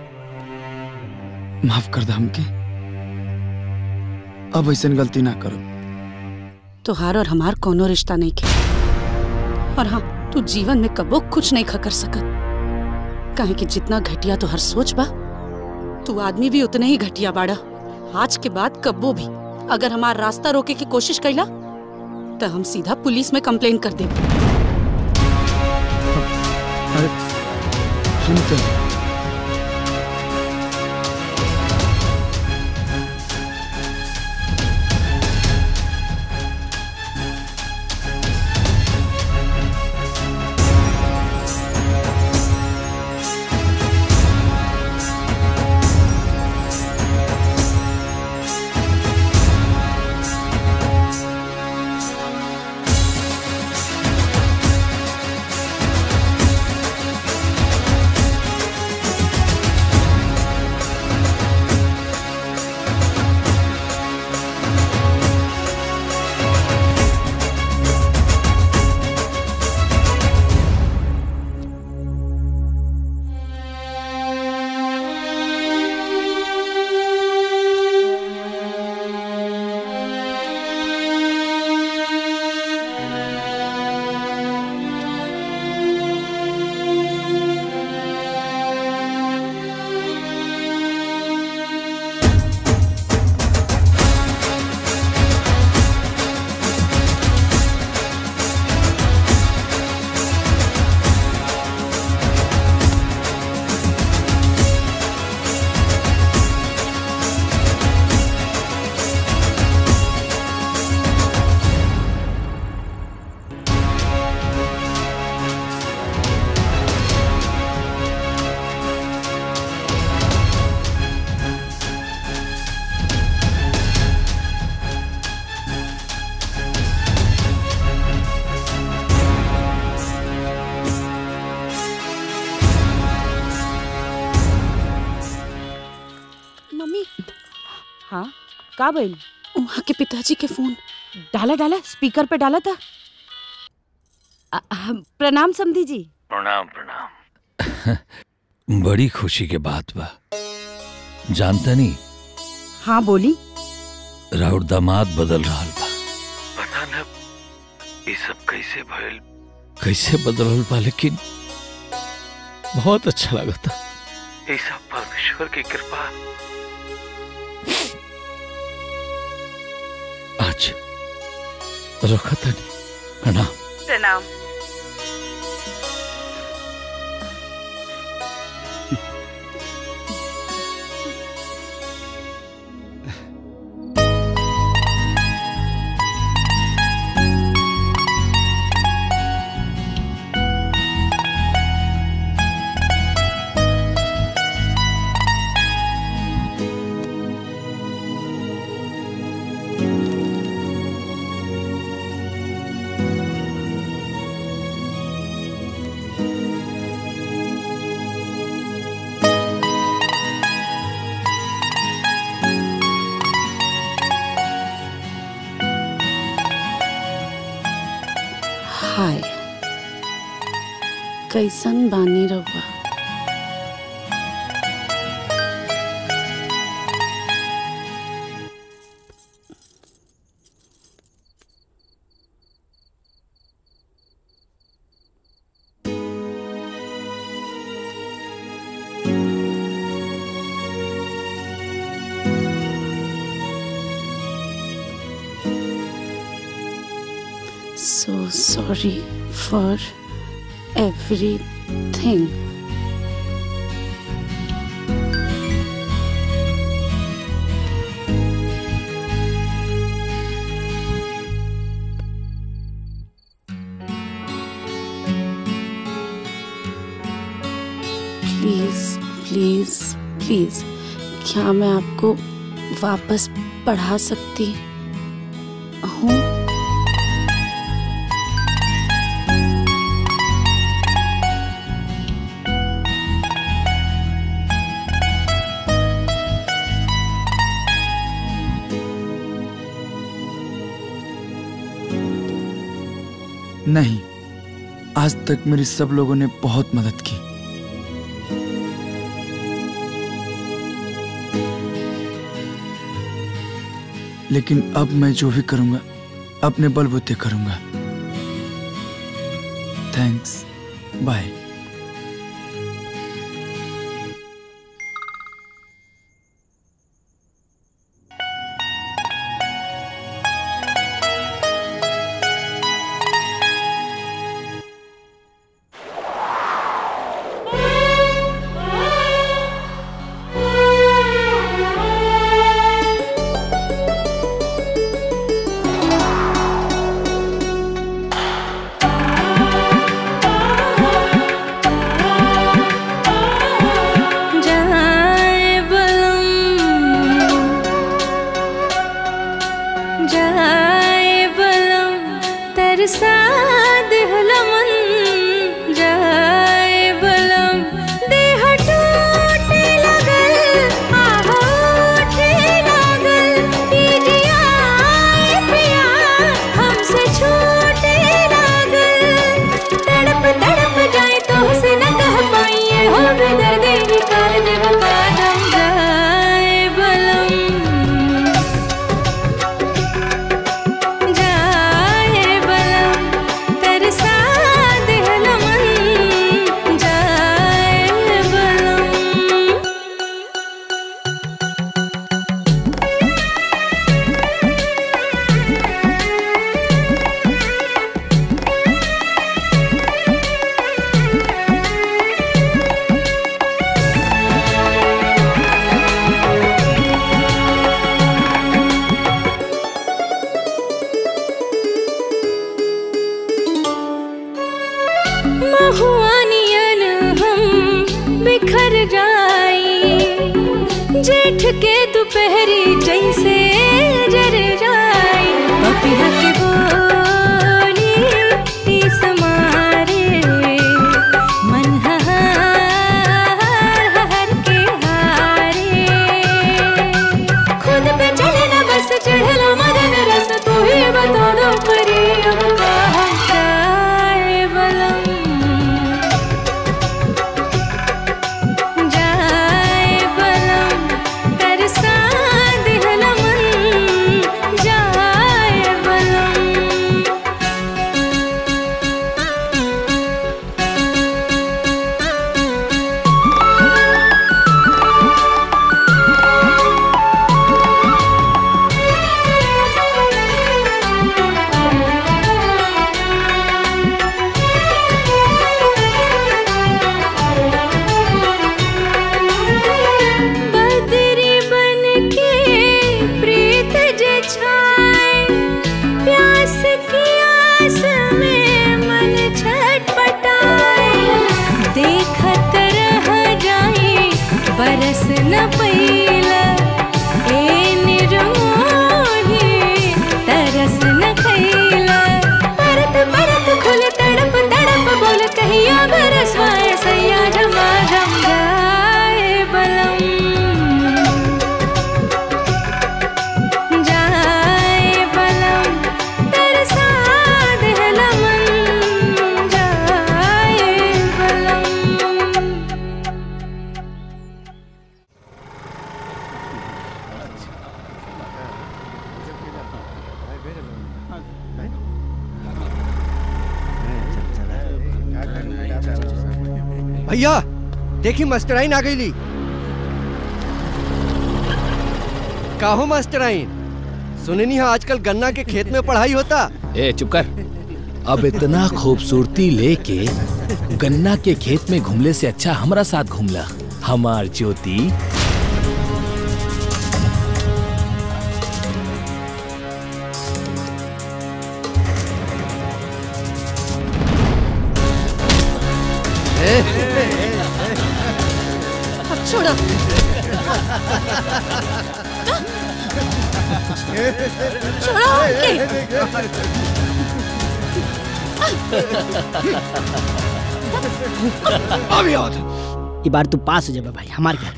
माफ कर दे हमके। अब ऐसा गलती ना करो। तुहार और हमार कोनो रिश्ता नहीं के। और हाँ, तू जीवन में कबो कुछ नहीं कर सकत, काहे कि जितना घटिया तुहार सोच बा, तू आदमी भी उतने ही घटिया बाड़ा। आज के बाद कब्बो भी अगर हमार रास्ता रोके की कोशिश कैला तो हम सीधा पुलिस में कंप्लेन कर दे। अरे सुनते का भइल? वहाँ के पिताजी के फोन। डाला स्पीकर पे डाला था। प्रणाम समधी जी। प्रणाम प्रणाम। बड़ी खुशी के बात बा, जानता नहीं? हाँ बोली। राउर दामाद बदल रहा बा। पता न ये सब कैसे भइल, कैसे बदलल बा, लेकिन बहुत अच्छा लगता। ये सब परमेश्वर की कृपा। आज रखा था नहीं। प्रणाम प्रणाम। हाय, कैसन बानी रवा? So sorry for everything. Please क्या मैं आपको वापस पढ़ा सकती हूँ? नहीं, आज तक मेरी सब लोगों ने बहुत मदद की। लेकिन अब मैं जो भी करूंगा अपने बलबूते करूंगा। Thanks, bye. जेठ के दोपहरी जैसे जर जाई पपिया के बोली तीस मारे मन हर के हारे खुद पे चले ना बस चढ़ला मदन रस तू ही बता दो परी अब कहाँ जाए बलम बरस न पैला ए निरोही तरस न खैला परत परत खुल तड़प तड़प बोल कहिया बरसवाए सैया झमा झम जाए बलम जाए बलम तरसा देहला मन जाए बलम। भैया देखी मास्टराइन आ गई। काहो मास्टराइन, सुननी है आजकल गन्ना के खेत में पढ़ाई होता। ए चुप कर। अब इतना खूबसूरती लेके गन्ना के खेत में घूमले से अच्छा हमारा साथ घूमला हमार ज्योति। छोड़ो। छोड़ो हमके। अभी आओ। ये बार तू पास हो जाबे भाई, हमार क्या।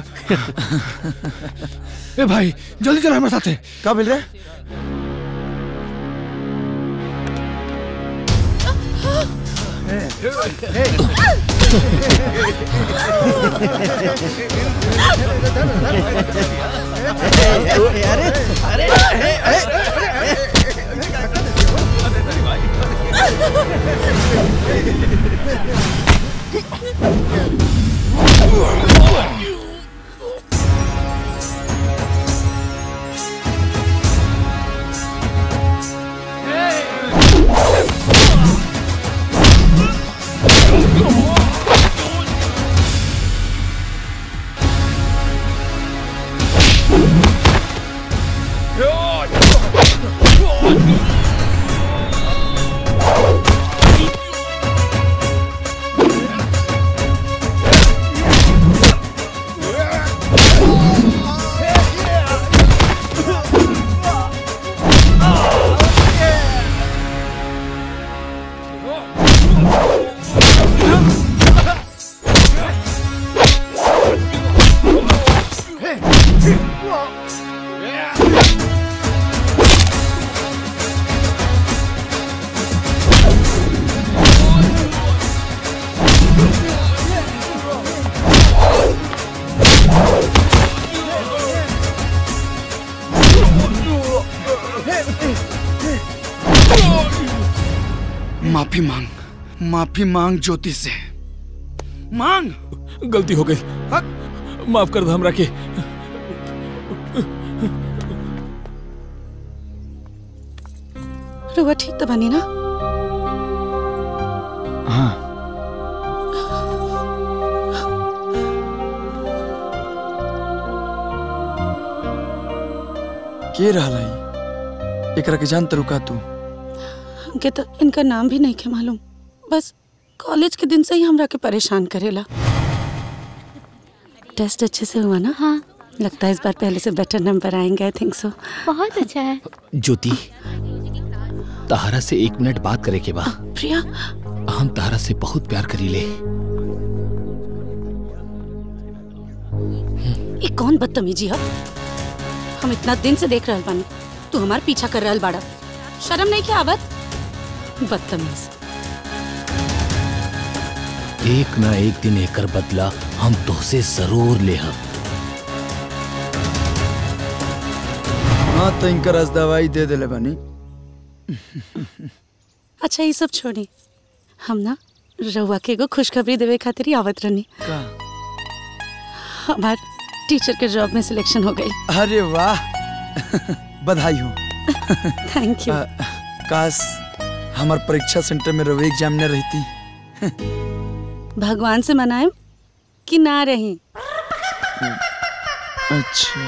ए भाई जल्दी चल हमारे साथे। का मिल रहा है? माफी मांग ज्योति से, मांग। गलती हो गई, माफ कर दो हमरा के। रुआ ठीक तो बनी ना? हाँ। के रहला है? एकरा के जान तरुका तू? हमके तो इनका नाम भी नहीं के मालूम, बस कॉलेज के दिन से ही हमरा के परेशान करेला। टेस्ट अच्छे से हुआ ना? हाँ। लगता है इस बार पहले से बेटर नंबर आएंगे। I think so. बहुत अच्छा है। ज्योति, तहारा से 1 मिनट बात करे के बा। प्रिया, हम तहारा से बहुत प्यार करीले। ये कौन बदतमीजी है? हम इतना दिन से देख रहल बानी, तू हमार पीछा कर रहल बाड़ा। शर्म नहीं क्या आवत? बदतमीज। एक ना एक दिन एकर बदला हम तोहसे जरूर लेहब। हाँ तो इनका रस दवाई दे देले बानी। अच्छा ये सब छोड़ी, हम ना रउआ के एगो खुशखबरी देवे खातिर ही आवत रहनी। हमार टीचर के जॉब में सिलेक्शन हो गई। अरे वाह, बधाई हो। Thank you. काश हमार परीक्षा सेंटर में रवि एग्जाम न रहती। भगवान से मनाएं कि ना रही। अच्छा,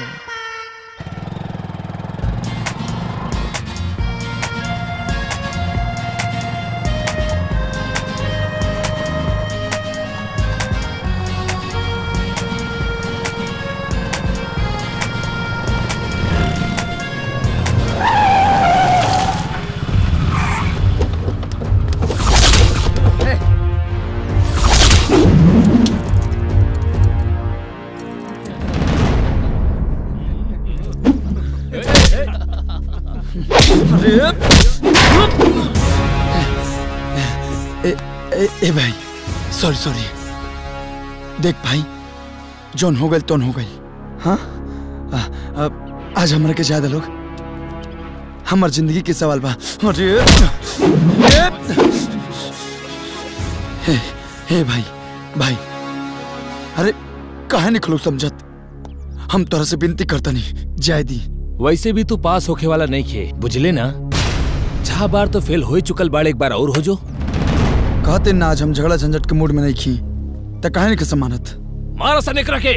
ए भाई, सॉरी। देख भाई, जौन हो गई तौन हो गई। हाँ, आज हमरा के ज्यादा लोग हमार जिंदगी के सवाल बा। अरे हे भाई, अरे काहे नहीं खलो समझत? हम तोरा से विनती करता नहीं, जाय दी। वैसे भी तू पास होके वाला नहीं खे, बुझले ना? 6 बार तो फेल हो चुकल बाड़, एक बार और हो जो। कहते ना आज हम झगड़ा झंझट के मूड में नहीं खी, तो काहे नहीं के समानत? मारा सा निकरा के।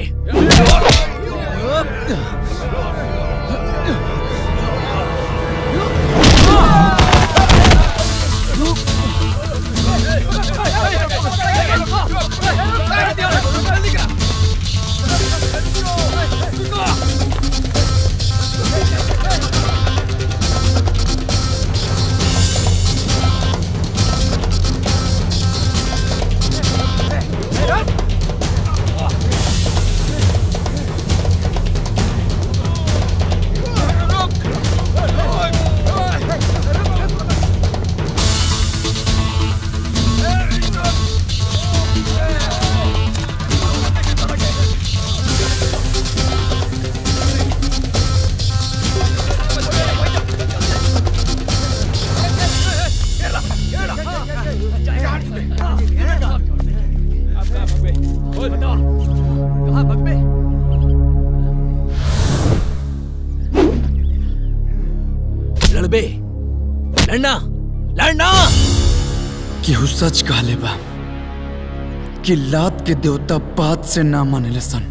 लड़बे? लड़ना लड़ना। केहू सच कहले बा कि लात के देवता बात से ना मानेले सन।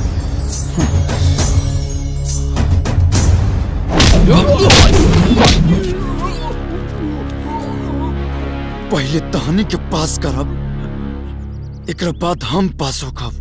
पहले तहनी के पास करब, एक बाद हम पास होकब।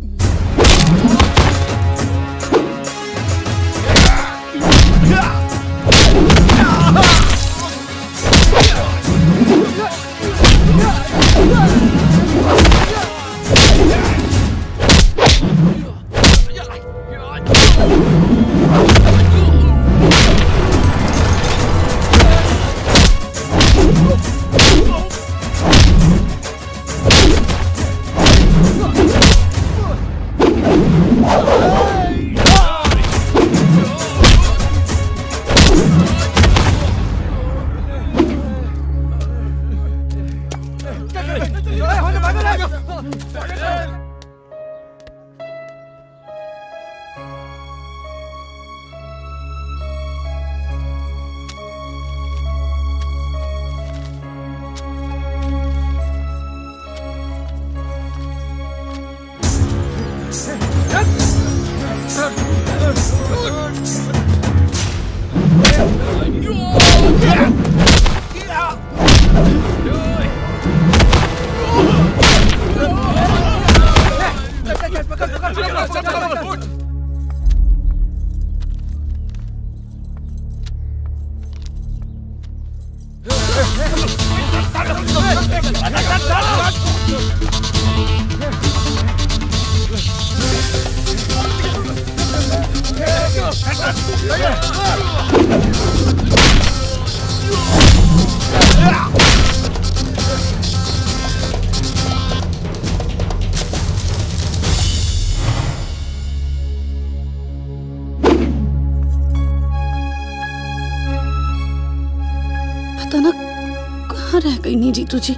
पता ना कहाँ रह गई नी जीतू जी।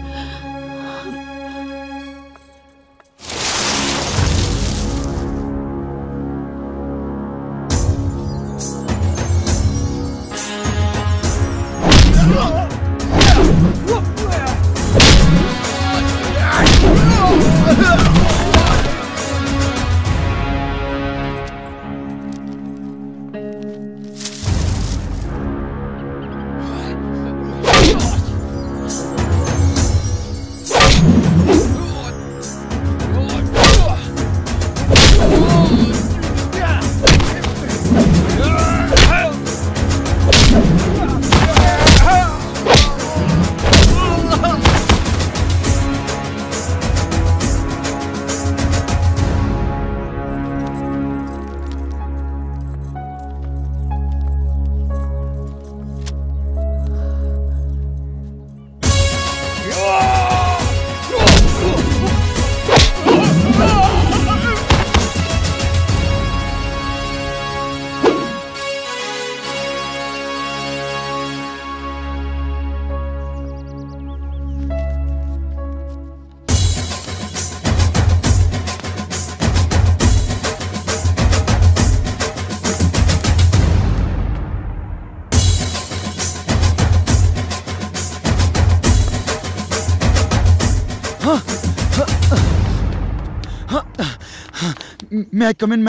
मैं कम इन